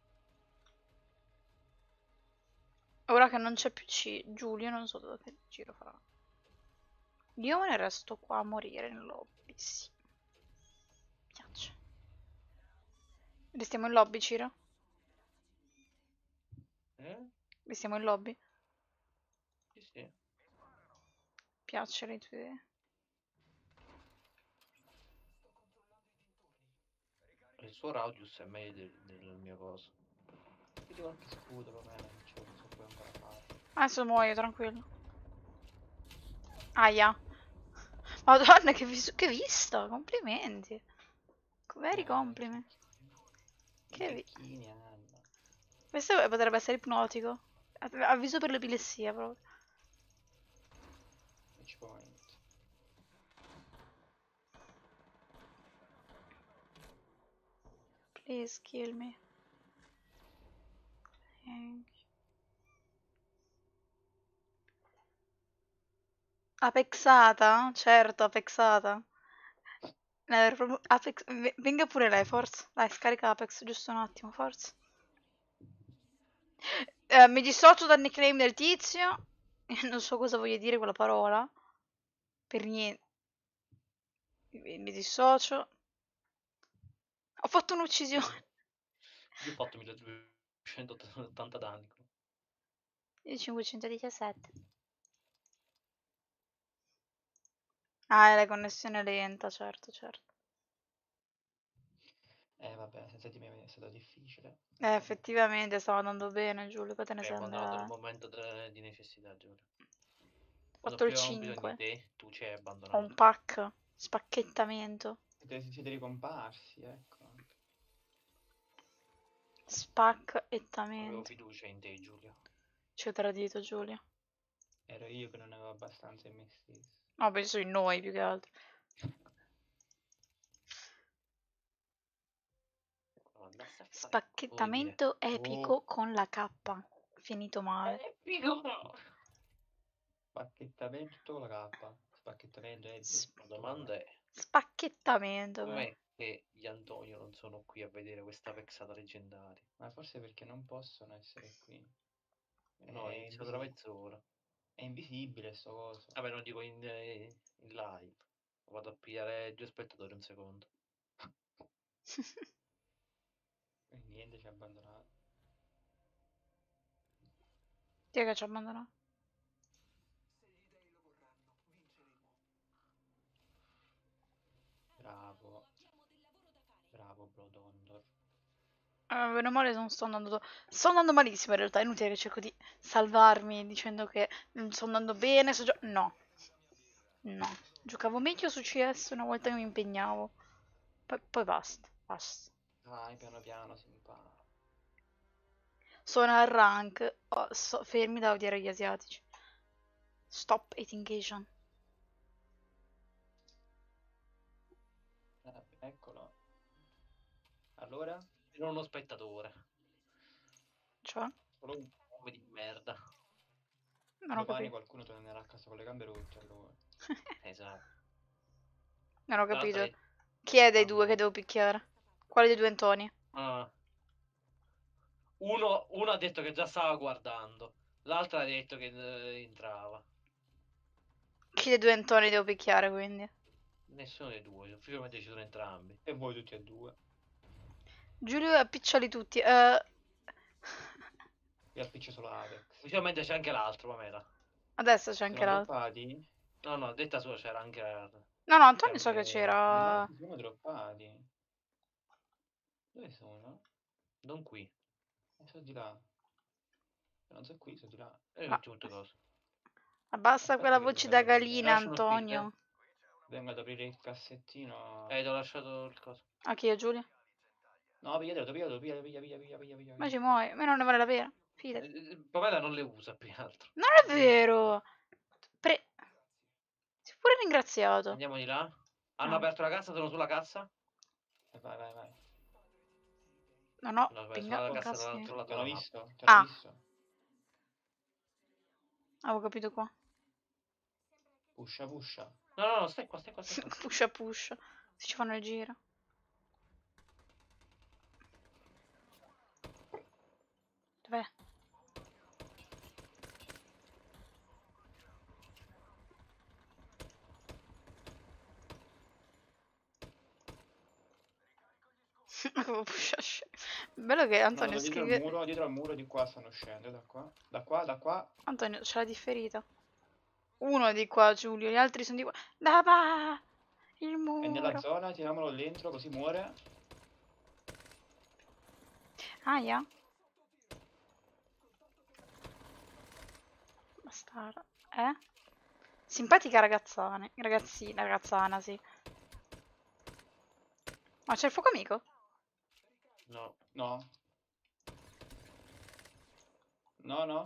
Ora che non c'è più Giulio, non so dove che giro farà. Io me ne resto qua a morire in lobby, sì. Mi piace. Restiamo in lobby, Ciro? Eh? Restiamo in lobby? Sì, sì. Piace le tue idee. Il suo radius è meglio del mio coso. Vedi qualche scudo, va bene, non ce lo so poi ancora fare. Adesso muoio, tranquillo. Aia. Madonna, che vista! Complimenti. Veri complimenti. I Che vi... cecchini hanno. Questo potrebbe essere ipnotico. Avviso per l'epilessia proprio. Match point. Please kill me. Thank you. Apexata? Certo, Apexata. Apex... Venga pure lei, forza. Dai, scarica Apex, giusto un attimo, forza. Mi dissocio dal nickname del tizio. Non so cosa voglia dire quella parola. Per niente. Mi dissocio. Ho fatto un'uccisione. Io ho fatto 1280 danni. Io 517. Ah, è la connessione lenta, certo, certo. Vabbè, senza di me è stato difficile. Effettivamente stava andando bene, Giulio, poi te ne Hai sei abbandonato il andato. momento di necessità, Giulio. Ho Quando fatto il più avevamo bisogno di 5. te, tu ci hai Ho un abbandonato. pack. Spacchettamento. Siete ricomparsi, ecco. Avevo Spacchettamento. fiducia in te, Giulio. Ci ho tradito, Giulio. Ero io che non avevo abbastanza in me stesso. No, penso in noi più che altro. Andasse a fare, vuoi dire? Spacchettamento Oh, epico con la K. Finito male. Epico! spacchettamento tutto con la K. Spacchettamento S- La tutto con la domanda K. è, Spacchettamento, però. com'è che gli Antonio non sono qui a vedere questa vexata leggendaria? Ma forse perché non possono essere qui. No, È inizio tra invisibile. mezz'ora. È invisibile sto coso. Vabbè, non dico in live. Vado a pigliare due spettatori un secondo. E niente, ci ha abbandonato. Chi è che ci ha abbandonato? Bravo. Bravo, Blodondor. Meno male non sto andando. Sto andando malissimo in realtà. È inutile che cerco di salvarmi dicendo che sto andando bene. No, no. Giocavo meglio su CS una volta che mi impegnavo. Poi basta, basta. Dai, piano piano si impara. Sono al rank. Oh, fermi da odiare gli asiatici. Stop eating Asian. Eccolo. Allora? Sono uno spettatore. Cioè? Solo un uomo di merda. Non ho Domani capito. qualcuno tornerà a casa con le gambe rotte, allora. Esatto. Non ho L'altra capito. è... Chi è dei due che Quando... devo picchiare? Quale dei due Antoni? Ah, uno ha detto che già stava guardando. L'altro ha detto che entrava. Chi dei due Antoni devo picchiare quindi? Nessuno dei due. Ufficialmente ci sono entrambi. E voi tutti e due. Giulio appiccioli tutti. Io appiccio solo Apex. Ultimamente c'è anche l'altro, Pamela. Adesso c'è anche Sono l'altro. droppati? No, no, detta sua c'era anche... No, no, Antonio so che anche... c'era. Si sono droppati. Dove sono? Non qui. Sono di là. Non so qui, sono di là. E Ma l'ultimo coso. abbassa quella Aspetta che voce vengo da a prendere. gallina, Lascia uno split, Antonio. Vengo ad aprire il cassettino. Ti ho lasciato il coso. Anche io, Giulio. No, pigliatelo, piglia. Ma ci muoio. A me non ne vale la pena. Fidati. Pamela non le usa, più che altro. Non è vero. Si è pure ringraziato. Andiamo di là. Hanno Ah, aperto la cassa, sono sulla cassa. Vai. non ho No, sono pingato alla un cassa cazzo. dall'altro lato Te l'ho della mappa. visto, te l'ho Ah, visto. avevo capito qua. Pusha. No, stai qua. Pusha pusha. Se ci fanno il giro. Dov'è? Avevo pushato. Bello che Antonio No, scrive. dietro al muro di qua stanno uscendo, da qua. Antonio ce l'ha differita. Uno è di qua, Giulio, gli altri sono di qua. Dava! Il È nella muro. zona, tiriamolo dentro così muore. Aia. Bastardo. Simpatica ragazzana. Ragazzana, sì. Ma c'è il fuoco amico? No. No.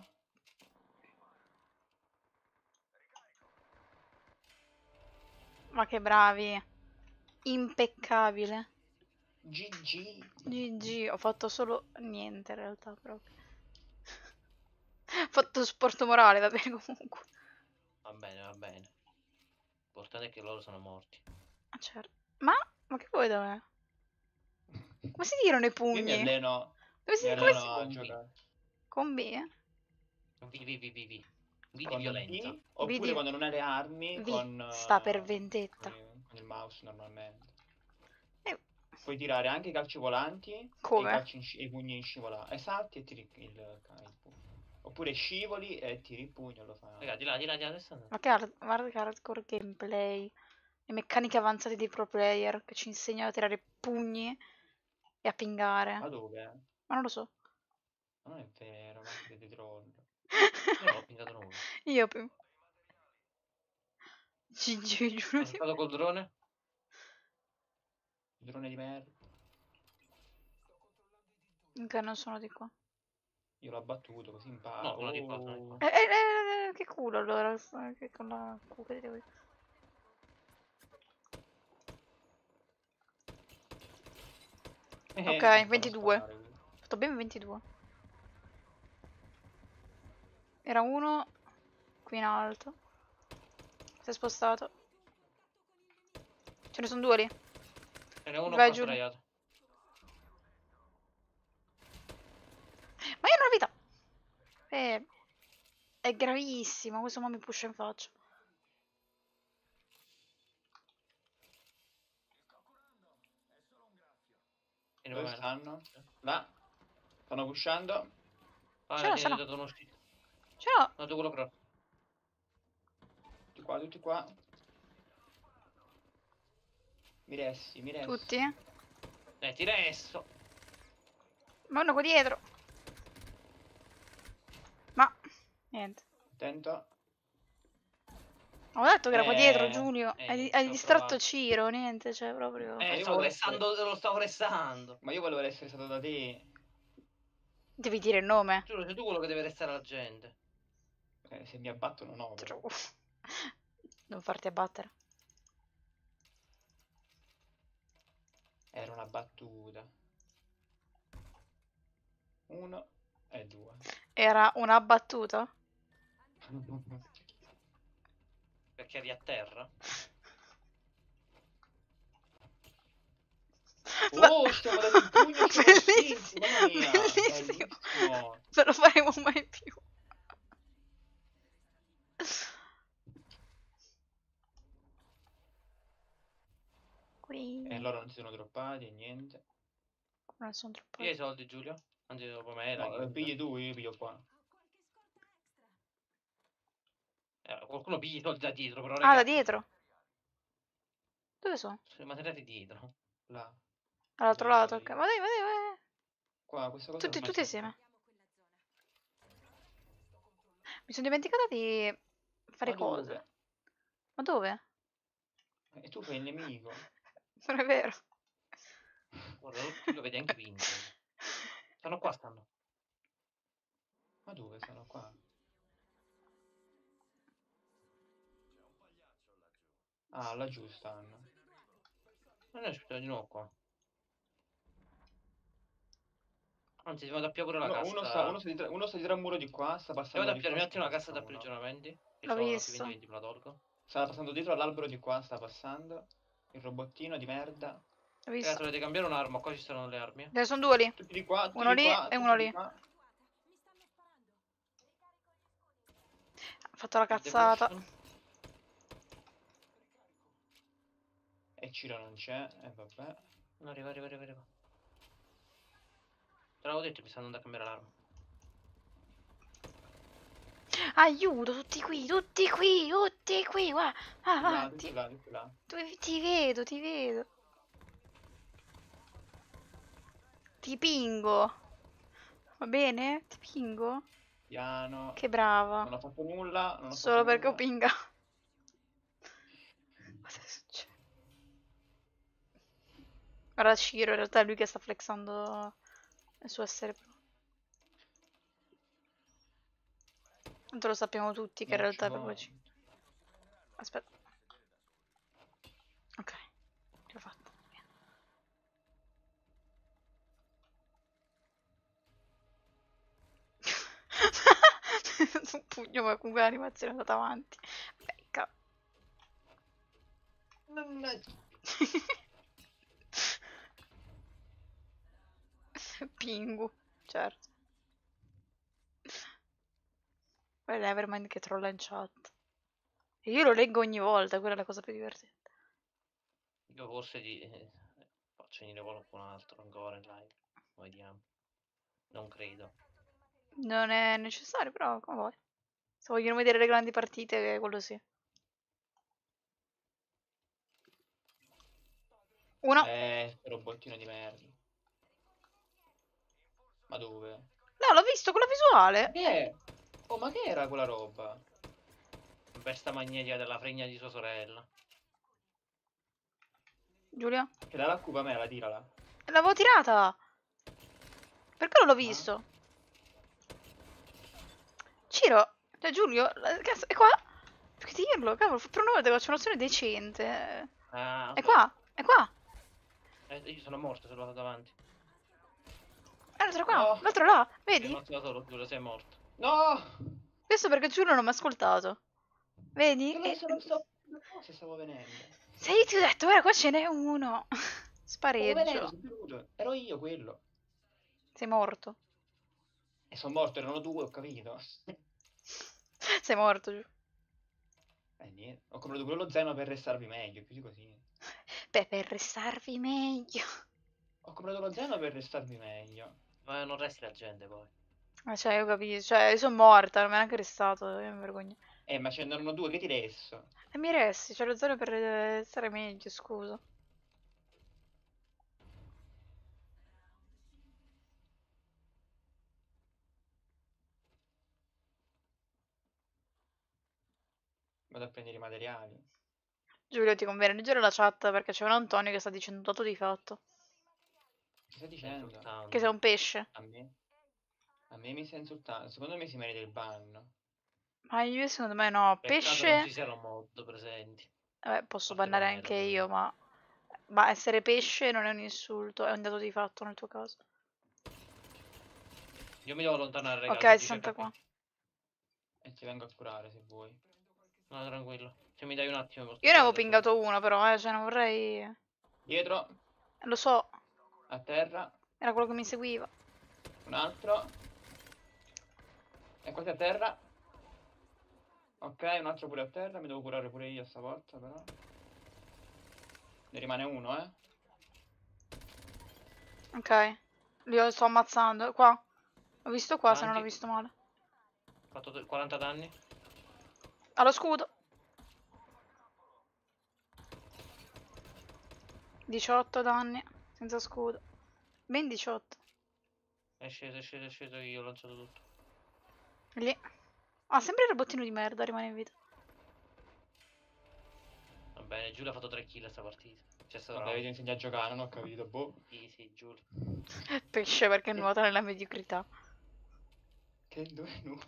Ma che bravi. Impeccabile. GG. Ho fatto solo niente in realtà proprio. Ho fatto sport morale, va bene comunque. Va bene. L'importante è che loro sono morti. Ah, certo. Ma che vuoi da me? Come si tirano i Io mi pugni? alleno, Come si... a Con B. giocare. Con B, eh? V di Con violenza. B, oppure Vedi- quando non hai le armi, V. Sta per vendetta. con il mouse normalmente. Eh, Puoi tirare anche i calci volanti e Come? e i pugni in scivola. E salti e tiri il pugno. Oppure scivoli e tiri il pugno, lo fa. Raga, di là, adesso. Ma guarda che hardcore gameplay. Le meccaniche avanzate dei pro player che ci insegnano a tirare pugni e a pingare. Ma dove? Ma non lo so. Ma non è vero, ma siete troll. Io non ho pingato nulla. Io più. GG, giuro Sono di... stato col drone? Drone di merda. Ok, non sono di qua. Io l'ho battuto così No, imparo. sono di qua, sono di qua. Che culo allora. Che con la cuca di lui. Ok, Mi fanno 22. sparare qui. Ho fatto ben 22. Era uno qui in alto. Si è spostato. Ce ne sono due lì. Ce n'è uno Vai qua Giulio. sdraiato. Ma io non ho vita. È gravissimo. Questo mo mi pusha in faccia. Vieni, Dove Pamela. stanno? Là. Stanno pushando. Ce l'ho, ce Tieni l'ho. dato uno schizzo. Ce l'ho. No, tu quello cross. Tutti qua. Miressi. Tutti? Ti resto. Ma uno qua dietro. Ma niente. Attento. Ho detto che era qua dietro, Eh, Giulio. ci Hai ho distratto provato. Ciro, niente, cioè proprio. io Stavo volevo restando, lo stavo restando. Ma io volevo essere stato da te. Devi dire il nome. Giuro, sei tu quello che deve restare la gente. Se mi abbattono no, però. Non farti abbattere. Era una battuta. 1 e 2. Era una battuta? Perché eri a terra? Oh, stiamo dando il pugno Bellissimo, mamma mia. bellissimo. Bellissimo. Non lo faremo mai più. Qui. E loro non si sono droppati e niente. non sono troppo. Piglia i soldi, Giulio. Anzi, dopo me la No, pigli tu, io piglio qua. Qualcuno pigli i soldi da dietro, però, Ah, raga. da dietro? Dove sono? Sono i materiali dietro. Là. Dall'altro lato, ok. Ma dai, ma dai, ma dai. Qua, questa cosa ormai Tutti si insieme. Mi sono dimenticata di fare Ma cose. dove? Ma dove? E tu fai il nemico. Non è vero. Guarda, tu lo vedi anche vinto. Stanno qua, stanno. Ma dove sono qua? Ah, laggiù stanno. Ma noi aspettiamo di nuovo qua. Anzi, si va a pure la Uno cassa. sta dietro al muro di qua, sta Devo passando da di più qua. un attimo la cassa Uno. d'approvvigionamenti. Che L'ho ho altri visto. 20 me la tolgo. Stava passando dietro all'albero di qua, sta passando. Il robottino di merda. L'ho Ragazzi, visto. volete cambiare un'arma? Qua ci stanno le armi. Ne sono due lì. Tutti di qua, tutti Uno di lì qua, e tutti uno di lì. qua. Ha fatto la Il cazzata. devotion. E Ciro non c'è, e vabbè. No, arriva. Te l'avevo detto, mi stanno andando a cambiare l'arma. Aiuto, tutti qui, tutti qui, tutti qui. Guarda. Ah, Tutti là, tutti là. ti vedo, ti vedo. Ti pingo. Va bene? Ti pingo? Piano. Che brava. Non ho fatto nulla. Non ho Solo fatto perché ho nulla. pinga. Cosa succede? Guarda Ciro, in realtà è lui che sta flexando il suo essere pro. Tanto lo sappiamo tutti che in realtà è proprio Ciro. Aspetta. Ok, ce l'ho fatta. Un pugno, ma comunque l'animazione è andata avanti. Becca. Pingu, certo. Poi l'Evermind che trolla in chat. E io lo leggo ogni volta, quella è la cosa più divertente. Io forse faccio venire qualcun altro ancora in live. Vediamo. Non credo. Non è necessario, però come vuoi. Se vogliono vedere le grandi partite, quello sì. Uno. Robottino di merda. Ma dove? No, l'ho visto con la visuale. Che è? Oh, ma che era quella roba? Besta magnetica della fregna di sua sorella. Giulia? Che dà la cuba a me, la tirala. L'avevo tirata. Perché non l'ho Ma? visto? Ciro, cioè Giulio, cazzo, è qua? Perché dirlo? Cavolo, per una volta che faccio un'azione decente. Ah, È qua, è qua. io sono morto se l'ho dato davanti. L'altro qua, No. l'altro là, Io vedi? non sono solo, Giulio, sei morto. No! Questo perché Giulio non mi ha ascoltato. Vedi? Se stavo venendo. Sei, ti ho detto, guarda, qua ce n'è uno. Stavo venendo, Spareggio. sono venuto. Ero io quello. Sei morto. E sono morto, erano due, ho capito. Sei morto, Giulio. Niente. Ho comprato quello lo zaino per restarvi meglio, più di così. Beh, per restarvi meglio. Ho comprato lo zaino per restarvi meglio. Ma non resti la gente poi. Ma cioè, io capisco. Cioè, io sono morta, non mi è neanche restato, io mi vergogno. Ma ce n'erano due, che ti resto? E mi resti, c'è lo zero per stare meglio, scusa. Vado a prendere i materiali. Giulio, ti conviene leggere la chat perché c'è un Antonio che sta dicendo dato di fatto. Che stai dicendo? Che sei un pesce. A me? A me mi stai insultando. Secondo me si merita il ban. Ma io secondo me no. Peccato non Pesce. ci siano molto presenti. Vabbè, posso Parte bannare Pamela, anche io, ovviamente. ma essere pesce non è un insulto, è un dato di fatto nel tuo caso. Io mi devo allontanare, raga, Ok, 12 60 qua. HP. E ti vengo a curare se vuoi. No, tranquillo. Se mi dai un attimo. Io ne avevo pingato uno però, cioè non vorrei. Dietro. Lo so, A terra. era quello che mi seguiva. Un altro. E quasi a terra. Ok, un altro pure a terra. Mi devo curare pure io stavolta però. Ne rimane uno, Ok. Li sto ammazzando. Qua. Ho visto qua, se non ho Avanti. visto male. Ho fatto 40 danni. Allo scudo. 18 danni. Senza scudo. Ben 18. È sceso, io ho lanciato tutto. Lì. Ah, sempre il robottino di merda rimane in vita. Va bene, Giulia ha fatto 3 kill sta partita. Cioè, sta Vabbè, vedi, insegna a giocare, non ho capito, boh. Sì, Giulia. Pesce perché nuota nella mediocrità. Che dove nu?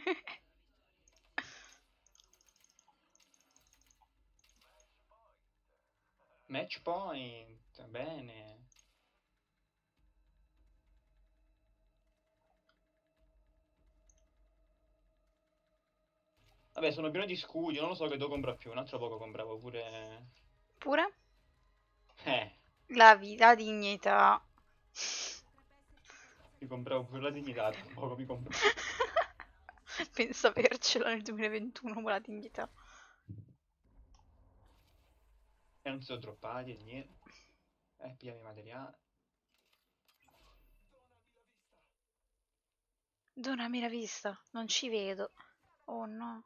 Match point, bene. Vabbè, sono pieno di scudi, non lo so che devo comprare più. Un altro poco compravo pure... Pure? Eh, La vita, la dignità. mi compravo pure la dignità, tra poco mi compravo. Penso avercela nel 2021 con la dignità. E non si sono droppati e niente. Pigliami i materiali. Donami la vista, non ci vedo. Oh no.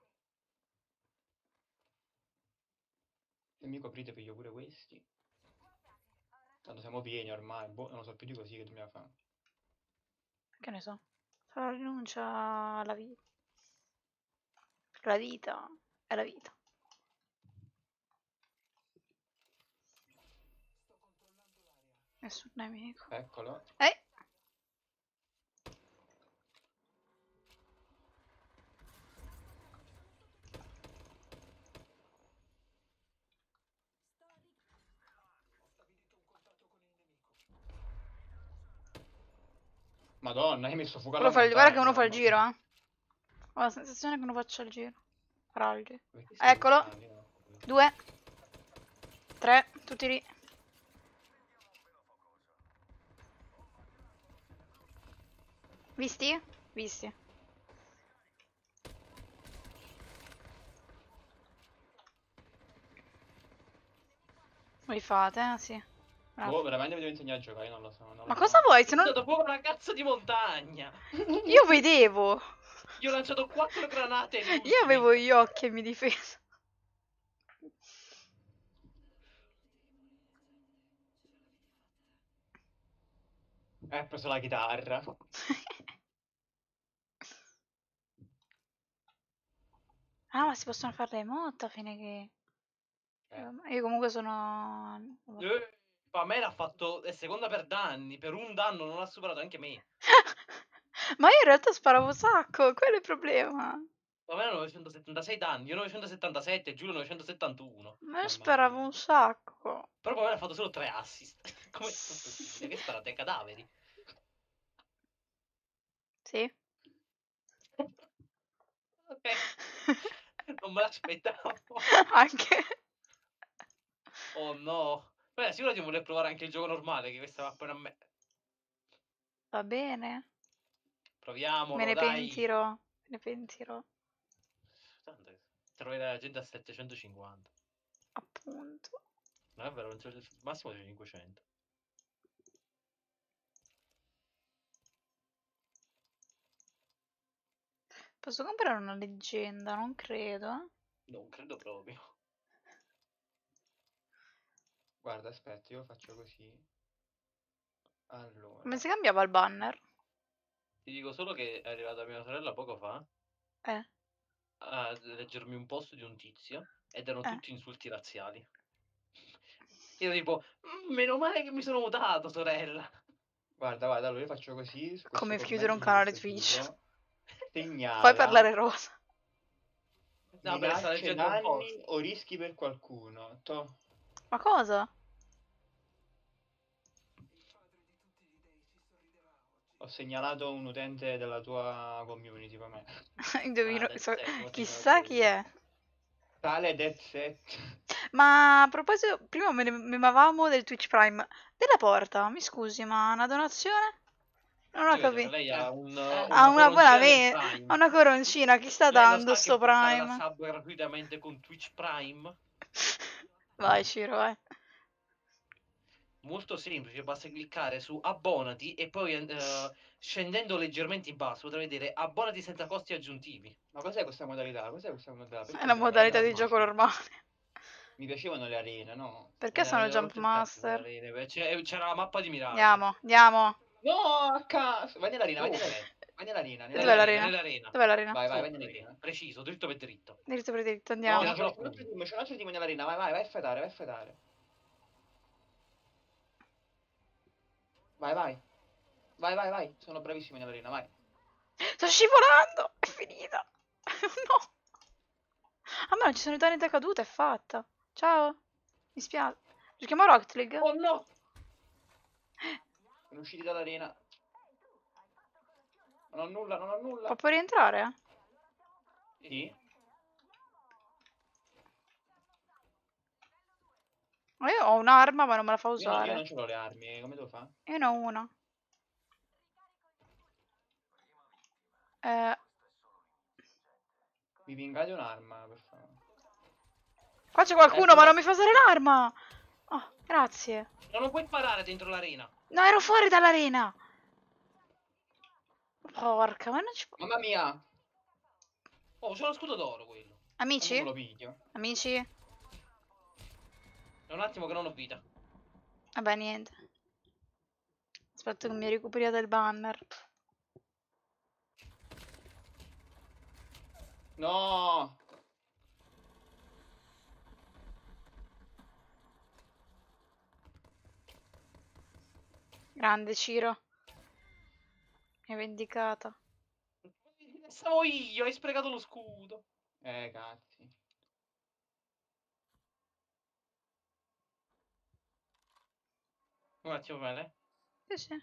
Se mi coprite piglio pure questi. Tanto siamo pieni ormai, boh, non lo so più di così che dobbiamo fare. Che ne so. Farò rinuncia alla vita. La vita è la vita. Nessun nemico. Eccolo. Madonna, hai messo fuoco alla montagna. Guarda che uno fa il mamma giro, mia. Ho la sensazione che uno faccia il giro. Farà il giro. Perché stai Eccolo. bussando? Io non ho capito. 2. 3. Tutti lì. Visti? Visti. Voi fate, sì. Bravo. Boh, veramente mi devo insegnare a giocare, io non lo so. Non lo Ma so. cosa vuoi? Se Ho non... dato fuoco una cazzo di montagna. Io vedevo. Io ho lanciato 4 granate e Io avevo gli occhi e mi difeso. Ho preso la chitarra. Ah, ma si possono fare le emote a fine che... Io comunque sono... Ma me l'ha fatto è seconda per danni. Per un danno non ha superato anche me. Ma io in realtà sparavo un sacco, quello è il problema. Ma me 976 danni, io 977, Giulio 971. Ma io sparavo un sacco. Però poi me l'ha fatto solo 3 assist. Come è possibile? Che sparate ai cadaveri? Sì. Ok. Non me l'aspettavo. Anche. Oh no. Beh, sicuro di voler provare anche il gioco normale, che questa va appena a me. Va bene. Proviamolo, Me ne dai. pentirò. Me ne pentirò. Tanto troverai la gente a 750. Appunto. No, è vero, il massimo di 500. Posso comprare una leggenda? Non credo. Non credo proprio. Guarda, aspetta, io faccio così. Allora. Come si cambiava il banner? Ti dico solo che è arrivata mia sorella poco fa a leggermi un post di un tizio ed erano tutti insulti razziali. Io tipo, meno male che mi sono mutato, sorella. Guarda, allora io faccio così. Su Come questo chiudere un commento canale di questo Twitch. tipo, segnala. Poi parlare rosa. No, per stare Minacce, leggendo un danni post. o rischi per qualcuno. Ma cosa? Ho segnalato un utente della tua community per me. Indovino. Set, Chissà chi è. Tale Dead Set. Ma a proposito, prima me ne memavamo del Twitch Prime. Della porta, mi scusi, ma una donazione? Non ho capito. Lei ha Ha una buona ha una coroncina, chi sta lei lo dando sa sto che può fare la Prime? sub gratuitamente con Twitch Prime? Vai, Ciro, vai. Molto semplice, basta cliccare su abbonati e poi scendendo leggermente in basso potrai vedere abbonati senza costi aggiuntivi. Ma cos'è questa modalità? Cos'è questa modalità? È Perché la siamo nelle modalità di arene? gioco normale. Mi piacevano le arene, no? Perché sono Le ho Jump rotte il cazzo con le Master? arene, c'era la mappa di Mirage. Andiamo, andiamo. No, a caso! Vai nell'arena, vai nell'arena. Dove? Vai nell'arena, Dov'è nell'arena. l'arena? Nell'arena. Dov'è l'arena? Vai, vai Sotto di nell'arena. te, preciso, dritto per dritto. Diritto per diritto, No, andiamo. Appena c'è ce l'ho un altro preso. team, c'è un altro team nell'arena. Vai, vai, vai a fightare, vai a fightare. Vai, vai. Vai, vai, vai. Sono bravissimi nell'arena, vai. Sto scivolando! È finita! No! A me non ci sono i danni da caduta, è fatta. Ciao. Mi spiace. Giochiamo a Rocket League? Oh no! Sono usciti dall'arena. Non ho nulla, non ho nulla. Può poi rientrare? Sì? Ma io ho un'arma ma non me la fa Io non usare. ce l'ho le armi, come devo fare? Io ne ho una. Eh, Mi vingate un'arma, per favore. Qua c'è qualcuno Ecco, ma non mi fa usare l'arma! Oh, grazie. Non puoi sparare dentro l'arena. No, ero fuori dall'arena! Porca, ma non ci può... Mamma mia! Oh, c'è uno scudo d'oro quello. Ma non Amici? me lo piglio. Amici? È un attimo che non ho vita. Vabbè, niente. Aspetto che mi recuperiate il banner. No! Grande Ciro. Mi hai vendicata. Stavo io, hai sprecato lo scudo. Cazzi. Un attimo bene. Sì, sì.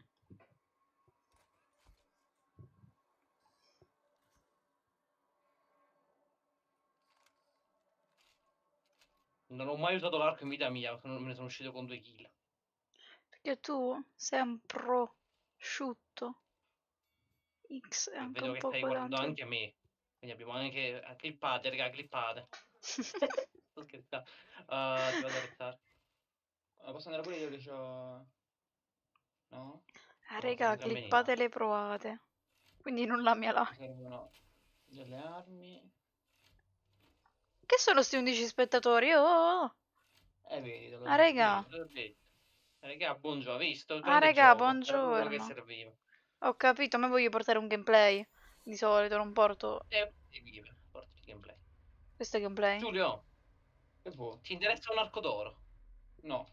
Non ho mai usato l'arco in vita mia, me ne sono uscito con 2 kill. Perché tu sei un prosciutto. X è anche Vedo un che po' stai guardando potente. anche a me. Quindi abbiamo anche clippate, raga, clippate. Sto scherzando. Ti vado a rettare. Posso andare pure io che c'ho... No? Raga, Entrambi clippate no. le provate. Quindi non la mia Mi live. servono delle armi. Che sono sti 11 spettatori? Oh! Vedi, te l'ho Ah, detto. raga. Te l'ho detto. Raga, buongiorno, hai visto? Ah, Grande raga, gioco. Era proprio quello che buongiorno. serviva. Ho capito, ma voglio portare un gameplay. Di solito non porto... E vive, porti il gameplay. Questo è gameplay? Giulio, Che vuoi? ti interessa un arco d'oro? No.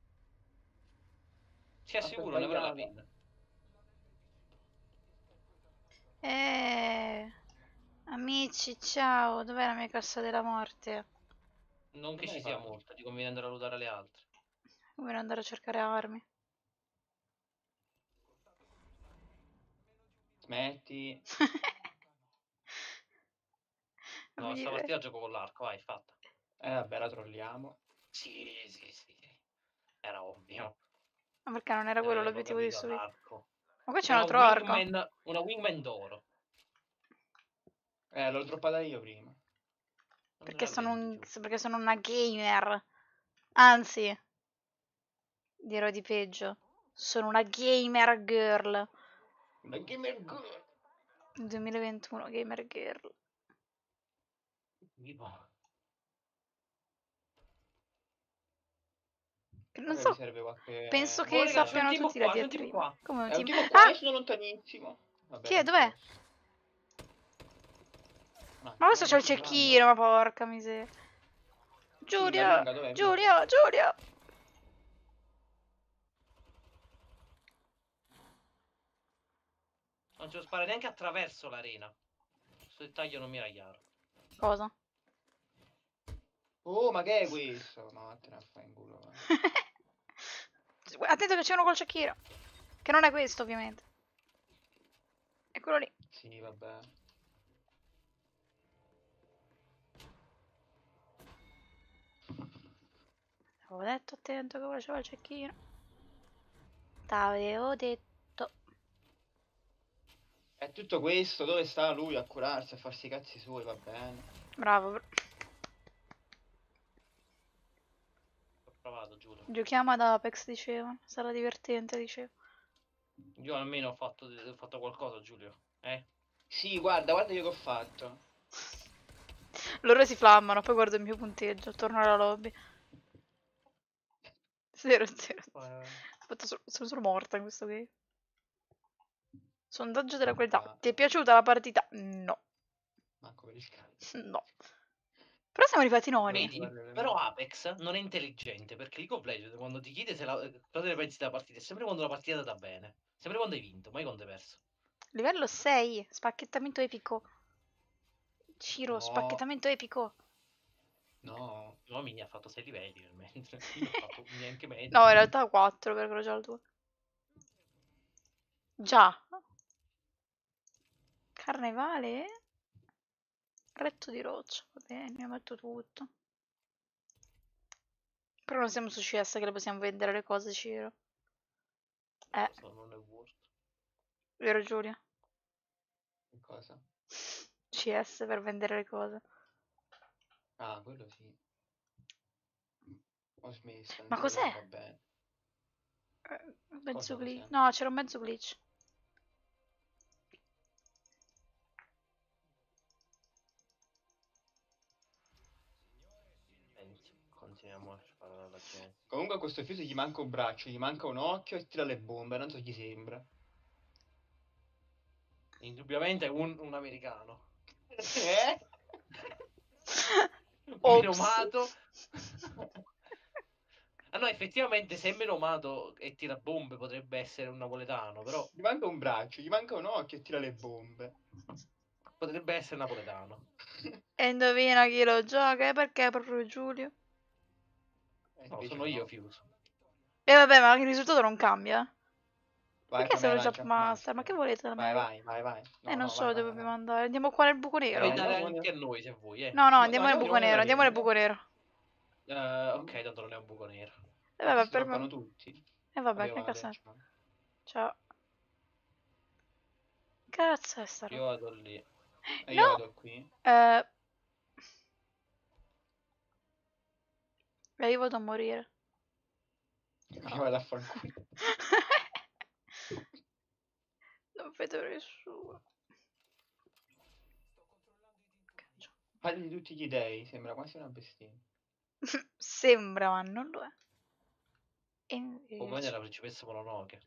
Ti Ho assicuro, ne vale la sbagliato. pena. Amici, ciao. Dov'è la mia cassa della morte? Non che Come ci hai sia fatto? molta, ti conviene andare a lutare le altre. Come non andare a cercare armi? Smetti. Non No, mi dire... stamattina gioco con l'arco, vai, fatta. Vabbè, la trolliamo. Sì. Era ovvio. Ma perché non era quello Avevo l'obiettivo di capito subito? l'arco. Ma qua c'è un altro arco. Una wingman d'oro. L'ho droppata io prima. Non te la prendi, giù. Perché sono una gamer. Anzi, dirò di peggio. Sono una gamer girl. Una gamer girl. 2021, gamer girl. Vivo. Non Magari mi so, serve qualche... penso Oh, che raga, c'è un sappiano team tutti la qua, c'è un team diatriba. qua. Come un È un team? tipo qua, Ah! io sono lontanissimo. Vabbè, Chi è? tanto Dov'è? posso. Un Ma questo attimo, c'è il sto giocando. cecchino, ma porca miseria. Giulia! Pinga, dov'è? Pinga. Giulia! Giulia! Non ci lo spara neanche attraverso l'arena. Questo dettaglio non mi era chiaro. Cosa? Oh, ma che è questo? Ma vattene a fare in culo. Va. Attento che c'è uno col cecchino. Che non è questo, ovviamente. È quello lì. Sì, vabbè. Avevo detto attento che faceva il cecchino. T'avevo detto. È tutto questo, dove sta lui a curarsi, a farsi i cazzi suoi, va bene. Bravo. Ho provato. giocato, Giulio. Giochiamo ad Apex, dicevano. Sarà divertente, dicevo. Io almeno ho fatto qualcosa, Giulio. Sì, guarda io che ho fatto. Loro si flammano, poi guardo il mio punteggio, torno alla lobby. 0-0. Aspetta, sono solo morta in questo game. Sondaggio della qualità. Ti è piaciuta la partita? No. Manco per il cazzo. No. Però siamo arrivati noni. Vedi? Però Apex non è intelligente, perché League of Legends quando ti chiede cosa ne pensi della partita, è sempre quando la partita da bene. Sempre quando hai vinto, mai quando hai perso. Livello 6. Spacchettamento epico. Ciro, No. spacchettamento epico. No. No, Mini ha fatto 6 livelli, mentre io ho fatto neanche mezzo. No, in realtà 4, perché ero già al 2. Già. Carnevale? Retto di roccia. Va bene, mi metto tutto. Però non siamo su CS che le possiamo vendere le cose, Ciro. Lo so, non è worth. Vero Giulia? Che cosa? CS per vendere le cose. Ah, quello sì. Ho smesso. Ma Non cos'è? va bene. Mezzo Cosa glitch. cos'è? No, c'era un mezzo glitch. Continuiamo a sparare alla gente. Comunque a questo fiuto gli manca un braccio, gli manca un occhio e tira le bombe, non so chi sembra. Indubbiamente è un americano. Eh? Menomato. Ah no, effettivamente se è menomato e tira bombe potrebbe essere un napoletano, però Gli manca un braccio, gli manca un occhio e tira le bombe. potrebbe essere napoletano. E indovina chi lo gioca? E perché proprio Giulio? No, Invece sono io no. Fuse. E vabbè, ma il risultato non cambia? Vai, Perché fammi sono la Jump Master? Ma che volete da me? Vai. No, Non no, so vai, dove vai, dobbiamo vai. andare. Andiamo qua nel buco nero. Puoi No, dare no, anche a noi se vuoi, No, no, No, andiamo nel buco nero. Andiamo nel buco nero. Ok, tanto non è un buco nero. E Ma qui vabbè, si per droppano me. tutti. E vabbè, Vabbè, che vale, cazzo è? ciao. Ciao. Cazzo è sta roba? Io vado lì. E io No! vado qui. Io vado a morire. Io vado a fanculo. Non vedo nessuno. Parli di tutti gli dei, sembra quasi una bestemmia. Sembra, ma non lo è. E Come invece nella principessa Mononoke.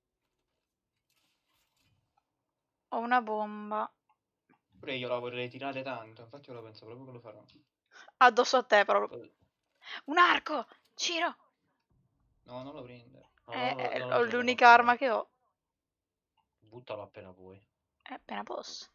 ho una bomba Pure io la vorrei tirare tanto, infatti io lo penso proprio che lo farò. addosso a te, però. Un arco! Ciro! No, non lo prendere. No, non lo Ho prendo l'unica manco arma là. che ho. Buttalo appena puoi. Appena posso.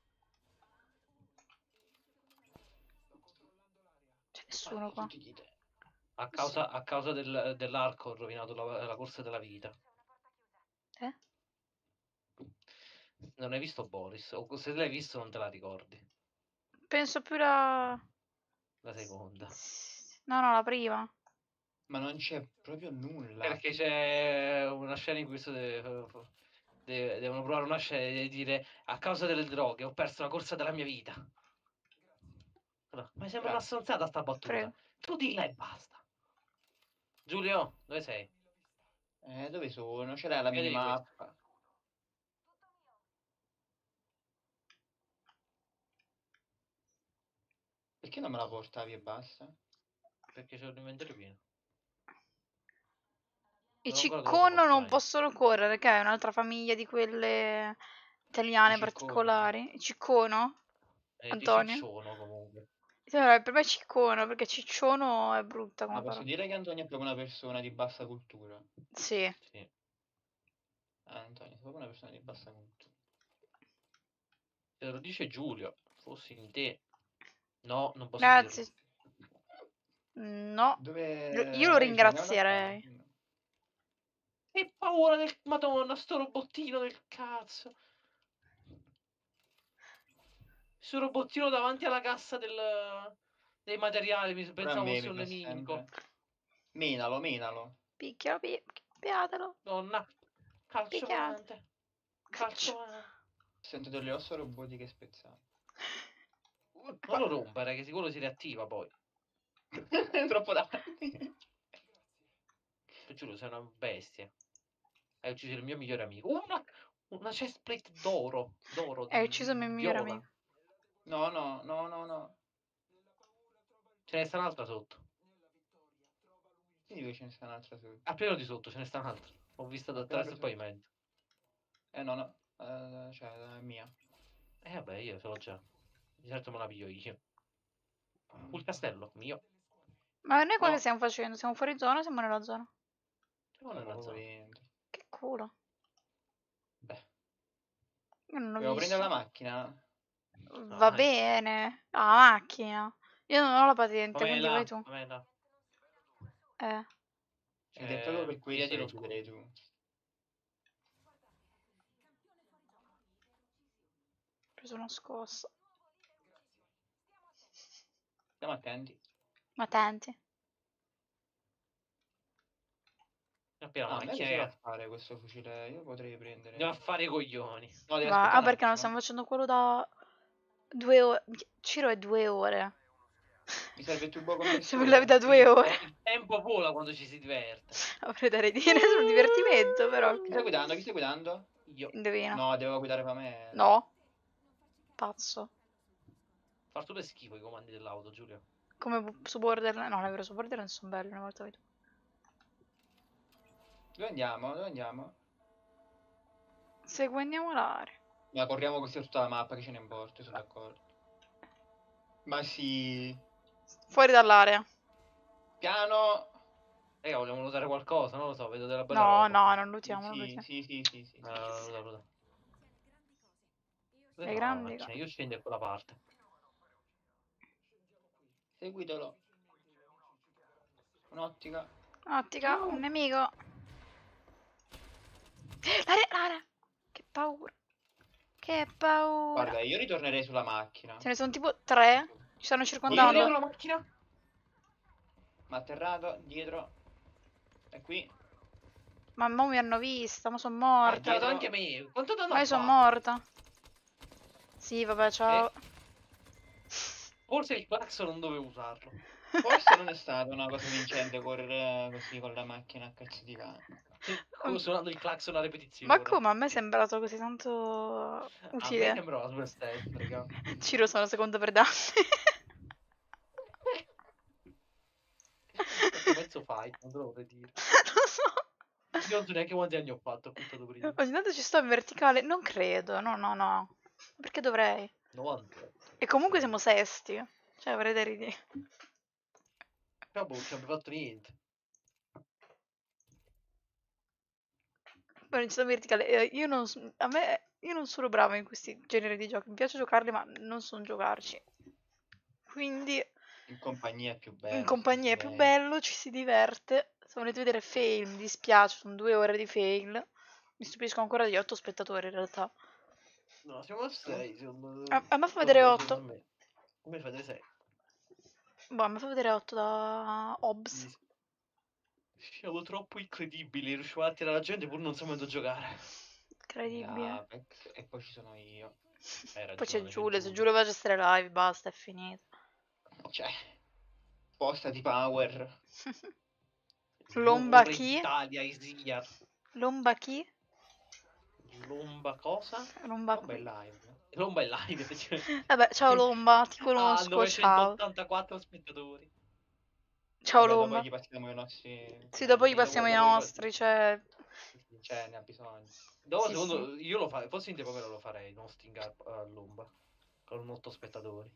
C'è nessuno qua. Tutti gli dei. A causa dell'arco ho rovinato la corsa della vita. Eh? Non hai visto Boris? O se l'hai visto non te la ricordi. Penso più la... La seconda. No, la prima. Ma non c'è proprio nulla. Perché c'è una scena in cui devono provare una scena e dire a causa delle droghe ho perso la corsa della mia vita. Allora, ma sembra una Grazie. stronzata sta battuta. Prego. Tu dilla e basta. Giulio, dove sei? Dove sono? C'era la Vedi questo. minimappa. Perché non me la portavi e basta? Perché c'è un inventario pieno. I Non ho ancora trovato ciccone non compagni. possono correre, che è un'altra famiglia di quelle italiane I cicconi. particolari. Il ciccono? Di Antonio? cicciono comunque. Per me è ciccono, perché cicciono è brutta Ma come posso parola. dire che Antonio è proprio una persona di bassa cultura? Sì. Sì. Antonio, sei proprio una persona di bassa cultura. Te lo dice Giulio. Fossi in te. No, non posso Grazie. dirlo. No. Dove... Io lo ci andiamo da qua? ringrazierei. No. Che paura del... Madonna, sto robottino del cazzo. Sto robottino davanti alla cassa dei materiali. Pure a Pensavo me fosse mi un fa nemico. sempre... Menalo. Picchialo, picchiatelo. Donna. Calcio Picchiate. volante. Calcio volante. Sento delle ossa robotiche spezzate. Non lo rompere, che sicuro si riattiva poi. Troppo davanti. Giuro, sei una bestia. Hai ucciso il mio migliore amico. Una chestplate d'oro. Hai ucciso il mio migliore viola. amico. No. Ce ne sta un'altra sotto. Quindi ce ne sta un'altra su. Al piano di sotto ce ne sta un'altra. Ho visto da attraverso il pavimento. No. Cioè, è mia. Vabbè, io so già. Di certo me la piglio io. Sul castello, mio. Ma noi qua No. che stiamo facendo? Siamo fuori zona o siamo nella zona? Siamo Non nella proprio zona. dentro. Che culo. Beh. Io non ho Dobbiamo prendere la visto. macchina? Va Vai. bene. Ah, macchina. Io non ho la patente, quindi vai tu. Pamela. Ed è proprio per questo Via di che lo chiederei tu. Ho preso una scossa. Stiamo attenti. Ma attenti. Appena la Ah, a me macchina piaceva è. fare questo fucile. Io potrei prendere. Andiamo a fare i coglioni. No, devi Va. Ah, aspettare un perché non attimo. stiamo facendo quello da 2 ore? Ciro è 2 ore. Mi serve il turbo Siamo in live da compressore. 2 ore. Il tempo vola quando ci si diverte. Avrei da ridire sul divertimento, però. Chi stai guidando? Chi stai guidando? Io. Indovina. No, devo guidare per me. No. Pazzo. Far tutto schifo i comandi dell'auto, Giulio. Come su Borderlands. No, non è vero, su Borderlands sono belli una volta vedo. Dove andiamo? Dove andiamo? Seguiamo l'area. Ma corriamo così su tutta la mappa, che ce ne importa, sono d'accordo. Ma sì. Fuori dall'area. Piano. Vogliamo usare qualcosa? Non lo so, vedo della bella No, roba. no, non lutiamo, non Sì. lutiamo. Allora. Dove Le sono la grandi macchina? Io scendo da quella parte. Seguitelo. Un'ottica. Ottica, un nemico. L'area. Che paura. Che paura. Guarda, io ritornerei sulla macchina. Ce ne sono tipo 3. Ci stanno Dietro circondando. la macchina? Ma atterrato, dietro. È qui. Ma mo mi hanno vista, ma sono Ha morta. atterrato anche me. Quanto danno Ma ha io sono fatto? morta. Sì, vabbè, ciao. Forse il clacson non dovevo usarlo. Forse non è stata una cosa vincente correre così con la macchina a cazzo di cane. Suonando il clacson a ripetizione. Ma come? A me è sembrato così tanto A me utile. sembrava super stessa, raga. Ciro sono seconda per danni. Mezzo fight, non te lo vorrei dire. Lo so. Io non so neanche quanti anni ho fatto, ho puntato prima. Ogni tanto ci sto in verticale. Non credo, no. Perché dovrei? 98. E comunque siamo sesti. Cioè, avrei da ridere. Però boh, non ci abbiamo fatto niente. Poi ci sto in verticale. Io non sono brava in questi generi di giochi. Mi piace giocarli, ma non so giocarci. Quindi In compagnia è più bello. in compagnia è più bello, ci si diverte. Se volete vedere fail, mi dispiace, sono 2 ore di fail. Mi stupisco ancora di 8 spettatori in realtà. No, siamo a 6, secondo me. A me fa vedere 8. Secondo me. Come fate 6? Boh, a me fa vedere 8 da Hobbs. Siamo troppo incredibili, riusciamo a attirare la gente pur non sapendo giocare. Incredibile. E poi ci sono io. Poi c'è Giulio, se Giulio va a gestire live, basta, è finito. Cioè, spostati power. Lomba chi? Italia, Isiar. Lomba chi? Lomba cosa? Lomba Lomba è qui. live. Lomba è live, effettivamente. Vabbè, ciao Lomba, ti Ah, conosco, ciao. 984 spettatori. Ciao Vabbè, dopo Lomba. gli passiamo i nostri. Sì, dopo gli Dopo- passiamo i dopo- nostri, cioè. Cioè, ne ha bisogno. Dopo, Sì, secondo io lo farei, fossi in te povero lo farei, non stinga a Lomba. Con 8 spettatori.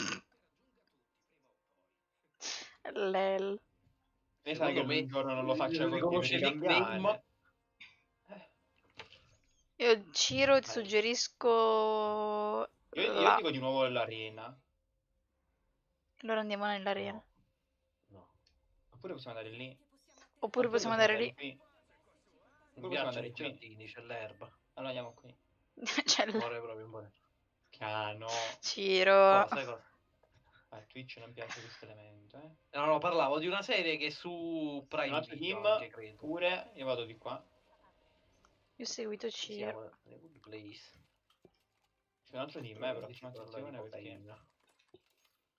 Lel. Ne sai che Secondo me, un giorno non lo faccia così, riconosce vedi il nickname. cambiare. Io Ciro ti Vai. suggerisco Io dico di nuovo l'arena. Allora andiamo nell'arena. No. Oppure possiamo andare lì. Oppure possiamo andare lì. Qui. Mi Oppure possiamo piacciono andare i qui. giardini, c'è l'erba. Allora andiamo qui. C'è Vorrei proprio un Cano. Ciro. sai cosa? A Twitch non piace questo elemento, No, parlavo di una serie che è su Un Prime altro Video team, anche, credo. pure, io vado di qua. Io ho seguito Si Ciro. chiama The Good Place. C'è un altro team, però Dici facciamo parla di attenzione perché cocaina.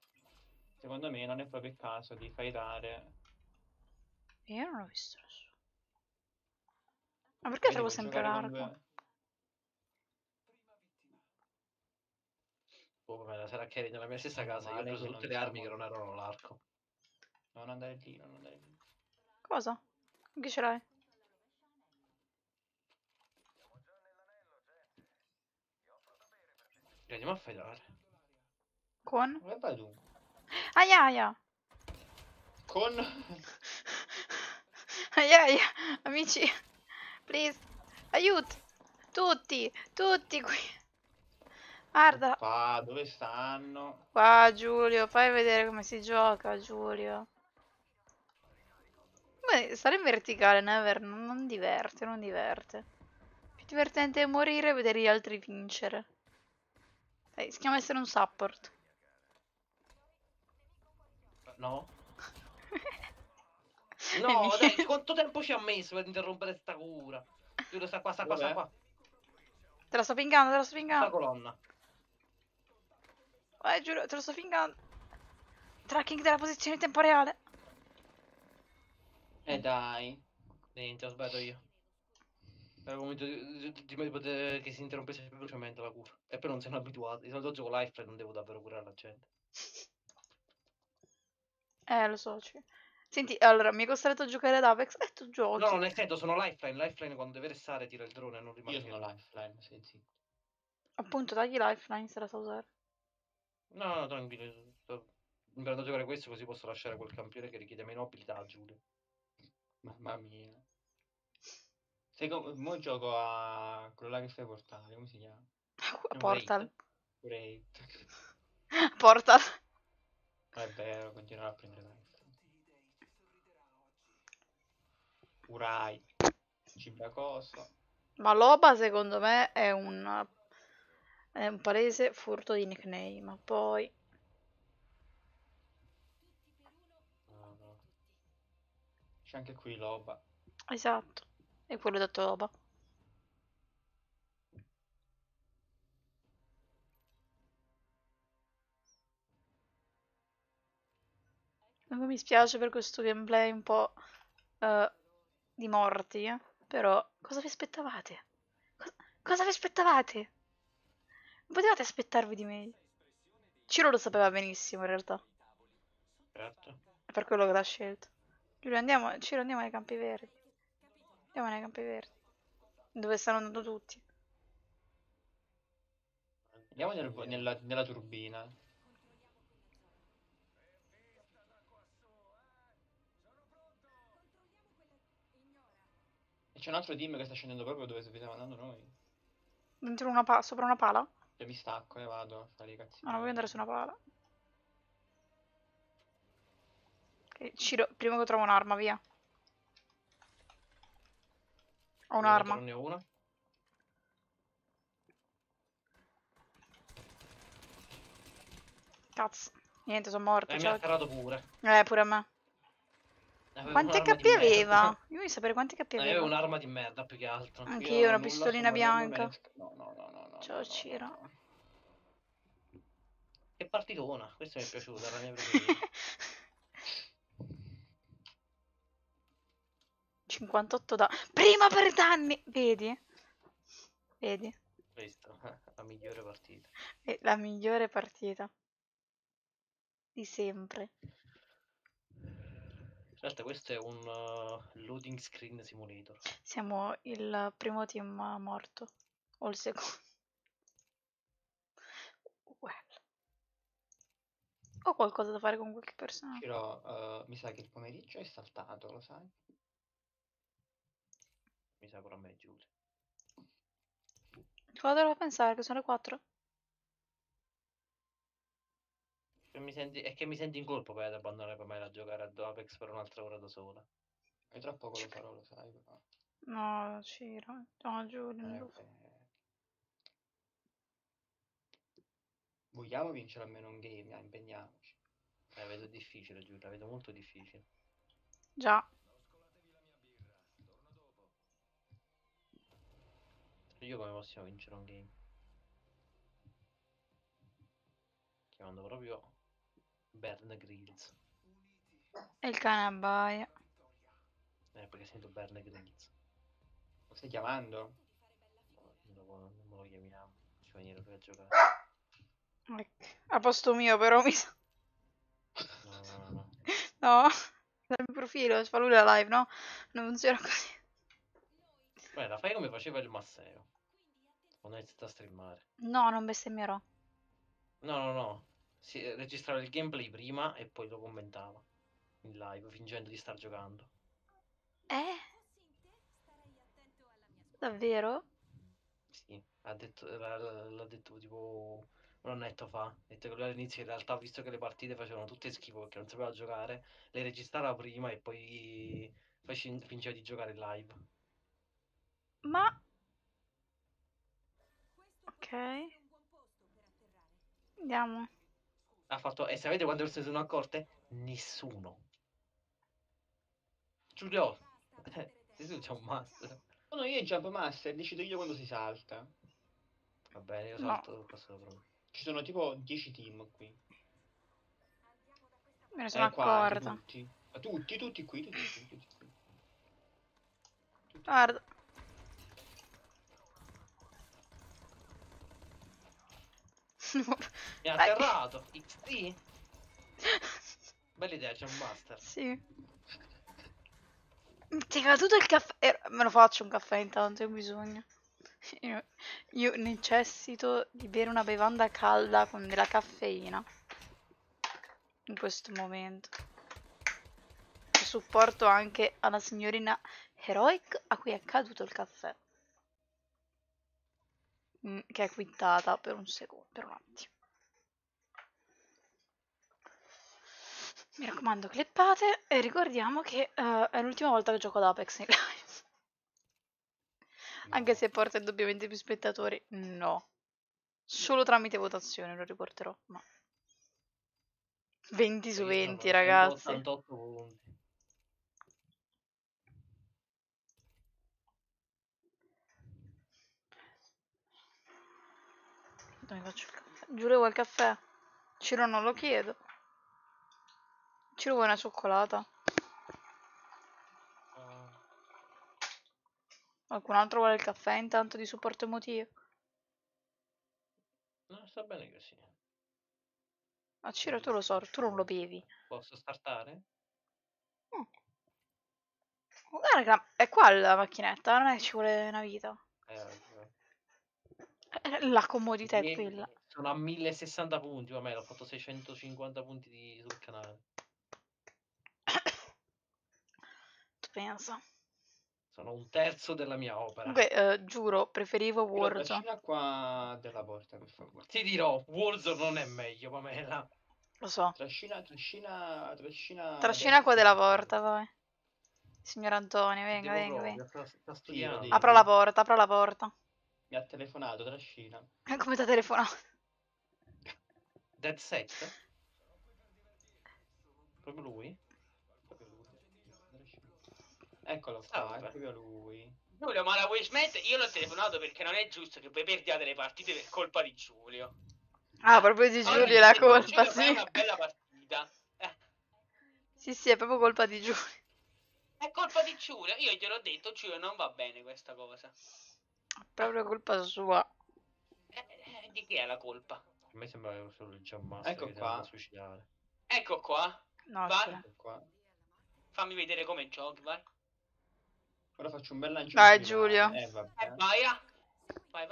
secondo me non è proprio il caso di fightare. Io non ho visto nessuno. Ma perché Quindi trovo puoi sempre giocare con l'arco? due... Oh, vabbè, la sera che nella mia stessa Meno casa io ho male preso che tutte non le armi che siamo... non erano l'arco. Non andare lì, non andare lì. Cosa? Che ce l'hai? Andiamo a fightare. Con? Dove vai tu? Aia aia! Con... Aia aia! Amici! Please! Aiuto! Tutti! Tutti qui! Guarda! Qua, dove stanno? Qua Giulio, fai vedere come si gioca Giulio. Beh, stare in verticale, Never, non diverte, non diverte. Più divertente è morire e vedere gli altri vincere. Si chiama essere un support. No? E No, dai, niente. quanto tempo ci ha messo per interrompere sta cura? Giuro, sta qua, sta qua, sta Dov'è? qua. Te la sto pingando, te la sto Sta pingando. colonna. Vai, giuro, te lo sto pingando. Tracking della posizione in tempo reale. Dai. Niente, ho sbagliato io. Ero convinto che si interrompesse più velocemente la cura. E poi non sono abituato. Di solito gioco life e non devo davvero curare la gente. Lo so. Senti, allora, mi è costretto a giocare ad Apex e tu No, giochi. nel senso sono lifeline. Lifeline quando deve restare tira il drone e non rimane Io sono fermo. lifeline, sei zitto. Appunto, tagli lifeline se la sa usare. No, no, tranquillo. Sto imparando a giocare questo così posso lasciare quel campione che richiede meno abilità a Giulio. Mamma mia. Mo gioco a quello là che fai portare, come si chiama? Portal. Wraith. Great. Portal. Non è vero, continuerò a prendere lifeline. Urai. Cibacoso. Ma Loba secondo me è un palese furto di nickname. Ma poi... No, no. C'è anche qui Loba. Esatto. E quello detto Loba. Comunque mi spiace per questo gameplay un po' eh, di morti, però cosa vi aspettavate? Cosa vi aspettavate? Non potevate aspettarvi di meglio. Ciro lo sapeva benissimo in realtà, Certo. è per quello che l'ha scelto. Giulio, andiamo, Ciro, andiamo nei campi verdi. Andiamo nei campi verdi, dove stanno andando tutti. Andiamo nella turbina. E c'è un altro team che sta scendendo proprio dove stiamo andando noi. Dentro sopra una pala? Cioè mi stacco e vado a fare i No, cazzini non voglio andare miei. su una pala. Ok, Ciro, prima che trovo un'arma, via. Ho Ovviamente un'arma. non ne ho una. Cazzo. Niente, sono morto, Mi ha ciao. sparato pure. Pure a me. Avevo Quante un'arma di HP aveva? merda. Io voglio sapere quante HP No, io avevo aveva. un'arma di merda più che altro. Io Anch'io, non ho una nulla, sto pistolina morendo e me bianca. ne... No, no, no, no, no, Ciao no, no, no, Ciro. no. Che partitona. Questa mi è piaciuta, era la mia preferita. 58 da... Prima per danni! Vedi? Vedi? Questa, la migliore partita. È la migliore partita. Di sempre. In realtà questo è un loading screen simulator. Siamo il primo team morto. O il secondo. Well. Ho qualcosa da fare con qualche personaggio. Però mi sa che il pomeriggio è saltato, lo sai? Mi sa pure a me, Giulio. Cosa devo pensare? Che sono le 4? È che mi senti in colpa per abbandonare per me a giocare ad Apex per un'altra ora da sola. E tra poco lo farò, lo sai, però. No, Ciro. No, Giulio, non lo fa. Vabbè. Vogliamo vincere almeno un game, impegniamoci. La vedo difficile, Giulio, la vedo molto difficile. Già. Io come possiamo vincere un game? Chiamando proprio Bern Grills. E il cane abbaia. Perché sento Bern Grills. Stai chiamando? Non me lo chiamiamo. Ci fa venire lui a giocare. A posto mio, però mi sa. No. No, dal mio profilo, fa lui la live, no? Non funziona così. Beh, la fai come faceva il Masseo. Quando ha iniziato a streamare. No, non bestemmierò. No. Si registrava il gameplay prima e poi lo commentava in live, fingendo di star giocando. Davvero? Sì, l'ha detto tipo un annetto fa. Ha detto che lui all'inizio in realtà, visto che le partite facevano tutte schifo perché non sapeva giocare, le registrava prima e poi fingeva di giocare in live. Ma... Ok. Andiamo. Ha fatto, e sapete quante persone sono accorte? Nessuno. Giulio, nessuno c'è un master. No, io Jump Master, decido io quando si salta. Va bene, io No. salto, passo sopra. Ci sono tipo 10 team qui. Me ne sono Qua anche accorta. tutti. Ma tutti qui. Guarda. Mi ha Vai. atterrato. XT? Bella idea, c'è un master. Sì. Ti è caduto il caffè. Me lo faccio un caffè intanto, ho bisogno. Io necessito di bere una bevanda calda con della caffeina. In questo momento. Supporto anche alla signorina Heroic a cui è caduto il caffè. Che è quittata per un secondo, per un attimo. Mi raccomando, clippate e ricordiamo che è l'ultima volta che gioco ad Apex in live. Anche se porta indubbiamente più spettatori, no. Solo tramite votazione lo riporterò, ma 20 su 20, ragazzi. 188 punti. Dove faccio il caffè? Giulio vuoi il caffè? Ciro non lo chiedo. Ciro vuoi una cioccolata? Qualcun altro vuole il caffè intanto di supporto emotivo? No, sta bene così. Ma Ciro tu lo so, tu non lo bevi. Posso startare? Guarda che è qua la macchinetta, non è che ci vuole una vita. La comodità è quella. Sono a 1060 punti, vabbè, l'ho fatto 650 punti sul canale. Tu pensa. Sono un terzo della mia opera. Comunque, giuro, preferivo Warzone. Trascina qua della porta, per favore. Ti dirò, Warzone non è meglio, Pamela. Lo so. Trascina Trascina qua della porta, vai. Signor Antonio, venga, Devo venga. proprio, sta Sì, studiando. lo Apra la porta, apra la porta. Mi ha telefonato, trascina. Come ti ha telefonato? Dead Set? Proprio lui? Eccolo qua, è proprio lui. Giulio, ma la vuoi smettere? Io l'ho telefonato perché non è giusto che voi perdiate le partite per colpa di Giulio. Ah, proprio di Allora, Giulio la Giulio, colpa, fai sì. una bella partita. Sì, è proprio colpa di Giulio. È colpa di Giulio. Io gliel'ho detto, Giulio, non va bene questa cosa. Proprio colpa sua. Di chi è la colpa? A me sembra solo il Jump Master Ecco che si qua. andava a suicidare. Ecco qua. No, Vai. scusa. Ecco qua. Fammi vedere come giochi, vai. Ora faccio un bel lancio Vai, di Giulio. vabbè. Vai, ah. Vai.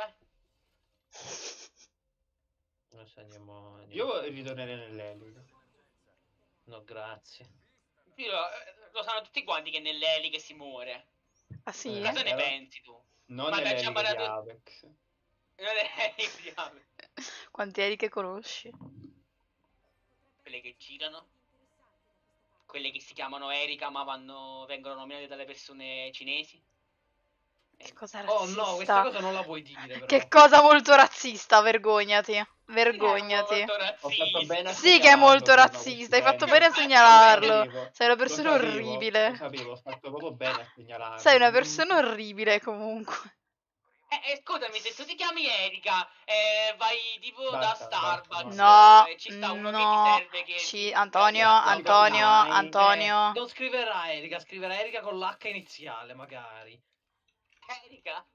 Adesso andiamo. Io ritornerei nell'elica. No, grazie. Giulio, lo sanno tutti quanti che nelle eliche si muore. Ah, sì? Cosa ne però pensi tu? Non Ma nell'elica di imparato... Apex. Non è di Apex. Quanti eri che conosci? Quelle che girano. Quelle che si chiamano Erika ma vengono nominate dalle persone cinesi. Che cosa Oh razzista. no, questa cosa non la puoi dire però. Che cosa molto razzista, vergognati. Vergognati. Ho fatto bene a Sì che è molto segnalarlo prima, razzista, hai questo fatto bene a pezzo. segnalarlo. Sei una Lo persona sapevo, orribile. Lo sapevo, ho fatto proprio bene a segnalarlo. Sei una persona orribile comunque. Scusami, se tu ti chiami Erika, vai tipo Basta, da Starbucks, No, ci sta uno no. che ti serve che Antonio, Guarda, Antonio. Non scriverà Erika, scriverà Erika con l'H iniziale magari. Erika?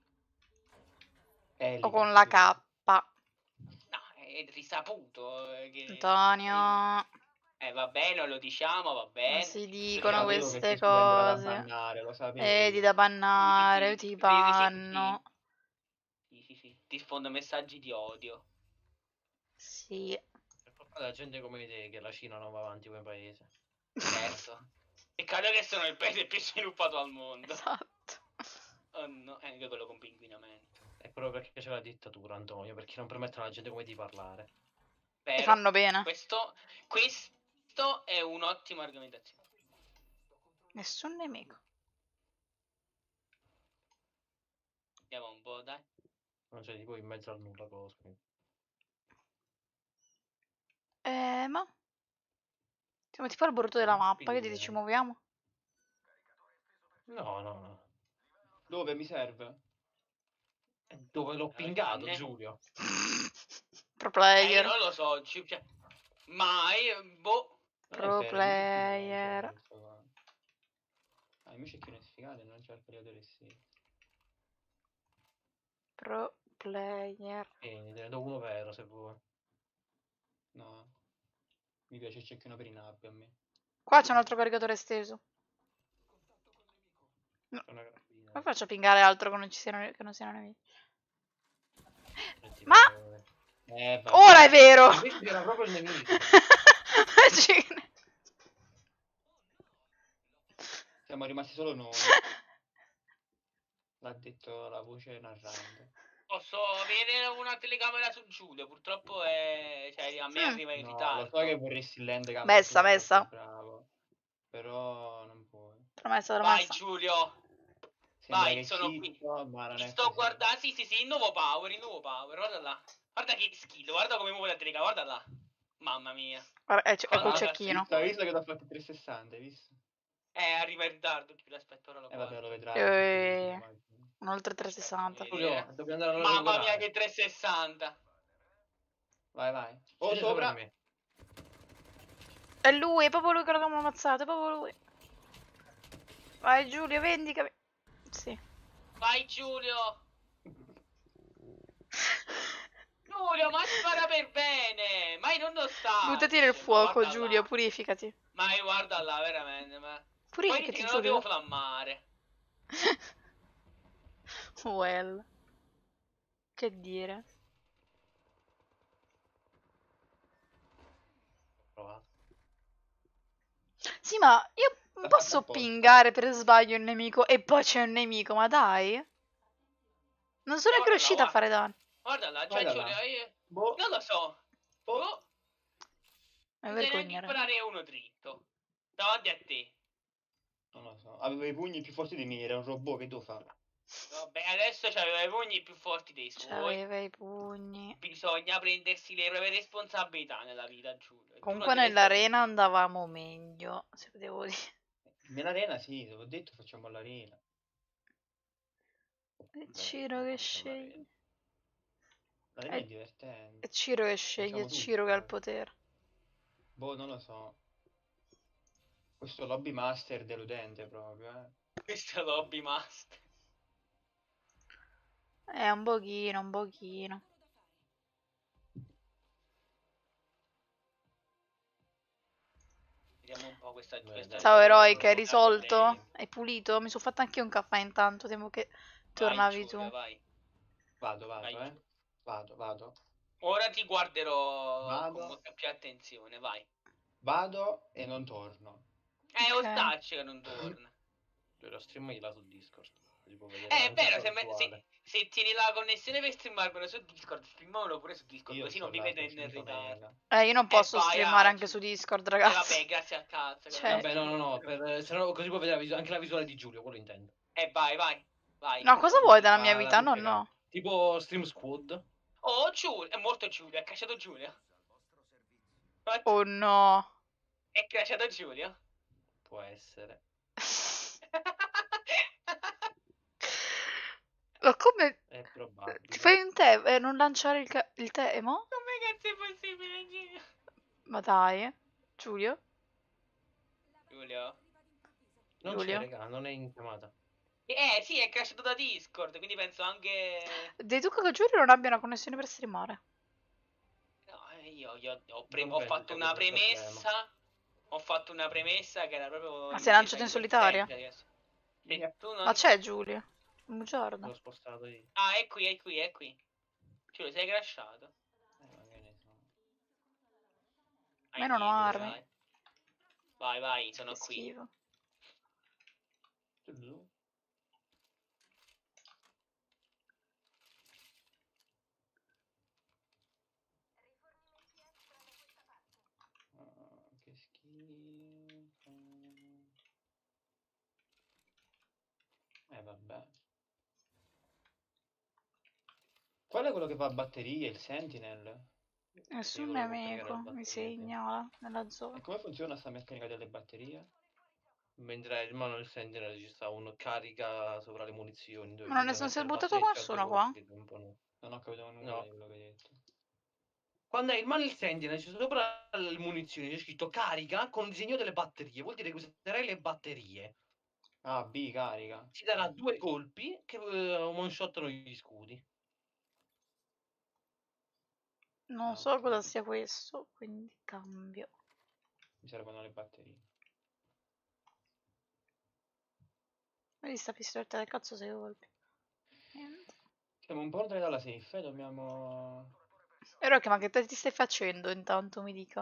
O con la K. No, è risaputo che... Antonio. Va bene, non lo diciamo, va Non bene. si Lo dicono sapevo che queste questo andrà da cose. bannare, lo sapevo. Ti da bannare, Sì, ti sì, banno. sì. Ti sfondo messaggi di odio. Sì. Per colpa della gente come te che la Cina non va avanti come paese. Certo. Peccato che sono il paese più sviluppato al mondo. Esatto. Oh no, è anche quello con inquinamento. È proprio perché c'è la dittatura, Antonio, perché non permettono alla gente come di parlare. E Vero? fanno bene. Questo è un'ottima argomentazione. Nessun nemico. Andiamo un po', dai. Non c'è tipo in mezzo al nulla cosa. Ma? Siamo tipo al bordo della mappa, che Quindi, dici ci muoviamo? no. Dove mi serve? Dove l'ho pingato, Giulio? Pro Io player. non lo so, cioè, mai, boh. Non è Pro vero, invece qui non c'è player. questo qua. Ah, invece qui non è sfigato, non c'è il caricatore sì. Pro player. Ne do uno vero se vuoi. No. Mi piace il cecchino per i nabbi a me. Qua c'è un altro caricatore esteso. No. C'è una carabina. Come faccio a pingare altro che non siano nemici? Senti, Ma- Vabbè. Ora è vero! Ma questo era proprio il nemico. Siamo rimasti solo noi. L'ha detto la voce narrante. Posso avere una telecamera su Giulio, purtroppo cioè, a me arriva in No, ritardo. lo so che vorresti l'handicap. Messa, tu sei messa. troppo bravo. Però non puoi. Promessa, Vai promessa. Giulio, Sembra vai, che sono qui. citto, ma non Ti è sto così. guardando, sì, il nuovo power, guarda là. Guarda che skill, guarda come muove la telecamera, guarda là. Mamma mia. Guarda, ecco il Quanta cecchino. Hai visto che ti ho fatto 360, hai visto? arriva in ritardo, Giulio, aspetta, ora lo Vabbè, guardo. lo vedrai. Un oltre 360. Giulio, dobbiamo andare alla Mamma mia, regolare. che 360. Vai. Scegli Sopra. me. È lui, è proprio lui che l'abbiamo ammazzato, è proprio lui. Vai Giulio, vendicami. Sì. Vai Giulio. Giulio, ma spara per bene. Ma non lo sta. Buttati nel fuoco, Giulio, purificati. Ma guarda là, veramente. Ma... Purificati, Poi non lo devo Giulio. flammare. Well. Che dire. Provato. Sì, ma io non L'ha posso fatto apposta. pingare per sbaglio un nemico e poi c'è un nemico, ma dai. Non sono neanche Guarda là, riuscita a guarda. fare danno. Guarda là, cioè Guarda Giulio, là. io... Boh. Non lo so. Boh. Boh. Mi Non sai neanche vergognerei. imparare uno dritto. Davanti a te. Non lo so. Aveva i pugni più forti di me, era un robot, che devo fare? Vabbè, adesso c'aveva i pugni più forti dei suoi. C'aveva i pugni. Bisogna prendersi le proprie responsabilità nella vita, Giulio. E tu non Comunque te ne stai nell'arena prendendo. andavamo meglio, se devo dire. Nell'arena sì, te l'ho detto, facciamo l'arena. È Ciro che sceglie. L'arena è divertente. È Ciro che sceglie, è Facciamo Ciro che ha il tutto. potere. Boh, non lo so. Questo lobby master deludente proprio, eh. Questo è l'hobby master. Un pochino, un pochino. Vediamo un po' questa Ciao Eroic, hai questa risolto? play. Hai pulito? Mi sono fatta anche io un caffè intanto, temo che Vai, tornavi Giulio, tu. vai. Vado, Vai, eh. Vado. Ora ti guarderò Vado. con molta più attenzione, vai. Vado e non torno. Ok. Ostaccio che non torna. Lo streamila su Discord. Si può vedere È anche vero, attuale. se tieni la connessione per streamarmelo su Discord, streamamolo pure su Discord, Io così non sto vi là, vedo sto in finito ritardo. mega. Io non posso vai, streamare anche Aci. su Discord, ragazzi. Vabbè, grazie al cazzo. Cioè- Vabbè, no, se no così può vedere anche la visuale di Giulio, quello intendo. Vai. No, cosa vuoi dalla mia vita? No, frega. no. Tipo Stream Squad. Oh, Giulio, è morto Giulio, è crashato Giulio. Oh no. È crashato Giulio. Può essere. Ma come? È probabile. Ti fai un tè e non lanciare il tè, mo? Come cazzo è possibile, Giulio? Ma dai, Giulio? Giulio? Non Giulio? c'è, raga, non è in chiamata. Sì, è crashato da Discord, quindi penso anche... Dei tu che giuri non abbia una connessione per streamare. No, io Non ho penso fatto sia una quello il problema. premessa. Ho fatto una premessa che era proprio Ma sei intesa lanciato in in quel solitaria? senso. Adesso. Mi Se tu Ma non... c'è Giulia? Un bugiardo. L'ho spostato io. Ah, è qui, è qui, è qui. Giulio, sei crashato? ma che ne so. Ma io non ho Niente, armi. dai. Vai, vai, Che sono qui. schifo. Che schifo. Vabbè. Qual è quello che fa a batterie? Il Sentinel? Sì, Nessun quello che può caricare nemico le mi batterie, sì. segnala nella E zona. come funziona sta meccanica delle batterie? Mentre il mano del Sentinel ci sta uno carica sopra le munizioni dove Ma non, gli puoi non si è mettere buttato batterie e c'ha due nessuno qua? colpi un po' no. Non ho capito nulla No. di quello che hai detto. Quando hai il mano del Sentinel c'è sopra le munizioni c'è scritto carica con il disegno delle batterie. Vuol dire che userai le batterie. Ah, B, carica. Ci darà due colpi che one-shottano gli scudi. Non Ah, so ok. cosa sia questo, quindi cambio. Mi servono le batterie. Vedi sta pistoletta del cazzo 6 colpi. Niente. Siamo un po' lontani dalla safe, dobbiamo... Però che ma che te ti stai facendo intanto, mi dica.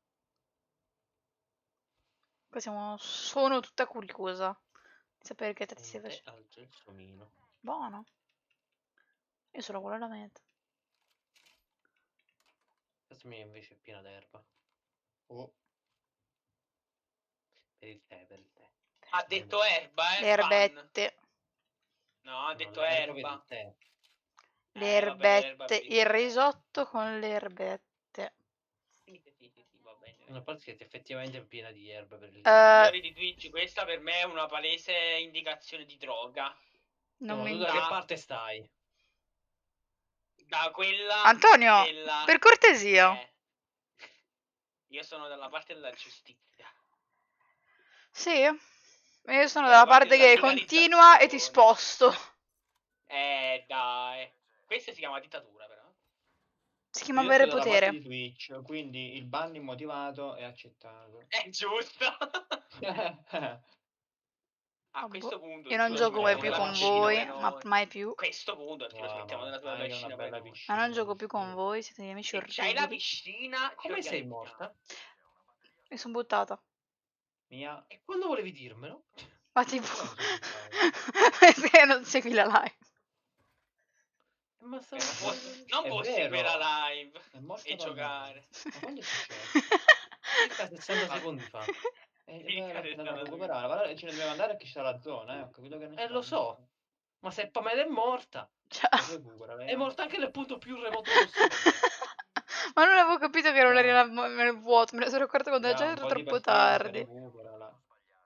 Qua sono tutta curiosa di sapere che te ti Un stai tè facendo. al gelsomino. Buono. Io sono quello alla meta. Questa mia invece è piena d'erba. Oh, Per il tè, per il tè. Ha detto erba, Le ban. erbette. No, ha No, detto l'erba per erba. il tè. Le Vabbè, l'erba erbette. per il Il tè. risotto con le erbette. Sì, va bene. Una parte che è effettivamente piena di erba per il Signori di Twitch, questa per me è una palese indicazione di droga. Non No, mi... tu da che parte stai? Da quella Antonio, della... per cortesia. Io sono dalla parte della giustizia. Sì? Io sono Dalla dalla parte parte della che continua e ti legalizzazione. sposto. Dai. Questa si chiama dittatura, però. Si io chiama sto avere dalla parte potere. di Twitch, quindi il ban immotivato è accettato. È giusto. A Ah, boh. questo punto, Io non Giulio, ci gioco mai Vabbè, mettiamo più una nella con piscina voi, pure piscina. ma noi. mai più. A questo punto, Giulio, ci mettiamo Ma nella tua dai, che è una piscina pure bella noi. Ma non piscina. gioco Che più con schifo. voi, siete degli amici Se c'hai la orribili. piscina, ci Come sei organizziamo. morta? Mi sono buttata. Mia... E quando volevi dirmelo? Ma tipo... Come mi sono buttato? Perché non segui la live? Ma stavo... Non È può seguire vero! la live È morta e Pallone. giocare. Ma quando è successo? Circa 60 Va- secondi fa. L'ho appena andato a recuperare. Guarda, ce ne dobbiamo andare che c'è la zona, Ho capito che non si fa Lo so. niente. Ma se Pamela è morta, Cioè... Recupera, è lei. morta anche nel punto più remoto possibile. Ma non avevo capito che non Dai, eri nel vuoto, me ne sono accorta quando già un era po' di troppo pazienza, tardi. recuperala.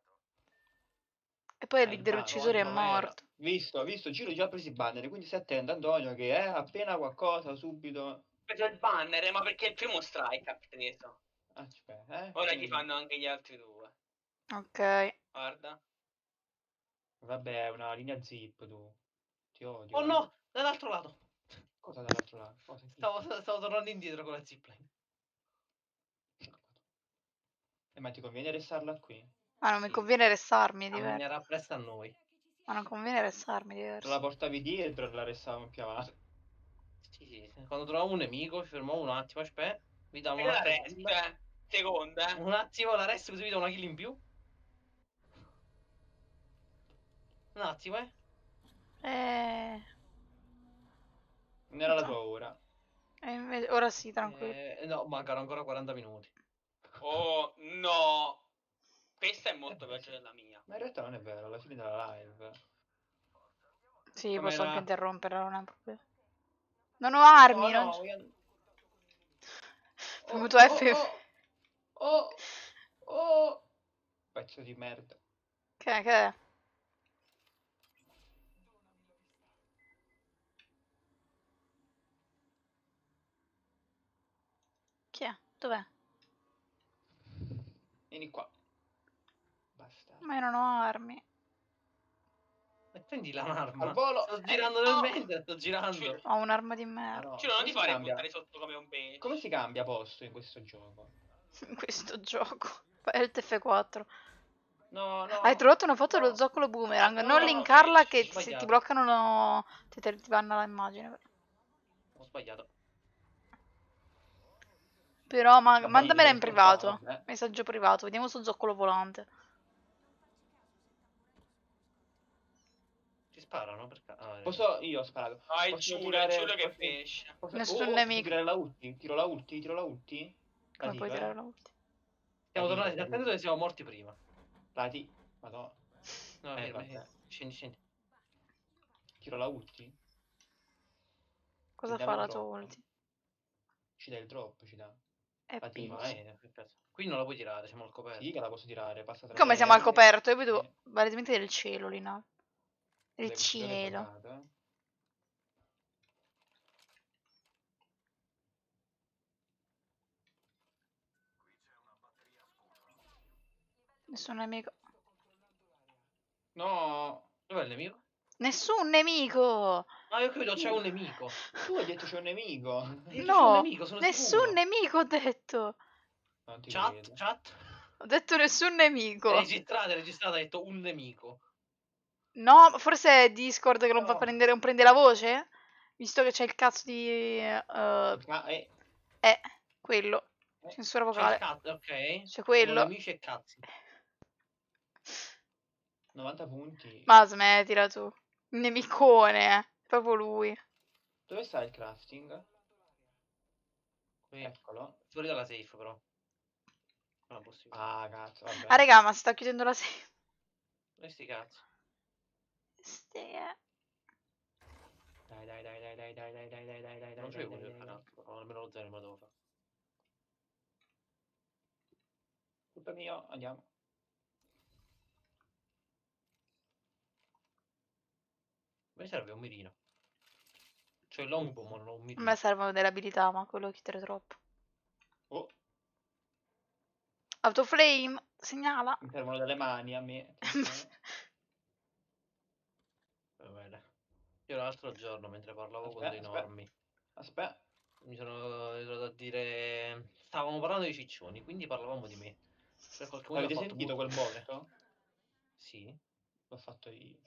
E poi Il l'idea ban, oh, uccisore è primavera. morto. Visto, Ciro già ha preso i banner, quindi stai attento Antonio che appena qualcosa subito... Preso il banner, ma perché il primo strike ha preso. Aspetta, Ora gli quindi... fanno anche gli altri due. Ok. Guarda. Vabbè, è una linea zip tu. Ti Oh odio, no, dall'altro lato. Cosa dall'altro lato? Cosa? Chi? Stavo tornando indietro con la zipline. Ma ti conviene restarla qui? Ma non mi Sì, conviene restarmi, è diverso. camminerà presto a noi. Ma non conviene restarmi, è La diverso. portavi dietro e la restavamo più avanti. Sì. Quando troviamo un nemico ci fermiamo un attimo, aspetta. Vi diamo E la un'altra rest, kill. seconda. Un attimo la rest così vi do una kill in più. Un attimo, Eh... Non era la no. tua ora. Ora sì, tranquillo. No, mancano ancora 40 minuti. Oh no. Questa è molto beh, peggio sì. della mia. Ma in realtà non è vero, alla fine della live. Sì, posso anche Com'era? interrompere, non è un problema. Non ho armi, Oh non no, c'è... voglio... Oh, Premuto F. oh, oh, oh, oh. Pezzo di merda. Che è? Chi è? Dov'è? Vieni qua. Basta. Ma io non ho armi. E te Prendi l'arma. Al volo. Sto girando nel no. mentre, sto girando. Ho un'arma di Ah, merda. no. Ciro, non Come ti si fare cambia? buttare sotto come un pesce. Come si cambia posto in questo gioco? In questo gioco. Fai il F4. No, no. Hai trovato una foto no. dello zoccolo boomerang. No, Non no, linkarla ho che se ti sbagliato. bloccano ti vanno l'immagine. Ho sbagliato. Però Vabbè, mandamela in devo scontare, privato. vabbè. Messaggio privato. Vediamo sto zoccolo volante. Ti sparano? Perché? Posso... Io ho sparato. Ah, è Posso Giulio, è tirare... Giulio che posso- pesce. Nessun posso nemico. tirare la ulti? Tiro la ulti? Tiro la ulti? La Come puoi tiro, tirare la ulti? Siamo La tornati tiro, da casa dove siamo morti prima. La ti... Madonna. No, ferma, Vabbè. scendi, scendi. Tiro la ulti? Cosa Dammi fa il la tua drop. ulti? Ci dà il drop, ci dà. È La tiro, pinch. Che cazzo. Qui non la puoi tirare, siamo al coperto. Sì che la posso tirare, passa tra Come le siamo al righe. coperto? Io vedo palesemente del cielo lì, no? Il Le cose cielo. buggate. Nessun nemico. No, Dov'è il nemico? Nessun nemico! Ah, io credo c'è un nemico. tu hai detto c'è un nemico. Ho detto c'è un No! nemico, sono Nessun sicuro. nemico ho detto! Non ti Chat, credo. chat. Ho detto nessun nemico! È registrata, ha detto un nemico. No, forse è Discord che non fa No. prendere, non prende la voce? Visto che c'è il cazzo di... quello. Censura C'è il vocale. cazzo, ok. C'è Sono quello. nemici e cazzi. 90 punti. Ma smettila tu. Il nemicone, proprio lui. Dove sta il crafting? Qui, Eccolo. fuori dalla safe però. Non è possibile. Ah, cazzo, vabbè. Ah, raga, ma si sta chiudendo la serie. E sti cazzi. Dai, dai, dai, dai, dai, dai, dai, dai, dai, dai, dai, Non dai, c'è dai, quello dai, del dai. canale, però almeno lo zero me lo devo fare. Colpa mia, andiamo. Mi serve un mirino. C'ho il longbow, ma non ho un A mirino. me servono delle abilità, ma quello chiudere troppo. Oh, Autoflame, segnala. mi servono delle mani a me. Attenzione. Va bene. Io l'altro giorno, mentre parlavo con dei normi, Aspetta. mi sono ritrovato a dire... Stavamo parlando di ciccioni, quindi parlavamo di me. Per qualche motivo Avete ha fatto... sentito quel botto? Sì. L'ho fatto io.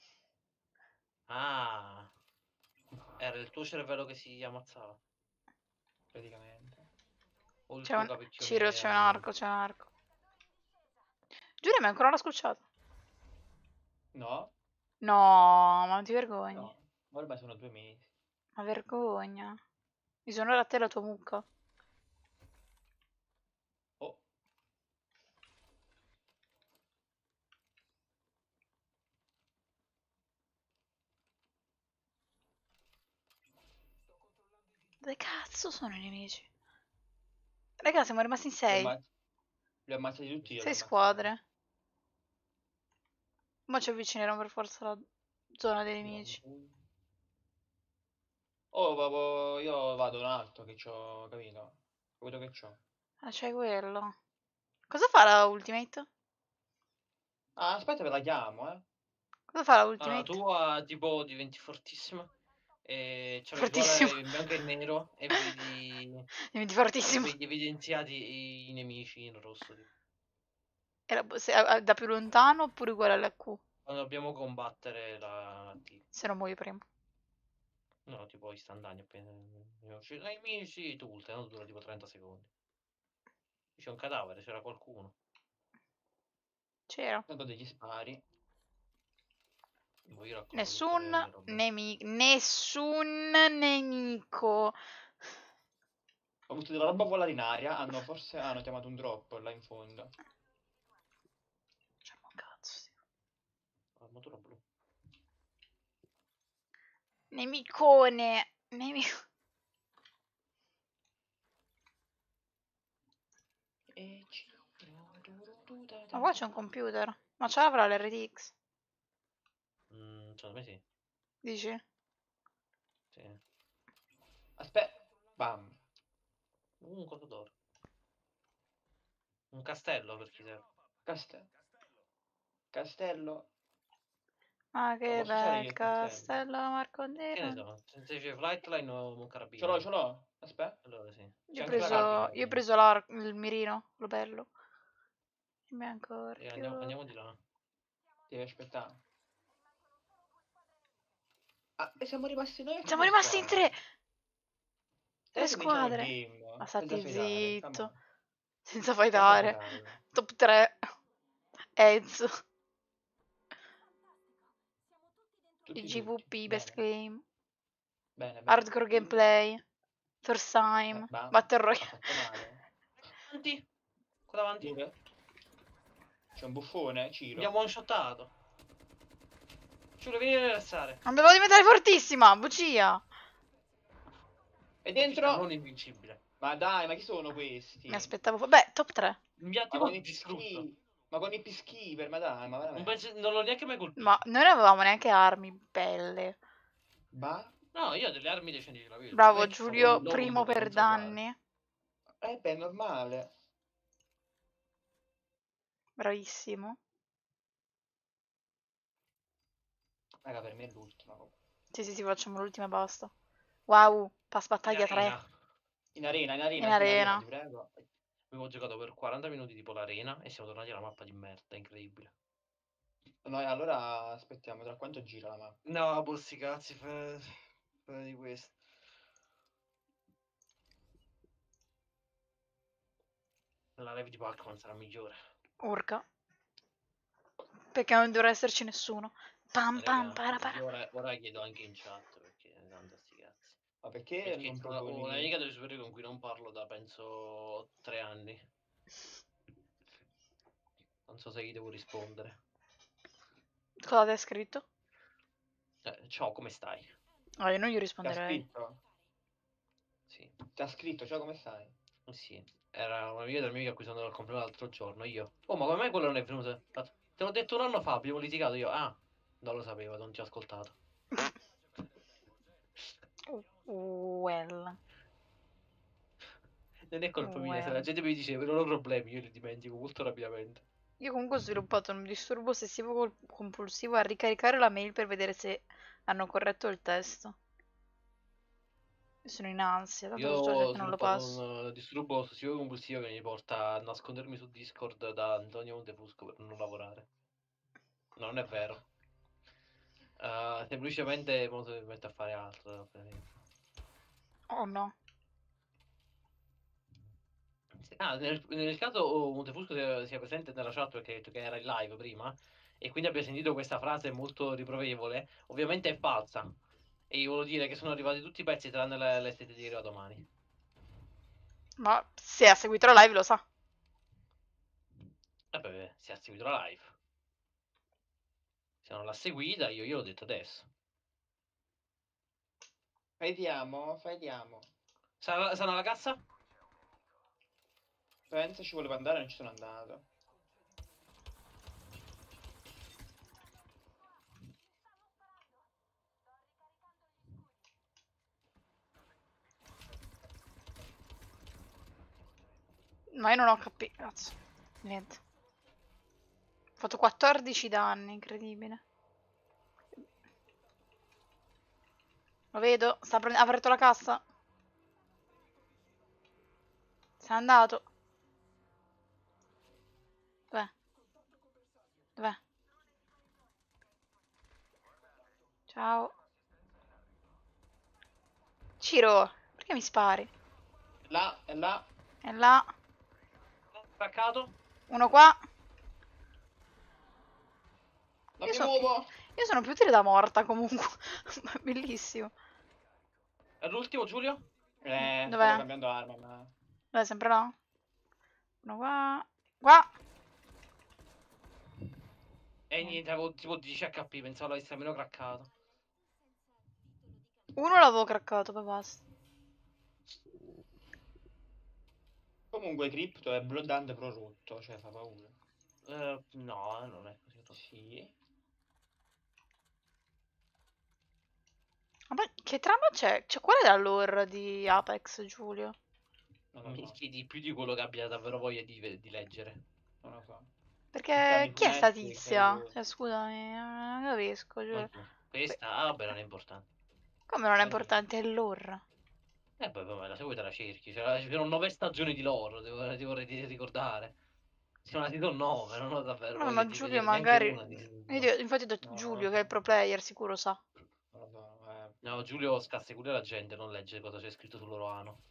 Ah, era il tuo cervello che si ammazzava. Praticamente. O il C'è tuo un... capiccione Ciro, c'è un random. arco, c'è un arco. Giulia, mi ha ancora non l'ha scocciato. No? No, ma non ti vergogni. No. Ormai sono 2 mesi. Ma vergogna. Disonora a te la tua mucca. Oh. Dove cazzo sono i nemici? Raga, siamo rimasti in Li 6. li ho ammazzati tutti io. 6 squadre. Ma ci avvicineremo per forza alla zona dei nemici. Oh, io vado un altro che c'ho, capito? Quello che c'ho. Ah, c'è quello. Cosa fa la ultimate? Ah, aspetta, ve la chiamo, eh. Cosa fa la Allora, ultimate? tu tipo diventi fortissima e c'è la Fortissimo. visuale in bianco e nero e Diventi fortissimo. vedi evidenziati i nemici in rosso. Tipo. Da più lontano oppure uguale all'Q? Quando dobbiamo combattere la T. Se non muoio prima. No, tipo istantaneo appena i nemici tu ulti, no? Dura tipo 30 secondi. C'è un cadavere, c'era qualcuno. C'era. Tanto degli spari. Boh, io raccolgo tutte Nessun le robe. nemico. Nessun nemico. Ho visto della roba volare in aria. Hanno chiamato un drop là in fondo. C'è un cazzo. Sì. Armatura blu. Nemicone. Nemico. Ma qua c'è un computer. Ma ce l'avrà l'RTX? Secondo me sì. Dici? Sì. Aspetta. Bam. Un coso d'oro. Un castello per chi serve. Castello. Castello. Ah, che posso usare bel io il coltello? castello Che ne Marcondeno. so, se c'è Flightline o un Ce carabiniere. l'ho. Aspetta. Allora sì. C'è anche la carabina. Io ho preso il mirino, lo bello. E mi è ancora più... Andiamo di là. Devi aspettare. Ah, e siamo rimasti noi a Siamo due rimasti in squadre. 3! Dai 3 che vinciamo il squadre! game. Ma Senza stati fightare, come zitto. on. Senza Senza fightare. fightare. Top 3. Ezio. Tutti. IGVP, best Bene. game. Bene. Hardcore gameplay. First time. Battle Ha Royale. fatto male. Avanti. Qua davanti. Dove? C'è un buffone, Ciro. Abbiamo one-shottato. Giulio, vieni a rilassare. Non devo diventare fortissima, bugia. E dentro? Non invincibile. Ma dai, ma chi sono questi? Mi aspettavo... Beh, top 3. Mi ha Ma tipo con i distrutto. Ma con i peacekeeper, ma dai, ma veramente. Non l'ho neanche mai colpito. Ma noi non avevamo neanche armi belle. Ma? No, io ho delle armi decenti, la vedo. Bravo Non è che Giulio, sono primo loro per non so quali. danni. Beh, è normale. Bravissimo. Raga, per me è l'ultimo. Sì, facciamo l'ultima e basta. Wow, pass battaglia 3. In arena, In arena. ti prego. Avevo giocato per 40 minuti tipo l'arena e siamo tornati alla mappa di merda, incredibile. Noi allora aspettiamo, tra quanto gira la mappa? No, bossi cazzi, fai di questo. La live di Pac-Man sarà migliore. Urca. Perché non dovrà esserci nessuno. Pam pam para para. Io ora chiedo anche in chat perché tanto sti cazzi. Ma perché Perché non ho proponi... una amica delle superiori con cui non parlo da penso 3 anni. Non so se gli devo rispondere. Cosa ti ha scritto? Ciao, come stai? Io non gli Ti ha risponderei. scritto? Sì. Ti ha scritto, ciao, come stai? Sì. Era una amica della mia amica a cui sono andato al compleanno l'altro giorno. Io. Oh, ma come mai quello non è venuto? Te l'ho detto un anno fa, abbiamo litigato io. Ah, non lo sapevo, non ti ho ascoltato. Well. Non è colpa mia, se la gente mi dice non ho problemi, io li dimentico molto rapidamente. Io comunque ho sviluppato un disturbo ossessivo compulsivo a ricaricare la mail per vedere se hanno corretto il testo. Sono in ansia, tanto Io so già ho che non lo sviluppato passo. un disturbo ossessivo compulsivo che mi porta a nascondermi su Discord da Antonio Montefusco per non lavorare. Non è vero. Semplicemente mo si mette a fare altro. Oh no. Nel caso Montefusco sia presente nella chat perché ha detto che era in live prima e quindi abbia sentito questa frase molto riprovevole, ovviamente è falsa. E io volevo dire che sono arrivati tutti i pezzi tranne l'estete di arriva domani. Ma se ha seguito la live lo sa. Vabbè, si è seguito la live. Se non l'ha seguita, io gliel'ho detto adesso. Vediamo. Sarà alla cassa? Pensa ci volevo andare, non ci sono andato. Ma io non ho capito. Cazzo. Niente. Ho fatto 14 danni, incredibile. Lo vedo, ha aperto la cassa. Se n'è andato. Dov'è? Dov'è? Ciao. Ciro, perché mi spari? È là. È là. Attaccato? Uno qua. Non mi muovo. Io sono più utile da morta comunque. Ma è bellissimo. È l'ultimo, Giulio? Dov'è? Stavo cambiando arma, ma... Dov'è, sempre là? Uno qua. Qua. E niente, avevo tipo 10 HP, pensavo l'avessi almeno craccato. Uno l'avevo craccato, poi basta. Comunque Crypto è Blood Hunt pro rotto, cioè fa paura. No, non è così. Sì. Ma che trama c'è? Cioè, qual è la lore di Apex, Giulio? Non lo Mi so. chiedi più di quello che abbia davvero voglia di leggere. Non lo so. Perché chi è sta fumetti, tizia? Cioè, scusami, non capisco. Non Cioè. so. Questa, ah, vabbè, non è importante. Come non è Vabbè. importante? È lore. E poi, vabbè, se vuoi te la cerchi. Ci sono 9 stagioni di loro, ti vorrei ricordare. Ci sono una season 9, non ho davvero No, voglia ma di Giulio vedere neanche magari... una di season 9. Infatti ho detto No, Giulio, che è il pro player, sicuro sa. non lo so, No, Giulio scassa pure la gente, non legge cosa c'è scritto sul loro ano.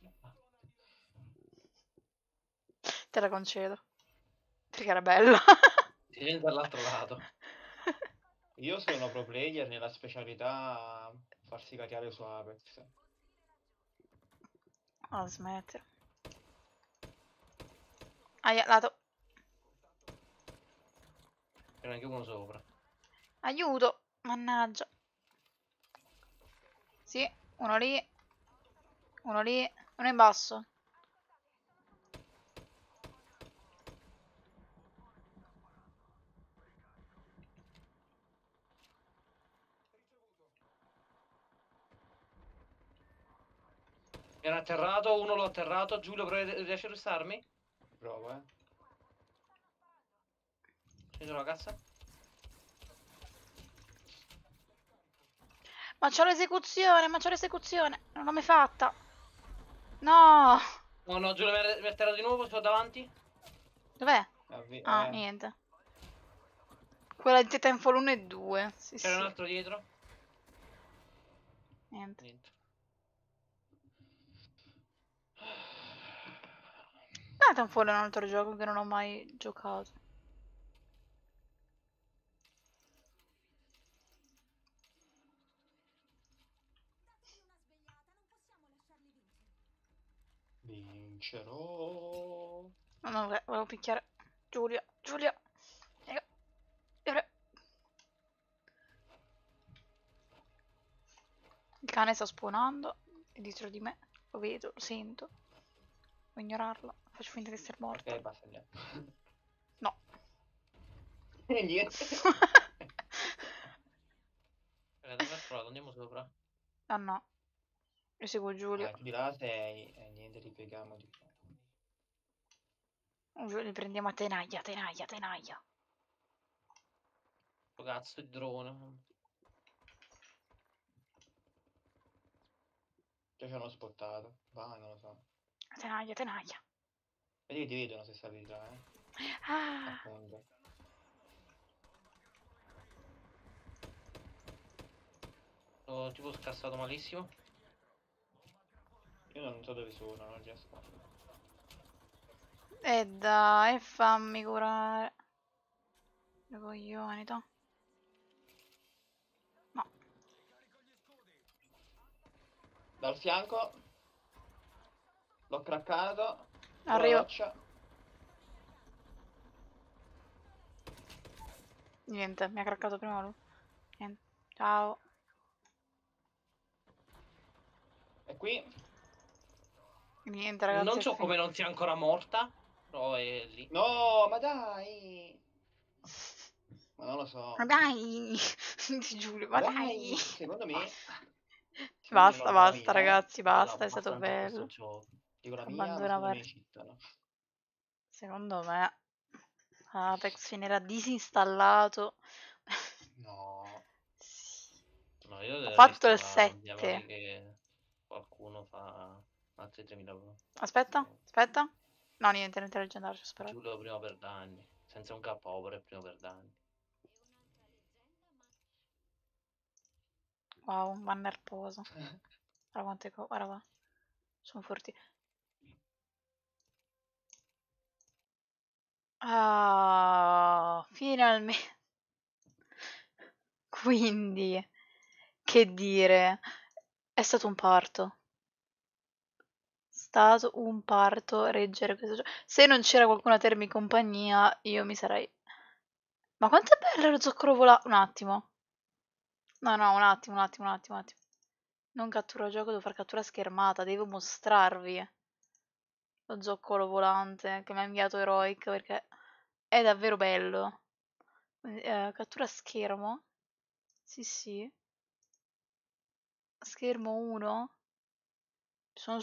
Te la concedo. Perché era bella. Si viene dall'altro lato. Io sono pro player nella specialità farsi cariare su Apex. Oh, smettere. Aia, lato. C'è anche uno sopra. Aiuto. Mannaggia. Sì, uno lì. Uno lì. Uno in basso. Era atterrato, uno l'ho atterrato. Giulio, riesci a restarmi? Provo, Scendo la cazza. Ma c'ho l'esecuzione, ma c'ho l'esecuzione. Non l'ho mai fatta. No. No, no, Giulio mi ha atterrato di nuovo, sto davanti. Dov'è? eh. Ah, niente. Quella di Titanfall 1 e 2. Sì, C'era un sì. altro dietro. Niente. Niente. Titanfall è un altro gioco che non ho mai giocato. Vincerò. No, no, volevo picchiare Giulia. Giulia. Il cane sta spawnando. È dietro di me. Lo vedo, lo sento. Devo ignorarlo. Faccio finta di essere morta. Ok, basta, andiamo. No. Niente. Non l'ho trovato, andiamo sopra. Ah no. Io seguo Giulio. Tu di là sei e niente, ripetiamo di qua. Li prendiamo a tenaglia, tenaglia, tenaglia. Sto cazzo di drone. Già ci hanno spottato. Vai, non lo so. Tenaglia, tenaglia. Vedi che ti vedono se stavi di là, Ah. Appunto. Ho tipo scassato malissimo. Io non so dove sono, non riesco. E dai, fammi curare. Le coglioni, to. No. Dal fianco. L'ho craccato. Arrivo. Roccia. Niente, mi ha craccato prima lui. Niente. Ciao. E qui. Niente, ragazzi. Non è so come non sia ancora morta. Però è lì. No, ma dai. Ma non lo so. Ma dai. Giulio, ma dai. Secondo me. Basta, Secondo me, basta, mia, ragazzi, basta, è stato Basta anche questo bello. gioco. Dico la mia, ma Abbandona secondo me per... cheatano. Secondo me Apex finirà disinstallato. No. Sì. No, io Ho devo fatto il diavoli 7. che qualcuno fa altri 3000 Aspetta, aspetta. No, niente leggendario, spero. Giulio prima per danni. Senza un KO per primo per danni. Wow, un banner poso. Guarda quante cose. Guarda qua. Sono forti. Ah, finalmente. Quindi, che dire, è stato un parto. Stato un parto reggere questo gioco. Se non c'era qualcuno a tenermi compagnia, io mi sarei... Ma quanto è bello lo zoccolo volante! Un attimo. No, no, un attimo. Non cattura gioco, devo far cattura schermata, devo mostrarvi lo zoccolo volante che mi ha inviato Heroic perché è davvero bello. Cattura schermo? Sì, sì. Schermo 1. Sono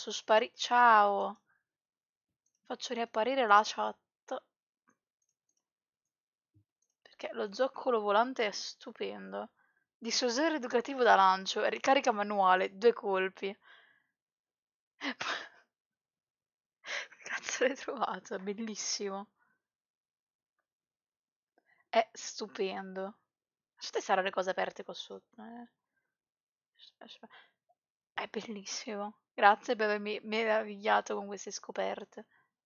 Ciao. Faccio riapparire la chat. Perché lo zoccolo volante è stupendo. Dissuasore educativo da lancio, ricarica manuale, 2 colpi. Che cazzo l'hai trovato? È bellissimo. È stupendo. Lasciate stare le cose aperte qua sotto. È bellissimo. Grazie per avermi meravigliato con queste scoperte.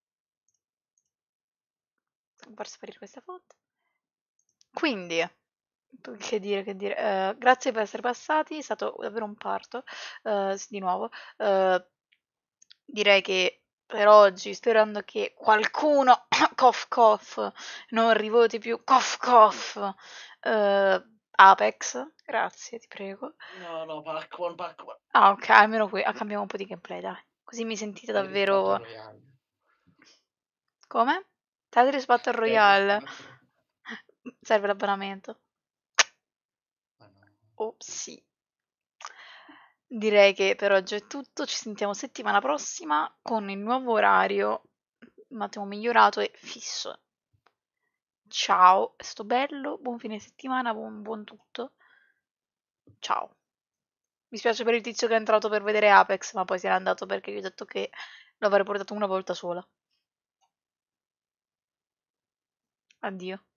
Devo far sparire questa foto. Quindi, che dire, grazie per essere passati, è stato davvero un parto, sì, di nuovo. Direi che per oggi, sperando che qualcuno, cough cough, non rivoti più, cough cough, Apex, grazie, ti prego. No, Pac-Man. Ah, ok, almeno qui, cambiamo un po' di gameplay, dai. Così mi sentite Tetris Battle davvero... Royale. Come? Tetris Battle Tetris Royale. Battle- Serve l'abbonamento. Ma no. Oh sì. Direi che per oggi è tutto. Ci sentiamo settimana prossima con il nuovo orario, un attimo migliorato e fisso. Ciao, è stato bello. Buon fine settimana, buon tutto. Ciao. Mi spiace per il tizio che è entrato per vedere Apex, ma poi se n'è andato perché gli ho detto che lo avrei portato una volta sola. Addio.